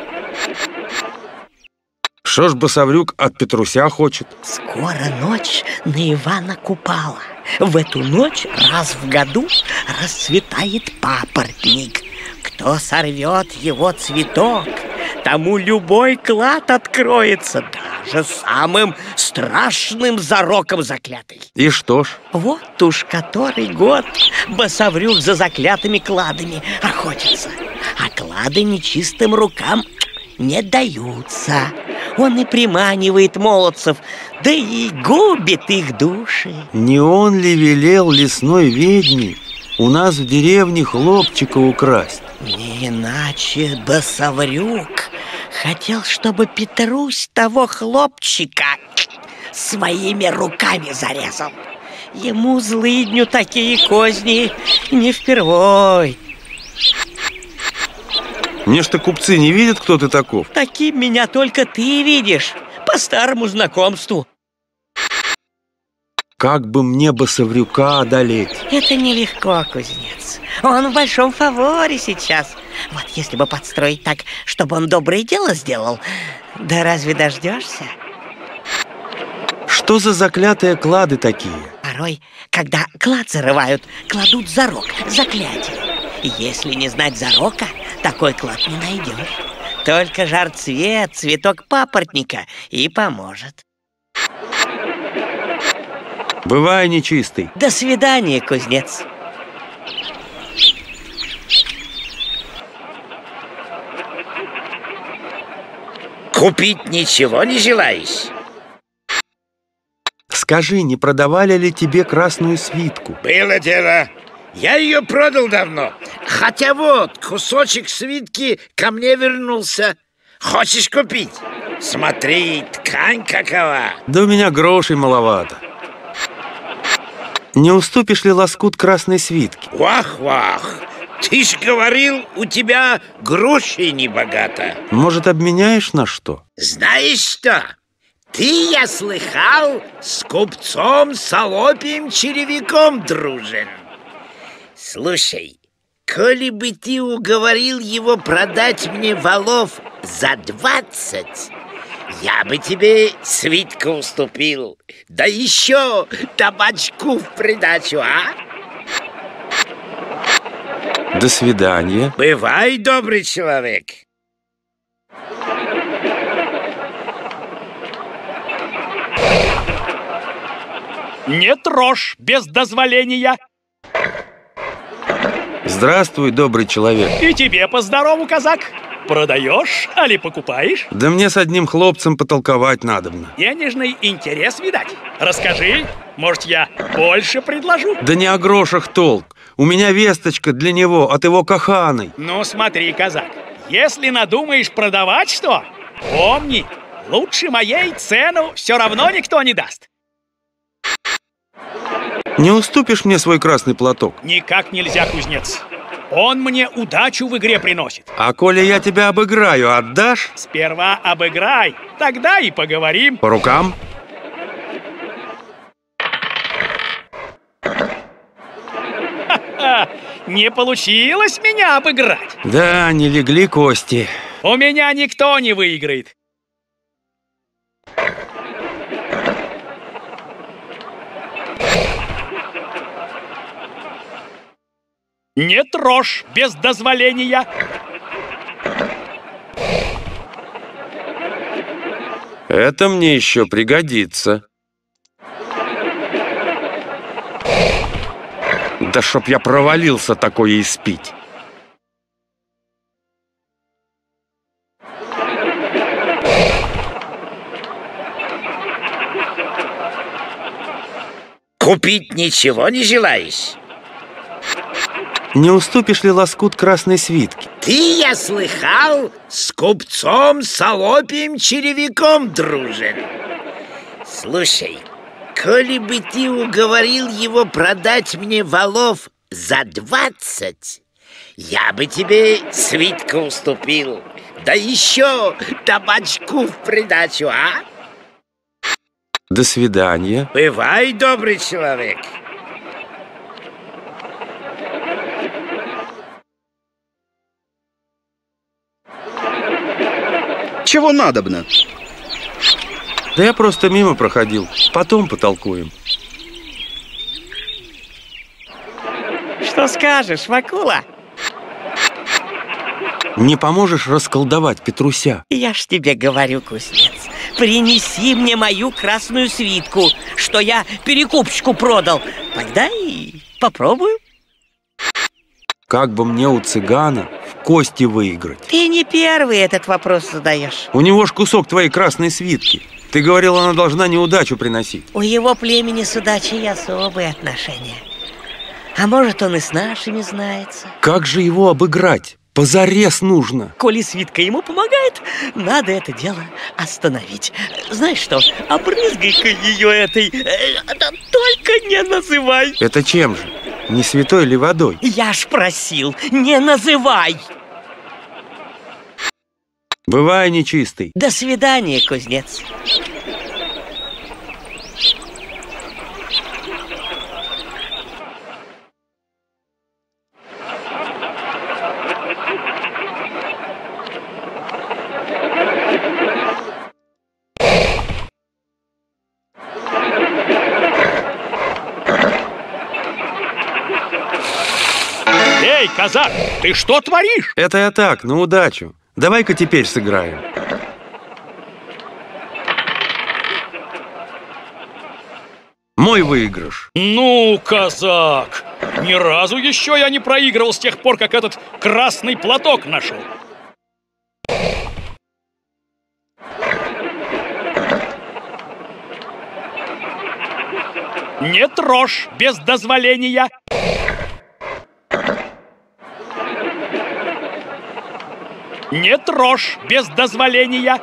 [SPEAKER 4] Что ж Басаврюк от Петруся хочет?
[SPEAKER 12] Скоро ночь на Ивана Купала. В эту ночь раз в году расцветает папоротник. Кто сорвет его цветок, тому любой клад откроется, даже самым страшным зароком заклятый.
[SPEAKER 4] И что ж?
[SPEAKER 12] Вот уж который год Басаврюк за заклятыми кладами охотится. А клады нечистым рукам не даются. Он и приманивает молодцев, да и губит их души.
[SPEAKER 4] Не он ли велел лесной ведьме у нас в деревне хлопчика украсть?
[SPEAKER 12] Не иначе Басаврюк хотел, чтобы Петрусь того хлопчика своими руками зарезал. Ему, злыдню, такие козни не впервой.
[SPEAKER 4] Мне что, купцы не видят, кто ты таков?
[SPEAKER 12] Таким меня только ты видишь, по старому знакомству.
[SPEAKER 4] Как бы мне босоврюка одолеть?
[SPEAKER 12] Это нелегко, кузнец. Он в большом фаворе сейчас. Вот если бы подстроить так, чтобы он доброе дело сделал, да разве дождешься?
[SPEAKER 4] Что за заклятые клады такие?
[SPEAKER 12] Порой, когда клад зарывают, кладут зарок, заклятие. Если не знать зарока, такой клад не найдешь. Только жарцвет, цветок папоротника и поможет.
[SPEAKER 4] Бывай, нечистый.
[SPEAKER 12] До свидания, кузнец.
[SPEAKER 5] Купить ничего не желаешь?
[SPEAKER 4] Скажи, не продавали ли тебе красную свитку?
[SPEAKER 5] Было дело. Я ее продал давно. Хотя вот, кусочек свитки ко мне вернулся. Хочешь купить? Смотри, ткань какова.
[SPEAKER 4] Да у меня грошей маловато. Не уступишь ли лоскут красной свитки?
[SPEAKER 5] Вах-вах. Ты ж говорил, у тебя грошей не богато.
[SPEAKER 4] Может, обменяешь на что?
[SPEAKER 5] Знаешь что? Ты, я слыхал, с купцом Солопием Черевиком дружен. Слушай, коли бы ты уговорил его продать мне валов за 20, я бы тебе свитку уступил. Да еще табачку в придачу, а?
[SPEAKER 4] До свидания.
[SPEAKER 5] Бывай, добрый человек.
[SPEAKER 19] Не трожь без дозволения.
[SPEAKER 4] Здравствуй, добрый человек.
[SPEAKER 19] И тебе поздорову, казак. Продаешь, али покупаешь?
[SPEAKER 4] Да мне с одним хлопцем потолковать надобно.
[SPEAKER 19] Денежный интерес, видать. Расскажи, может, я больше предложу?
[SPEAKER 4] Да не о грошах толк. У меня весточка для него от его каханы.
[SPEAKER 19] Ну, смотри, казак, если надумаешь продавать что, помни, лучше моей цену все равно никто не даст.
[SPEAKER 4] Не уступишь мне свой красный платок?
[SPEAKER 19] Никак нельзя, кузнец. Он мне удачу в игре приносит.
[SPEAKER 4] А коли я тебя обыграю, отдашь?
[SPEAKER 19] Сперва обыграй, тогда и поговорим.
[SPEAKER 4] По рукам?
[SPEAKER 19] Ха-ха, не получилось меня обыграть.
[SPEAKER 4] Да, не легли кости.
[SPEAKER 19] У меня никто не выиграет. Не трожь без дозволения.
[SPEAKER 4] Это мне еще пригодится. Да чтоб я провалился такое испить.
[SPEAKER 5] Купить ничего не желаешь?
[SPEAKER 4] Не уступишь ли лоскут красной свитки?
[SPEAKER 5] Ты, я слыхал, с купцом Солопием Черевиком дружен. Слушай, коли бы ты уговорил его продать мне валов за 20, я бы тебе свитку уступил. Да еще табачку в придачу, а?
[SPEAKER 4] До свидания.
[SPEAKER 5] Бывай, добрый человек.
[SPEAKER 1] Чего надобно?
[SPEAKER 4] Да я просто мимо проходил. Потом потолкуем.
[SPEAKER 12] Что скажешь, Вакула?
[SPEAKER 4] Не поможешь расколдовать Петруся?
[SPEAKER 12] Я ж тебе говорю, кузнец, принеси мне мою красную свитку, что я перекупщику продал. Тогда и попробую.
[SPEAKER 4] Как бы мне у цыгана в кости выиграть?
[SPEAKER 12] Ты не первый этот вопрос задаешь.
[SPEAKER 4] У него ж кусок твоей красной свитки. Ты говорил, она должна неудачу приносить.
[SPEAKER 12] У его племени с удачей особые отношения. А может, он и с нашими знается.
[SPEAKER 4] Как же его обыграть? Позарез нужно.
[SPEAKER 12] Коли свитка ему помогает, надо это дело остановить. Знаешь что, обрызгай-ка ее этой... Только не называй.
[SPEAKER 4] Это чем же? Не святой ли водой?
[SPEAKER 12] Я ж просил, не называй.
[SPEAKER 4] Бывай, нечистый.
[SPEAKER 12] До свидания, кузнец.
[SPEAKER 19] Эй, казак, ты что творишь?
[SPEAKER 4] Это я так, на удачу. Давай-ка теперь сыграем. Мой выигрыш.
[SPEAKER 19] Ну, казак, ни разу еще я не проигрывал с тех пор, как этот красный платок нашел. Не трожь без дозволения. Не трожь без дозволения.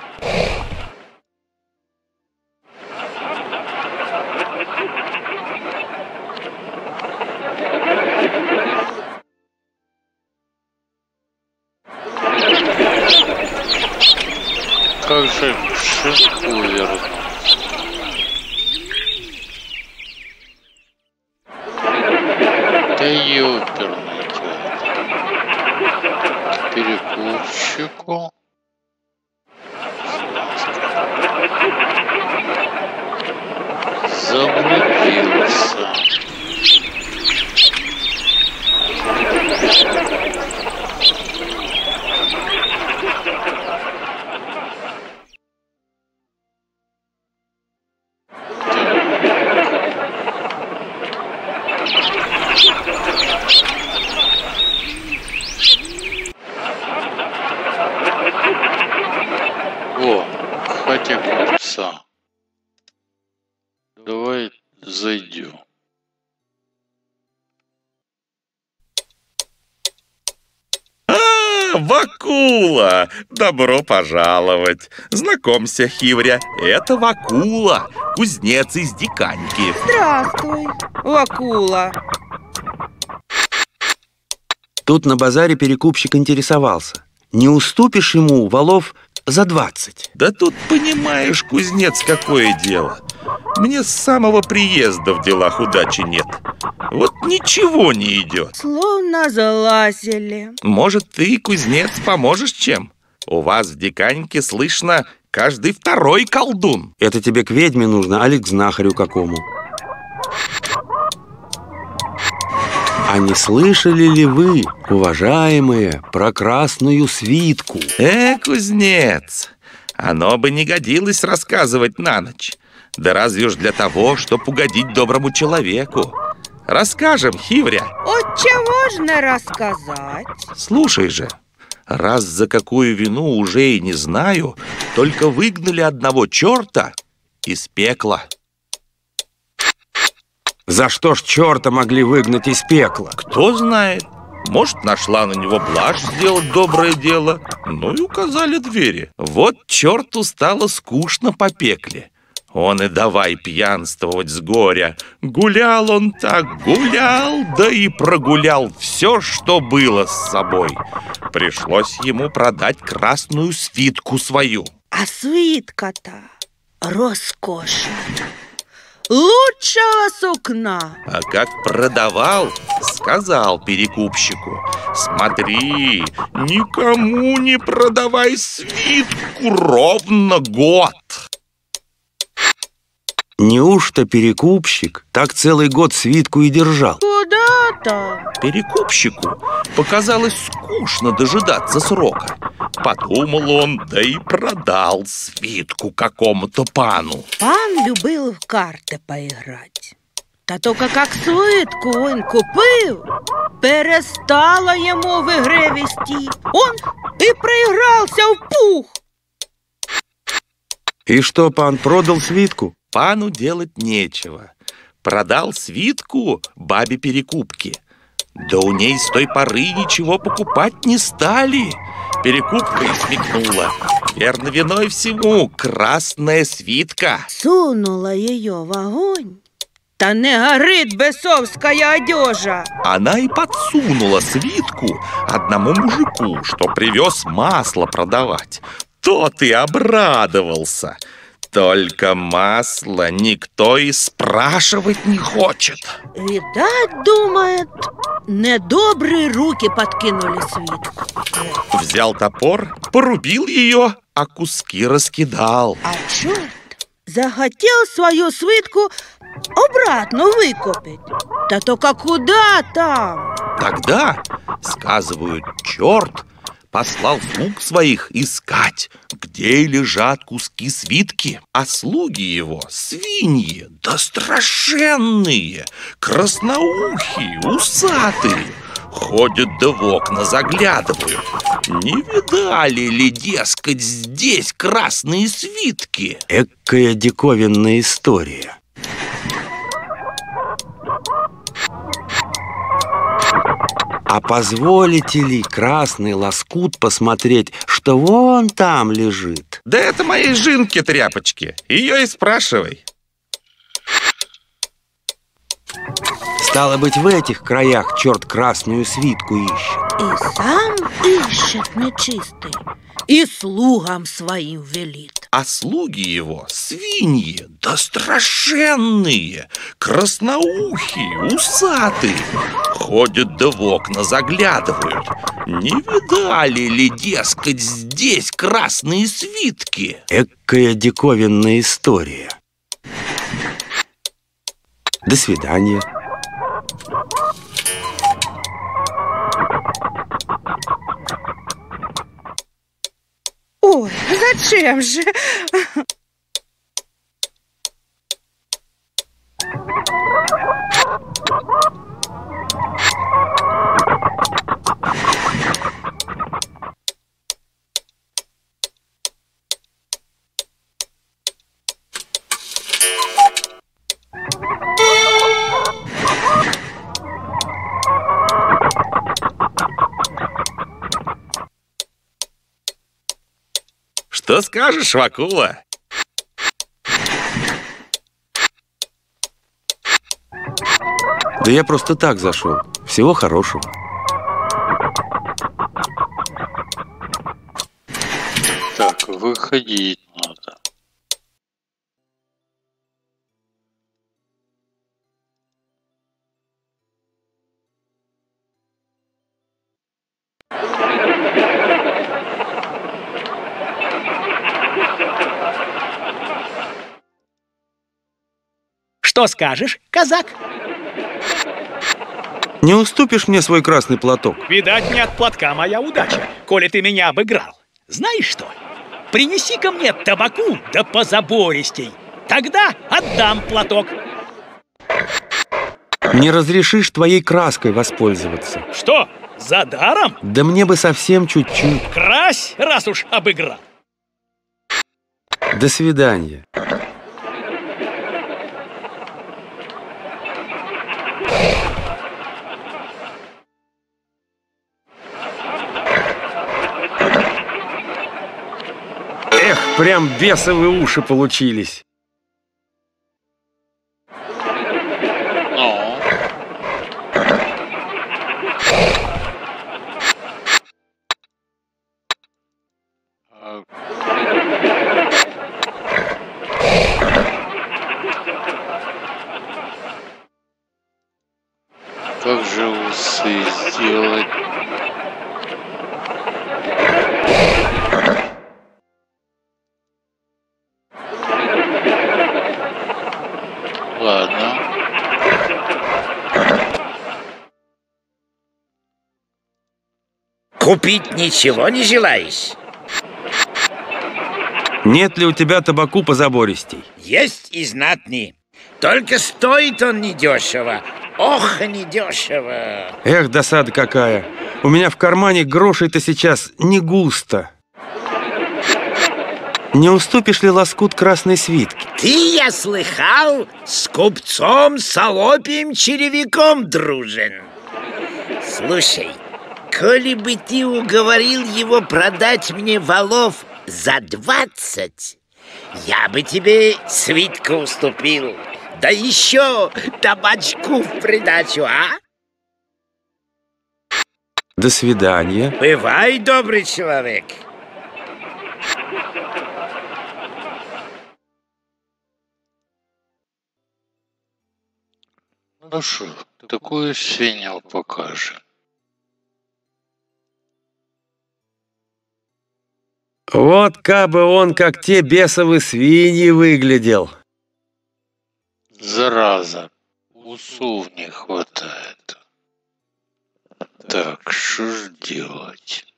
[SPEAKER 9] Как же шинку вернуть? Да ёперный театр. К перекупщику. Заблудился. О, хотя купца. Давай зайдем.
[SPEAKER 14] Вакула! Добро пожаловать! Знакомься, Хивря, это Вакула, кузнец из Диканьки.
[SPEAKER 18] Здравствуй, Вакула.
[SPEAKER 4] Тут на базаре перекупщик интересовался. Не уступишь ему валов за 20?
[SPEAKER 14] Да тут, понимаешь, кузнец, какое дело. Мне с самого приезда в делах удачи нет. Вот ничего не идет.
[SPEAKER 18] Словно залазили.
[SPEAKER 14] Может, ты, кузнец, поможешь чем? У вас в Диканьке слышно каждый второй колдун.
[SPEAKER 4] Это тебе к ведьме нужно, али к знахарю какому? А не слышали ли вы, уважаемые, про красную свитку?
[SPEAKER 14] Кузнец, оно бы не годилось рассказывать на ночь. Да разве уж для того, чтоб угодить доброму человеку. Расскажем, Хивря.
[SPEAKER 18] От чего ж не рассказать?
[SPEAKER 14] Слушай же, раз за какую вину уже и не знаю, только выгнали одного черта из пекла.
[SPEAKER 4] За что ж черта могли выгнать из пекла?
[SPEAKER 14] Кто знает. Может, нашла на него блажь сделать доброе дело. Ну и указали двери. Вот черту стало скучно по пекле. Он и давай пьянствовать с горя. Гулял он так, гулял, да и прогулял все, что было с собой. Пришлось ему продать красную свитку свою.
[SPEAKER 18] А свитка-то роскошная, лучшего сукна.
[SPEAKER 14] А как продавал, сказал перекупщику: смотри, никому не продавай свитку ровно год.
[SPEAKER 4] Неужто перекупщик так целый год свитку и держал?
[SPEAKER 18] Куда там?
[SPEAKER 14] Перекупщику показалось скучно дожидаться срока. Подумал он, да и продал свитку какому-то пану.
[SPEAKER 18] Пан любил в карты поиграть. Та только как свитку він купив, перестала ему в игре вести. Он и проигрался в пух.
[SPEAKER 4] И что, пан продал свитку?
[SPEAKER 14] Пану делать нечего. Продал свитку бабе перекупки. Да у ней с той поры ничего покупать не стали. Перекупка и смекнула. Верно, виной всему красная свитка.
[SPEAKER 18] Сунула ее в огонь. Та не горит бесовская одежа.
[SPEAKER 14] Она и подсунула свитку одному мужику, что привез масло продавать. Тот и обрадовался. Только масла никто и спрашивать не хочет.
[SPEAKER 18] Видать, думает, недобрые руки подкинули свитку.
[SPEAKER 14] Взял топор, порубил ее, а куски раскидал.
[SPEAKER 18] А черт захотел свою свитку обратно выкупить. Да только куда там?
[SPEAKER 14] Тогда, сказывают, черт послал слуг своих искать, где лежат куски свитки. А слуги его свиньи, да страшенные, красноухие, усатые, ходят да в окна заглядывают. Не видали ли, дескать, здесь красные свитки?
[SPEAKER 4] Экая диковинная история. А позволите ли, красный лоскут, посмотреть, что вон там лежит?
[SPEAKER 14] Да это моей жинке тряпочки. Ее и спрашивай.
[SPEAKER 4] Стало быть, в этих краях черт красную свитку ищет.
[SPEAKER 18] И сам ищет нечистый, и слугам своим велит.
[SPEAKER 14] А слуги его свиньи, да страшенные, красноухие, усатые, ходят да в окна заглядывают. Не видали ли, дескать, здесь красные свитки?
[SPEAKER 4] Экая диковинная история. До свидания.
[SPEAKER 18] Ой, зачем же?
[SPEAKER 14] Что скажешь, Вакула?
[SPEAKER 4] Да я просто так зашел. Всего хорошего.
[SPEAKER 9] Так, выходить надо.
[SPEAKER 19] Что скажешь, казак?
[SPEAKER 4] Не уступишь мне свой красный платок?
[SPEAKER 19] Видать, не от платка моя удача, коли ты меня обыграл. Знаешь что? Принеси ко мне табаку да позабористей. Тогда отдам платок.
[SPEAKER 4] Не разрешишь твоей краской воспользоваться?
[SPEAKER 19] Что, за даром?
[SPEAKER 4] Да мне бы совсем чуть-чуть.
[SPEAKER 19] Крась, раз уж обыграл.
[SPEAKER 4] До свидания. Эх, прям бесовые уши получились.
[SPEAKER 9] Ну? Как же усы сделать? Ладно.
[SPEAKER 5] Купить ничего не желаешь?
[SPEAKER 4] Нет ли у тебя табаку позабористей?
[SPEAKER 5] Есть и знатный. Только стоит он недешево. Ох, недешево.
[SPEAKER 4] Эх, досада какая. У меня в кармане грошей-то сейчас не густо. Не уступишь ли лоскут красной свитки?
[SPEAKER 5] Ты, я слыхал, с купцом Солопием Черевиком дружен. Слушай, коли бы ты уговорил его продать мне валов за 20, я бы тебе свитку уступил. Да еще табачку в придачу, а?
[SPEAKER 4] До свидания.
[SPEAKER 5] Бывай, добрый человек.
[SPEAKER 9] Ну что, такую свинью покажем.
[SPEAKER 4] Вот кабы он, как те бесовы свиньи, выглядел.
[SPEAKER 9] Зараза, усов не хватает. Так, что ж делать?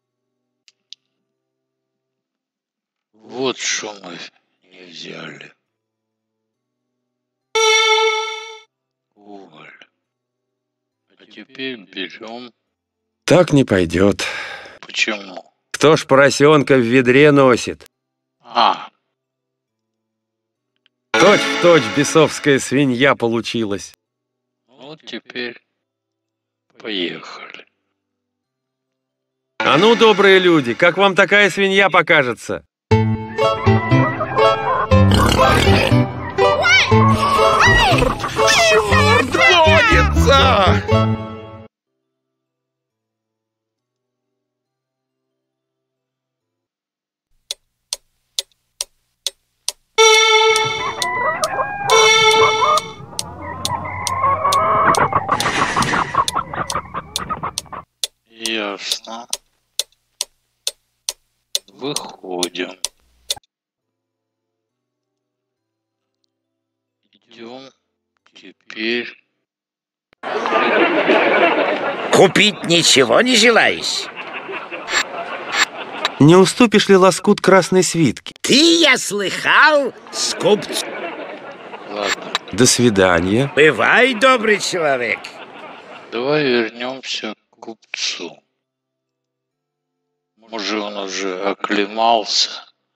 [SPEAKER 9] Вот что мы не взяли. Уголь. А теперь берем.
[SPEAKER 4] Так не пойдет.
[SPEAKER 9] Почему?
[SPEAKER 4] Кто ж поросенка в ведре носит? Точь-в-точь бесовская свинья получилась.
[SPEAKER 9] Вот теперь поехали.
[SPEAKER 4] А ну, добрые люди, как вам такая свинья покажется?
[SPEAKER 14] Черт водится!
[SPEAKER 9] Ясно. Выходим. Идем теперь.
[SPEAKER 5] Купить ничего не желаешь?
[SPEAKER 4] Не уступишь ли лоскут красной свитки?
[SPEAKER 5] Ты, я слыхал, скупц.
[SPEAKER 9] Ладно.
[SPEAKER 4] До свидания.
[SPEAKER 5] Бывай, добрый человек.
[SPEAKER 9] Давай вернемся к купцу. Может, он уже оклемался.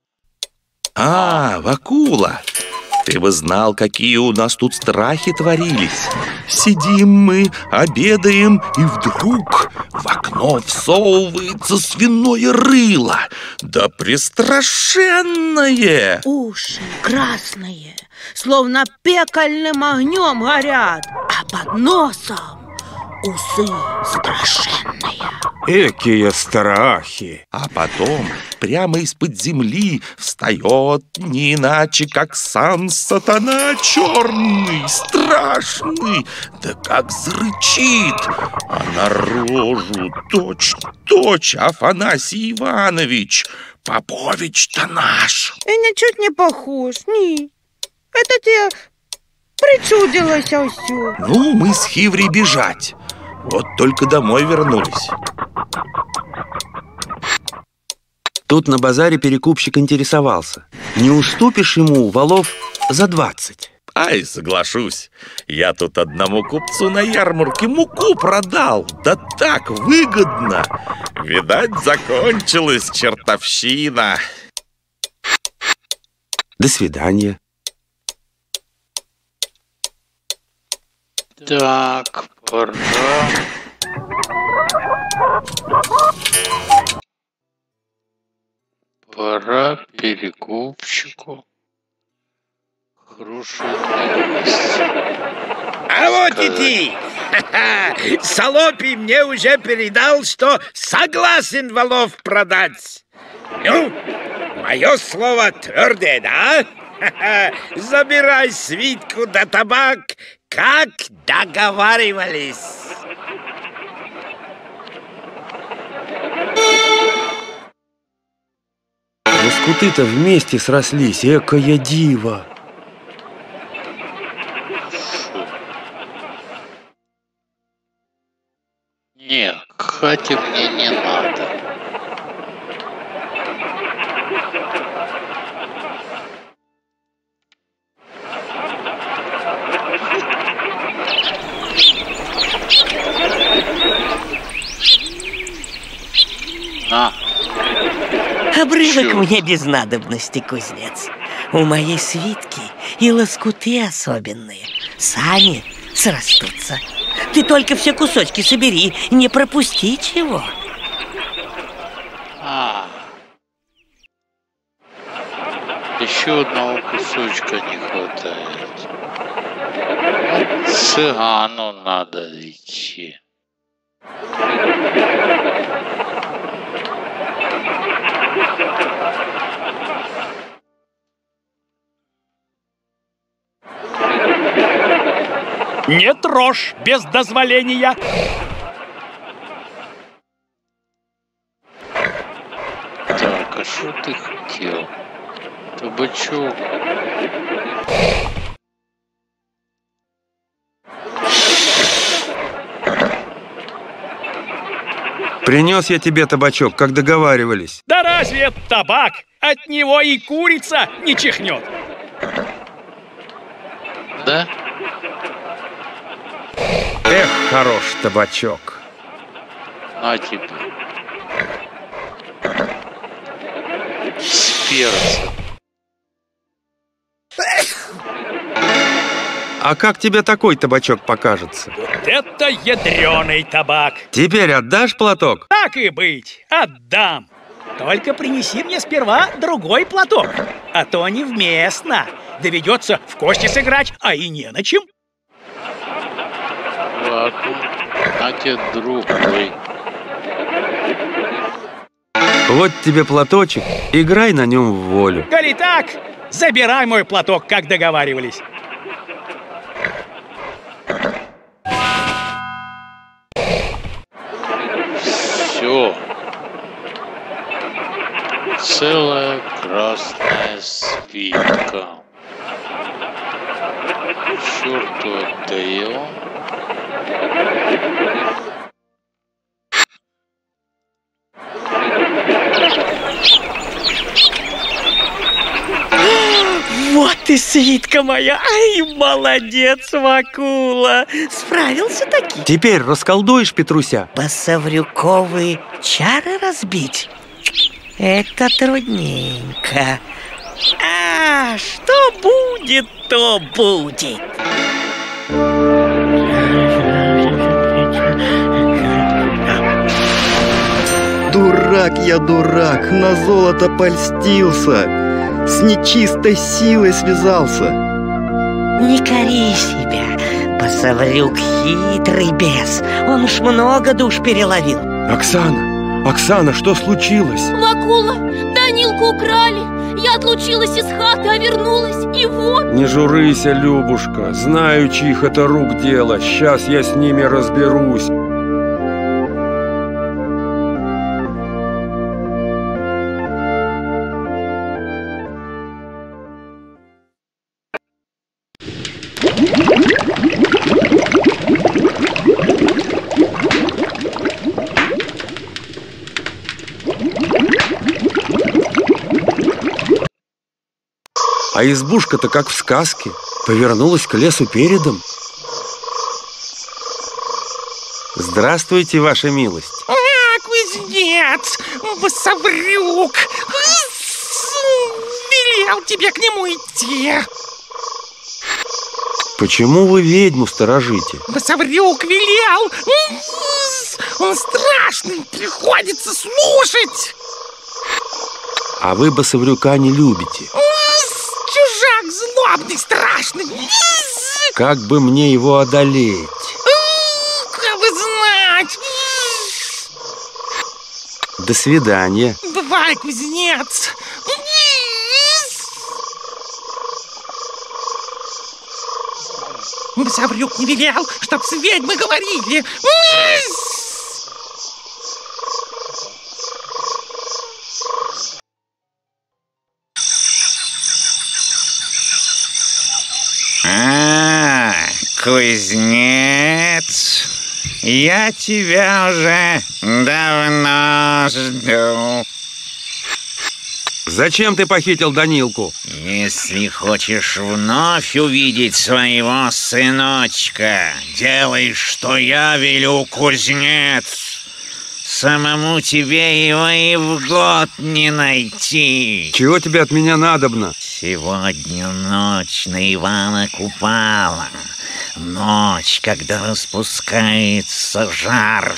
[SPEAKER 14] Вакула, ты бы знал, какие у нас тут страхи творились. Сидим мы, обедаем, и вдруг в окно всовывается свиное рыло. Да пристрашенное!
[SPEAKER 18] Уши красные, словно пекальным огнем горят, а под носом усы страшенные.
[SPEAKER 4] Экие страхи!
[SPEAKER 14] А потом прямо из-под земли встает не иначе, как сам сатана черный, страшный, да как зарычит, а на рожу точь-точь Афанасий Иванович, Попович-то наш.
[SPEAKER 18] И ничуть не похож, ни. Это тебе причудилось все.
[SPEAKER 14] Ну, мы с Хиври бежать. Вот только домой вернулись.
[SPEAKER 4] Тут на базаре перекупщик интересовался. Не уступишь ему валов за 20?
[SPEAKER 14] Ай, соглашусь. Я тут одному купцу на ярмарке муку продал. Да так выгодно. Видать, закончилась чертовщина.
[SPEAKER 4] До свидания.
[SPEAKER 9] Так, пора. Пора перекупщику хорошую новость.
[SPEAKER 5] А вот и ты! Солопий мне уже передал, что согласен валов продать. Ну, мое слово твердое, да? Забирай свитку да табак, как договаривались.
[SPEAKER 4] Лоскуты-то вместе срослись, экая дива.
[SPEAKER 9] Нет, к хате мне не надо. На.
[SPEAKER 12] Обрывок мне без надобности, кузнец. У моей свитки и лоскуты особенные. Сами срастутся. Ты только все кусочки собери, не пропусти чего.
[SPEAKER 9] Еще одного кусочка не хватает. К цыгану надо идти.
[SPEAKER 19] Не трожь без дозволения.
[SPEAKER 9] Так, а что ты хотел? Табачок.
[SPEAKER 4] Принес я тебе табачок, как договаривались.
[SPEAKER 19] Да разве это табак? От него и курица не чихнет.
[SPEAKER 9] Да?
[SPEAKER 4] Эх, хорош табачок.
[SPEAKER 9] На тебе. С перцем.
[SPEAKER 4] А как тебе такой табачок покажется?
[SPEAKER 19] Вот это ядреный табак.
[SPEAKER 4] Теперь отдашь платок?
[SPEAKER 19] Так и быть, отдам. Только принеси мне сперва другой платок, а то невместно. Доведется в кости сыграть, а и не на чем.
[SPEAKER 9] Ладно, а тебе другой.
[SPEAKER 4] Вот тебе платочек, играй на нем в волю.
[SPEAKER 19] Коли так, забирай мой платок, как договаривались.
[SPEAKER 9] Все. Целая красная свитка. Черту отдаем.
[SPEAKER 12] Вот и свитка моя! Ай, молодец, Вакула! Справился таки?
[SPEAKER 4] Теперь расколдуешь Петруся?
[SPEAKER 12] Басаврюковые чары разбить? Это трудненько. А что будет, то будет.
[SPEAKER 1] Дурак я, дурак, на золото польстился. С нечистой силой связался.
[SPEAKER 12] Не кори себя, Басаврюк хитрый бес. Он уж много душ переловил.
[SPEAKER 4] Оксана, что случилось?
[SPEAKER 3] Вакула, Данилку украли. Я отлучилась из хаты, а вернулась, и вот.
[SPEAKER 4] Не журыся, Любушка, знаю, чьих это рук дело. Сейчас я с ними разберусь. А избушка-то, как в сказке, повернулась к лесу передом. Здравствуйте, ваша милость.
[SPEAKER 12] Кузнец, Басаврюк, велел тебе к нему идти.
[SPEAKER 4] Почему вы ведьму сторожите?
[SPEAKER 12] Басаврюк велел. Он страшный, приходится слушать.
[SPEAKER 4] А вы Басаврюка не любите.
[SPEAKER 12] Чужак злобный, страшный.
[SPEAKER 4] Как бы мне его одолеть?
[SPEAKER 12] Как бы знать.
[SPEAKER 4] До свидания.
[SPEAKER 12] Бывай, кузнец. Басаврюк не велел, чтоб с ведьмой говорили.
[SPEAKER 2] Кузнец, я тебя уже давно жду.
[SPEAKER 4] Зачем ты похитил Данилку?
[SPEAKER 2] Если хочешь вновь увидеть своего сыночка, делай, что я велю, кузнец. Самому тебе его и в год не найти.
[SPEAKER 4] Чего тебе от меня надобно?
[SPEAKER 2] Сегодня ночь на Ивана Купала. Ночь, когда распускается жар,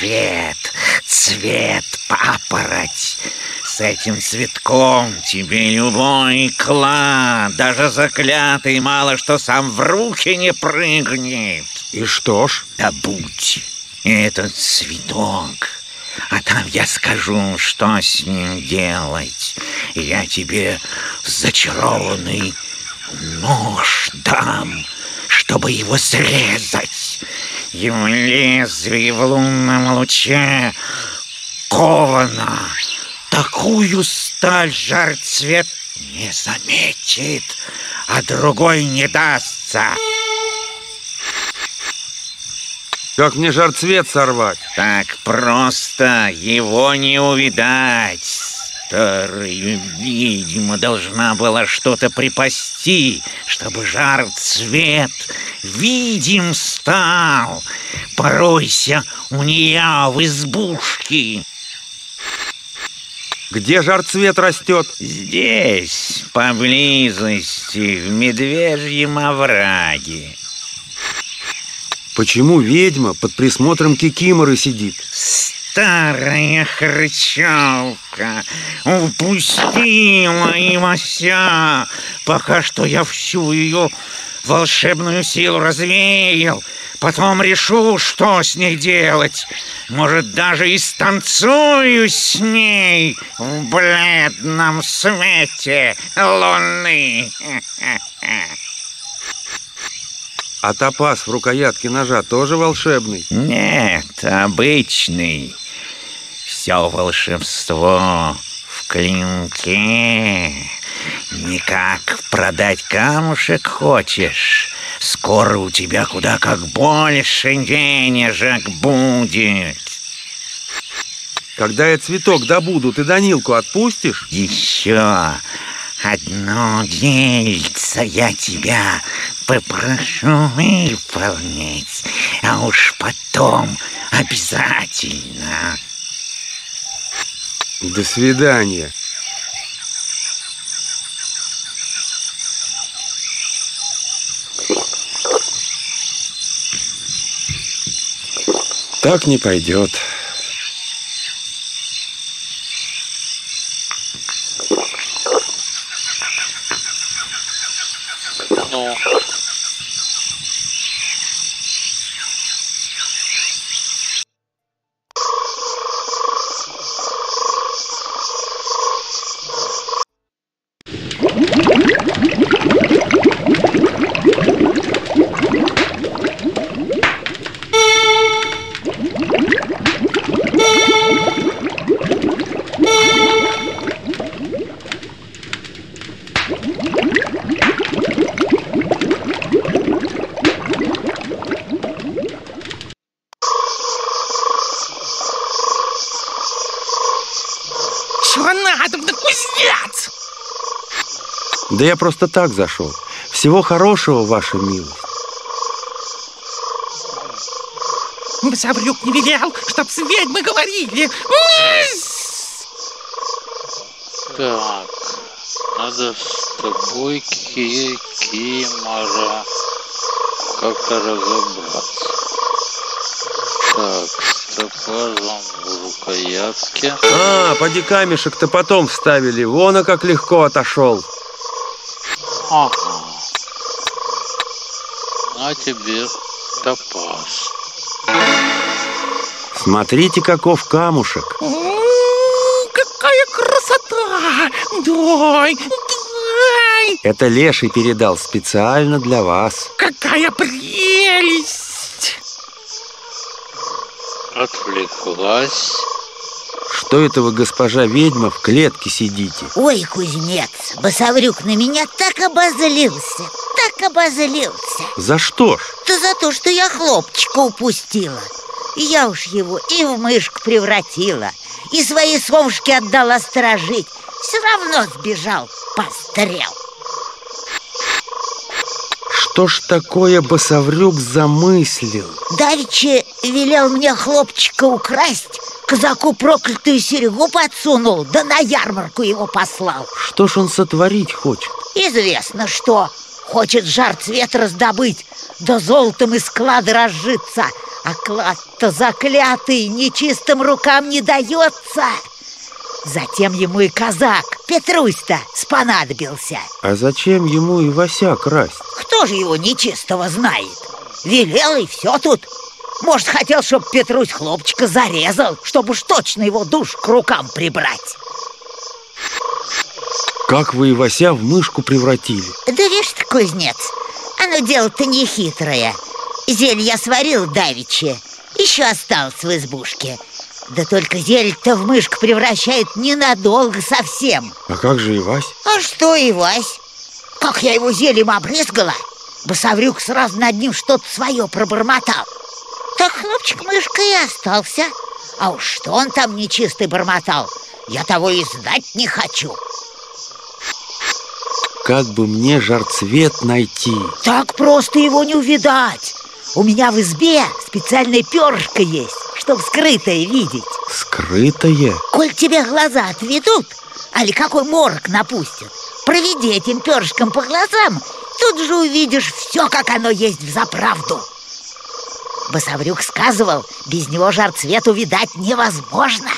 [SPEAKER 2] цвет папороть. С этим цветком тебе любой клад, даже заклятый, мало что сам в руки не прыгнет.
[SPEAKER 4] И что ж?
[SPEAKER 2] Добудь этот цветок, а там я скажу, что с ним делать. Я тебе зачарованный нож дам, чтобы его срезать. Его лезвие в лунном луче ковано. Такую сталь жар-цвет не заметит, а другой не дастся.
[SPEAKER 4] Как мне жарцвет сорвать?
[SPEAKER 2] Так просто его не увидать. Старая ведьма должна была что-то припасти, чтобы жар-цвет видим стал. Поройся у нее в избушке.
[SPEAKER 4] Где жар-цвет растет?
[SPEAKER 2] Здесь, поблизости, в медвежьем овраге.
[SPEAKER 4] Почему ведьма под присмотром кикиморы сидит?
[SPEAKER 2] Старая хрычалка упустила Ивася, пока что я всю ее волшебную силу развеял. Потом решу, что с ней делать. Может, даже и станцую с ней в бледном свете луны.
[SPEAKER 4] А топаз в рукоятке ножа тоже волшебный?
[SPEAKER 2] Нет, обычный. Все волшебство в клинке. Никак продать камушек хочешь? Скоро у тебя куда как больше денежек будет.
[SPEAKER 4] Когда я цветок добуду, ты Данилку отпустишь?
[SPEAKER 2] Еще одно дельце я тебя попрошу выполнить, а уж потом обязательно.
[SPEAKER 4] До свидания. Так не пойдет.
[SPEAKER 9] Ну.
[SPEAKER 12] Чего надо, да кузнец?
[SPEAKER 4] Да я просто так зашел. Всего хорошего, ваша милость.
[SPEAKER 12] Бособрюк не велел, чтоб с ведьмой говорили.
[SPEAKER 9] Так, надо с тобой, Кикимора, как-то разобраться. Так, с топазом в рукоятке.
[SPEAKER 4] А, поди камешек-то потом вставили. Вон, а как легко отошел.
[SPEAKER 9] Ага. На тебе топаз.
[SPEAKER 4] Смотрите, каков камушек.
[SPEAKER 12] Какая красота! Дай, дай!
[SPEAKER 4] Это Леший передал специально для вас.
[SPEAKER 12] Какая прелесть!
[SPEAKER 9] Отвлеклась.
[SPEAKER 4] Что это вы, госпожа ведьма, в клетке сидите?
[SPEAKER 16] Ой, кузнец, Бособрюк на меня так обозлился, так обозлился.
[SPEAKER 4] За что ж?
[SPEAKER 16] Да за то, что я хлопчика упустила. Я уж его и в мышку превратила, и свои совушки отдала сторожить. Все равно сбежал, пострел.
[SPEAKER 4] Что ж такое Бособрюк замыслил?
[SPEAKER 16] Давеча велел мне хлопчика украсть, казаку проклятую серьгу подсунул, да на ярмарку его послал.
[SPEAKER 4] Что ж он сотворить хочет?
[SPEAKER 16] Известно что. Хочет жар-цвет раздобыть, да золотом из клада разжиться. А клад-то заклятый, нечистым рукам не дается. Затем ему и казак, Петрусь-то, спонадобился.
[SPEAKER 4] А зачем ему и Вася красть?
[SPEAKER 16] Кто же его нечистого знает? Велел и все тут. Может, хотел, чтоб Петрусь хлопчика зарезал, чтобы уж точно его душ к рукам прибрать.
[SPEAKER 4] Как вы и Вася в мышку превратили?
[SPEAKER 16] Да видишь ты, кузнец, оно дело-то не хитрое. Зелье я сварил давеча, еще осталось в избушке. Да только зелье-то в мышку превращает ненадолго совсем.
[SPEAKER 4] А как же Ивась?
[SPEAKER 16] А что Ивась? Как я его зельем обрызгала, Бособрюк сразу над ним что-то свое пробормотал. Так хлопчик-мышка и остался. А уж что он там нечистый бормотал, я того и знать не хочу.
[SPEAKER 4] Как бы мне жарцвет найти?
[SPEAKER 16] Так просто его не увидать. У меня в избе специальное перышко есть, чтоб скрытое видеть.
[SPEAKER 4] Скрытое?
[SPEAKER 16] Коль тебе глаза отведут, али какой морок напустят, проведи этим перышком по глазам, тут же увидишь все, как оно есть взаправду. Басаврюк сказывал, без него жарцвет увидать невозможно.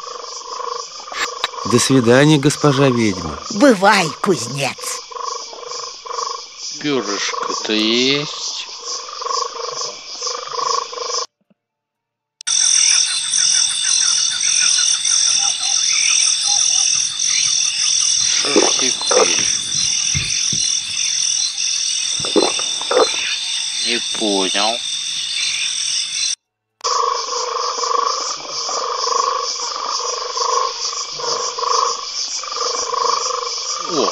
[SPEAKER 4] До свидания, госпожа ведьма.
[SPEAKER 16] Бывай, кузнец.
[SPEAKER 9] Перышко-то есть. Что ж теперь? Не понял. О!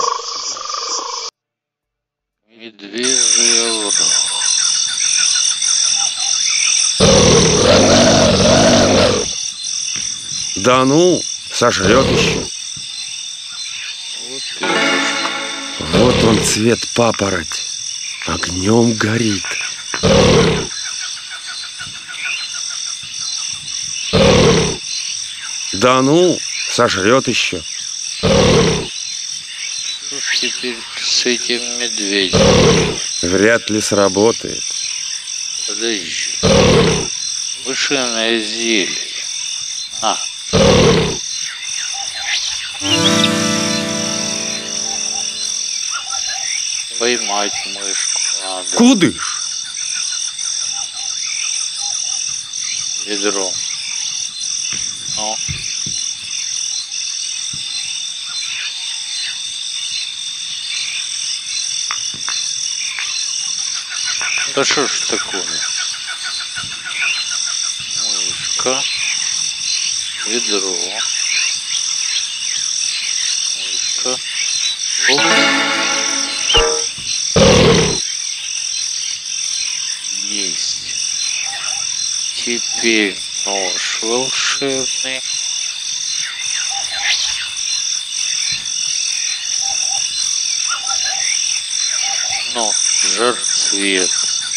[SPEAKER 9] Медвежий овраг.
[SPEAKER 4] Да ну, сожрет еще. Вот он цвет папороть. Огнем горит. Да ну, сожрет еще.
[SPEAKER 9] Что ж теперь с этим медведем?
[SPEAKER 4] Вряд ли сработает.
[SPEAKER 9] Подожди. Мышиное зелье. А. Поймать мышку надо.
[SPEAKER 4] Кудыш?
[SPEAKER 9] Ведро. Ну. Да что ж такое? Мышка. Ведро. Мышка. Оп. Есть. Теперь нож волшебный. Ну, жарцвет.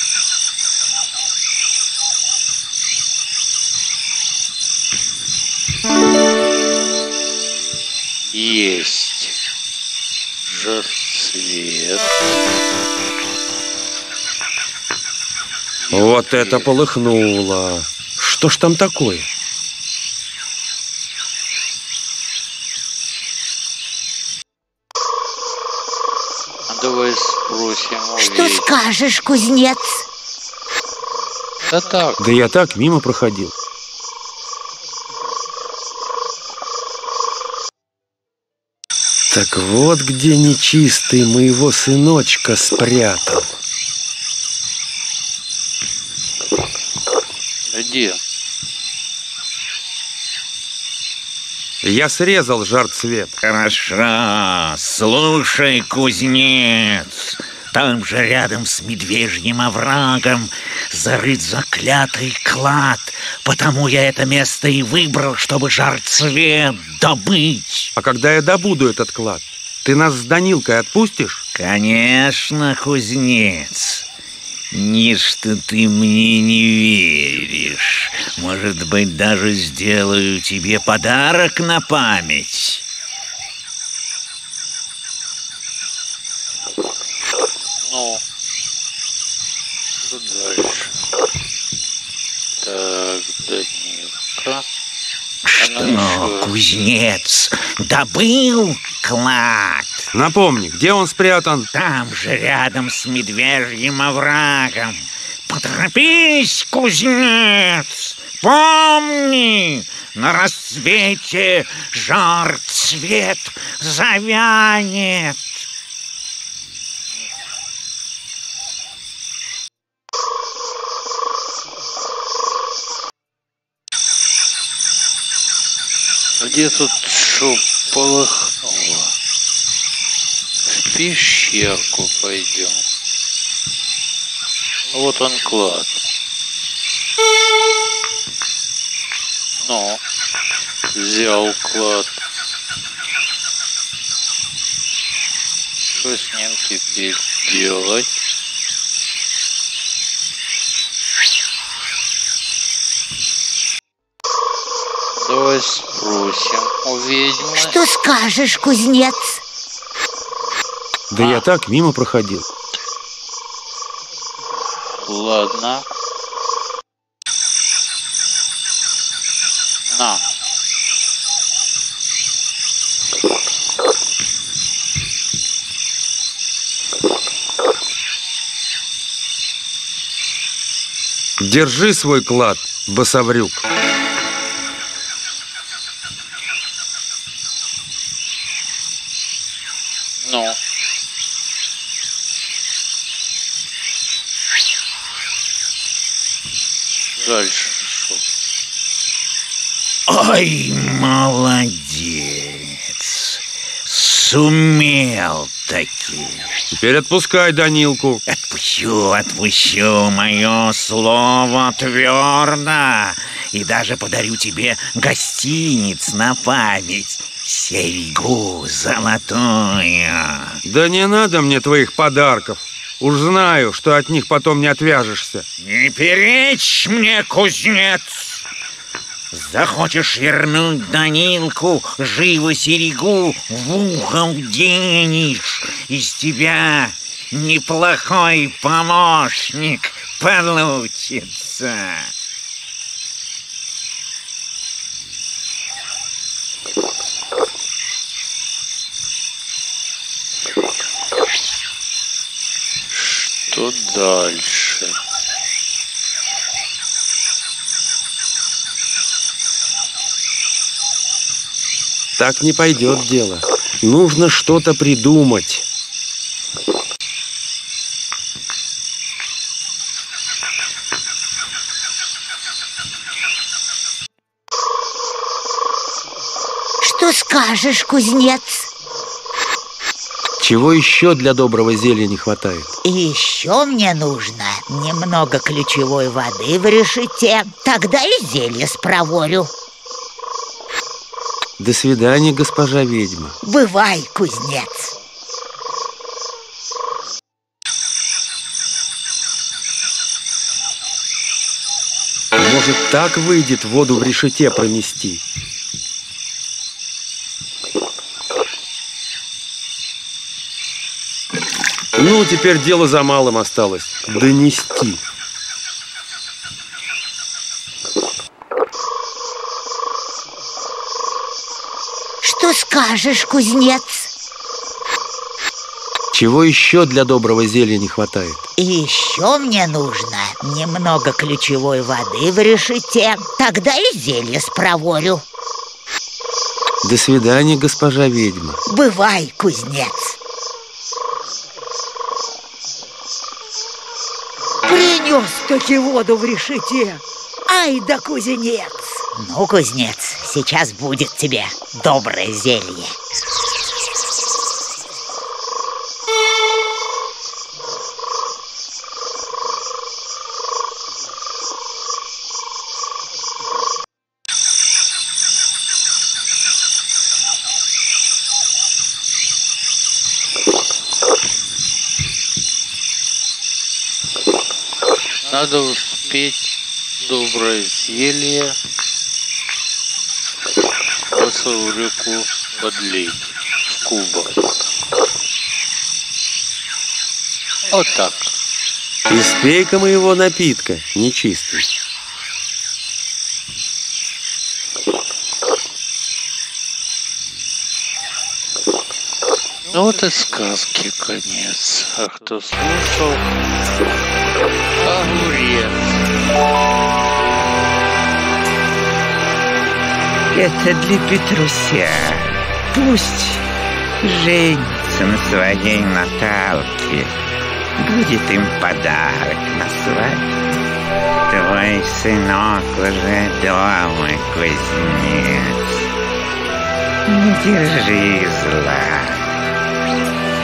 [SPEAKER 9] Есть. Жарцвет.
[SPEAKER 4] Вот это полыхнуло. Что ж там такое?
[SPEAKER 9] Давай спросим у
[SPEAKER 16] Что
[SPEAKER 9] ведьмы.
[SPEAKER 16] скажешь, кузнец?
[SPEAKER 9] Да так.
[SPEAKER 4] Да я так мимо проходил. Так вот где нечистый моего сыночка спрятал.
[SPEAKER 9] Где?
[SPEAKER 4] Я срезал жарцвет.
[SPEAKER 2] Хорошо. Слушай, кузнец, там же рядом с медвежьим оврагом зарыт заклятый клад. Потому я это место и выбрал, чтобы жарцвет добыть.
[SPEAKER 4] А когда я добуду этот клад, ты нас с Данилкой отпустишь?
[SPEAKER 2] Конечно, кузнец. Не что ты мне не веришь. Может быть, даже сделаю тебе подарок на память.
[SPEAKER 9] Ну, что дальше? Так, Данилка.
[SPEAKER 2] Что, кузнец, добыл клад?
[SPEAKER 4] Напомни, где он спрятан?
[SPEAKER 2] Там же, рядом с медвежьим оврагом. Поторопись, кузнец! Помни, на рассвете жарцвет завянет.
[SPEAKER 9] Где тут что полыхнуло? В пещерку пойдем. Вот он клад. Ну, взял клад. Что с ним теперь делать? Давай спросим у ведьмы.
[SPEAKER 16] Что скажешь, кузнец?
[SPEAKER 4] Да я так мимо проходил.
[SPEAKER 9] Ладно. На.
[SPEAKER 4] Держи свой клад, босоврюк.
[SPEAKER 9] Ну. Дальше шел.
[SPEAKER 2] Ой, молодец. Сумел таки.
[SPEAKER 4] Теперь отпускай Данилку.
[SPEAKER 2] Отпущу, мое слово твердо. И даже подарю тебе гостиниц на память. Серьгу золотую.
[SPEAKER 4] Да не надо мне твоих подарков. Уж знаю, что от них потом не отвяжешься.
[SPEAKER 2] Не перечь мне, кузнец. Захочешь вернуть Данилку, живо серьгу в ухо вденешь. Из тебя неплохой помощник получится.
[SPEAKER 9] Что дальше?
[SPEAKER 4] Так не пойдет дело. Нужно что-то придумать.
[SPEAKER 16] Что скажешь, кузнец?
[SPEAKER 4] Чего еще для доброго зелья не хватает?
[SPEAKER 16] И еще мне нужно немного ключевой воды в решете. Тогда и зелье спроворю.
[SPEAKER 4] До свидания, госпожа ведьма.
[SPEAKER 16] Бывай, кузнец.
[SPEAKER 4] Может, так выйдет воду в решете пронести? Ну, теперь дело за малым осталось. Донести.
[SPEAKER 16] Что скажешь, кузнец?
[SPEAKER 4] Чего еще для доброго зелья не хватает?
[SPEAKER 16] И еще мне нужно немного ключевой воды в решете. Тогда и зелье спроворю.
[SPEAKER 4] До свидания, госпожа ведьма.
[SPEAKER 16] Бывай, кузнец. Принес-таки воду в решете. Ай да кузнец. Ну, кузнец, сейчас будет тебе доброе зелье.
[SPEAKER 9] Надо успеть доброе зелье босоврюку подлить в кубок. Вот так.
[SPEAKER 4] Испей-ка моего напитка, нечистый.
[SPEAKER 9] Ну вот и сказки конец. А кто слушал? Огурец.
[SPEAKER 2] Это для Петруся. Пусть женится на своей Наталке. Будет им подарок на свадьбу. Твой сынок уже дома, кузнец. Не держи зла.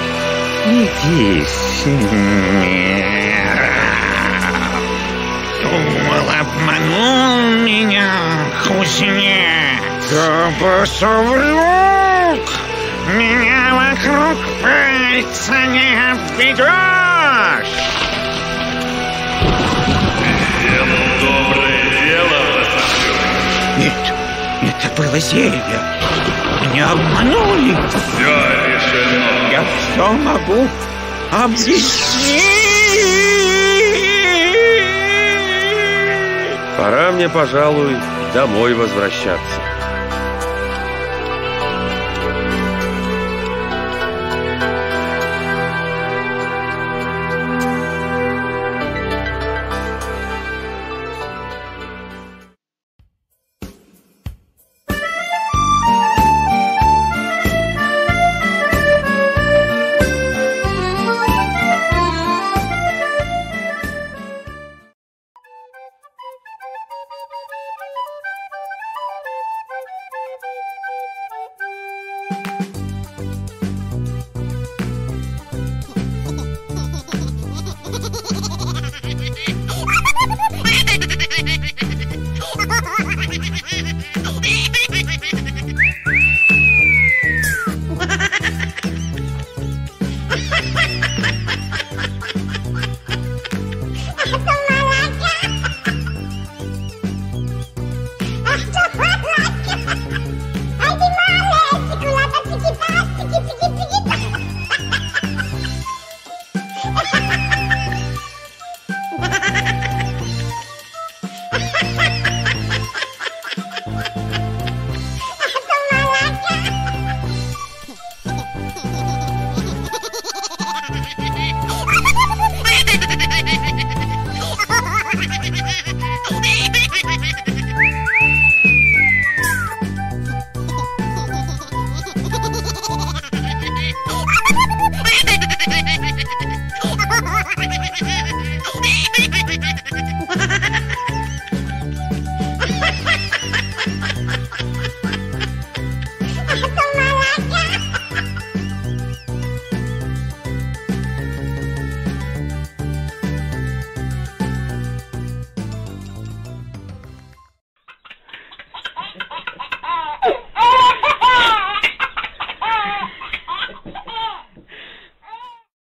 [SPEAKER 2] Иди с миром. думал, обманул меня, кузнец. Да посоврут, меня вокруг пальца не обведешь.
[SPEAKER 14] Сделал доброе дело,
[SPEAKER 2] Нет, это было зелье. Меня обманули.
[SPEAKER 14] Все решено.
[SPEAKER 2] Я все могу объяснить.
[SPEAKER 4] Пора мне, пожалуй, домой возвращаться.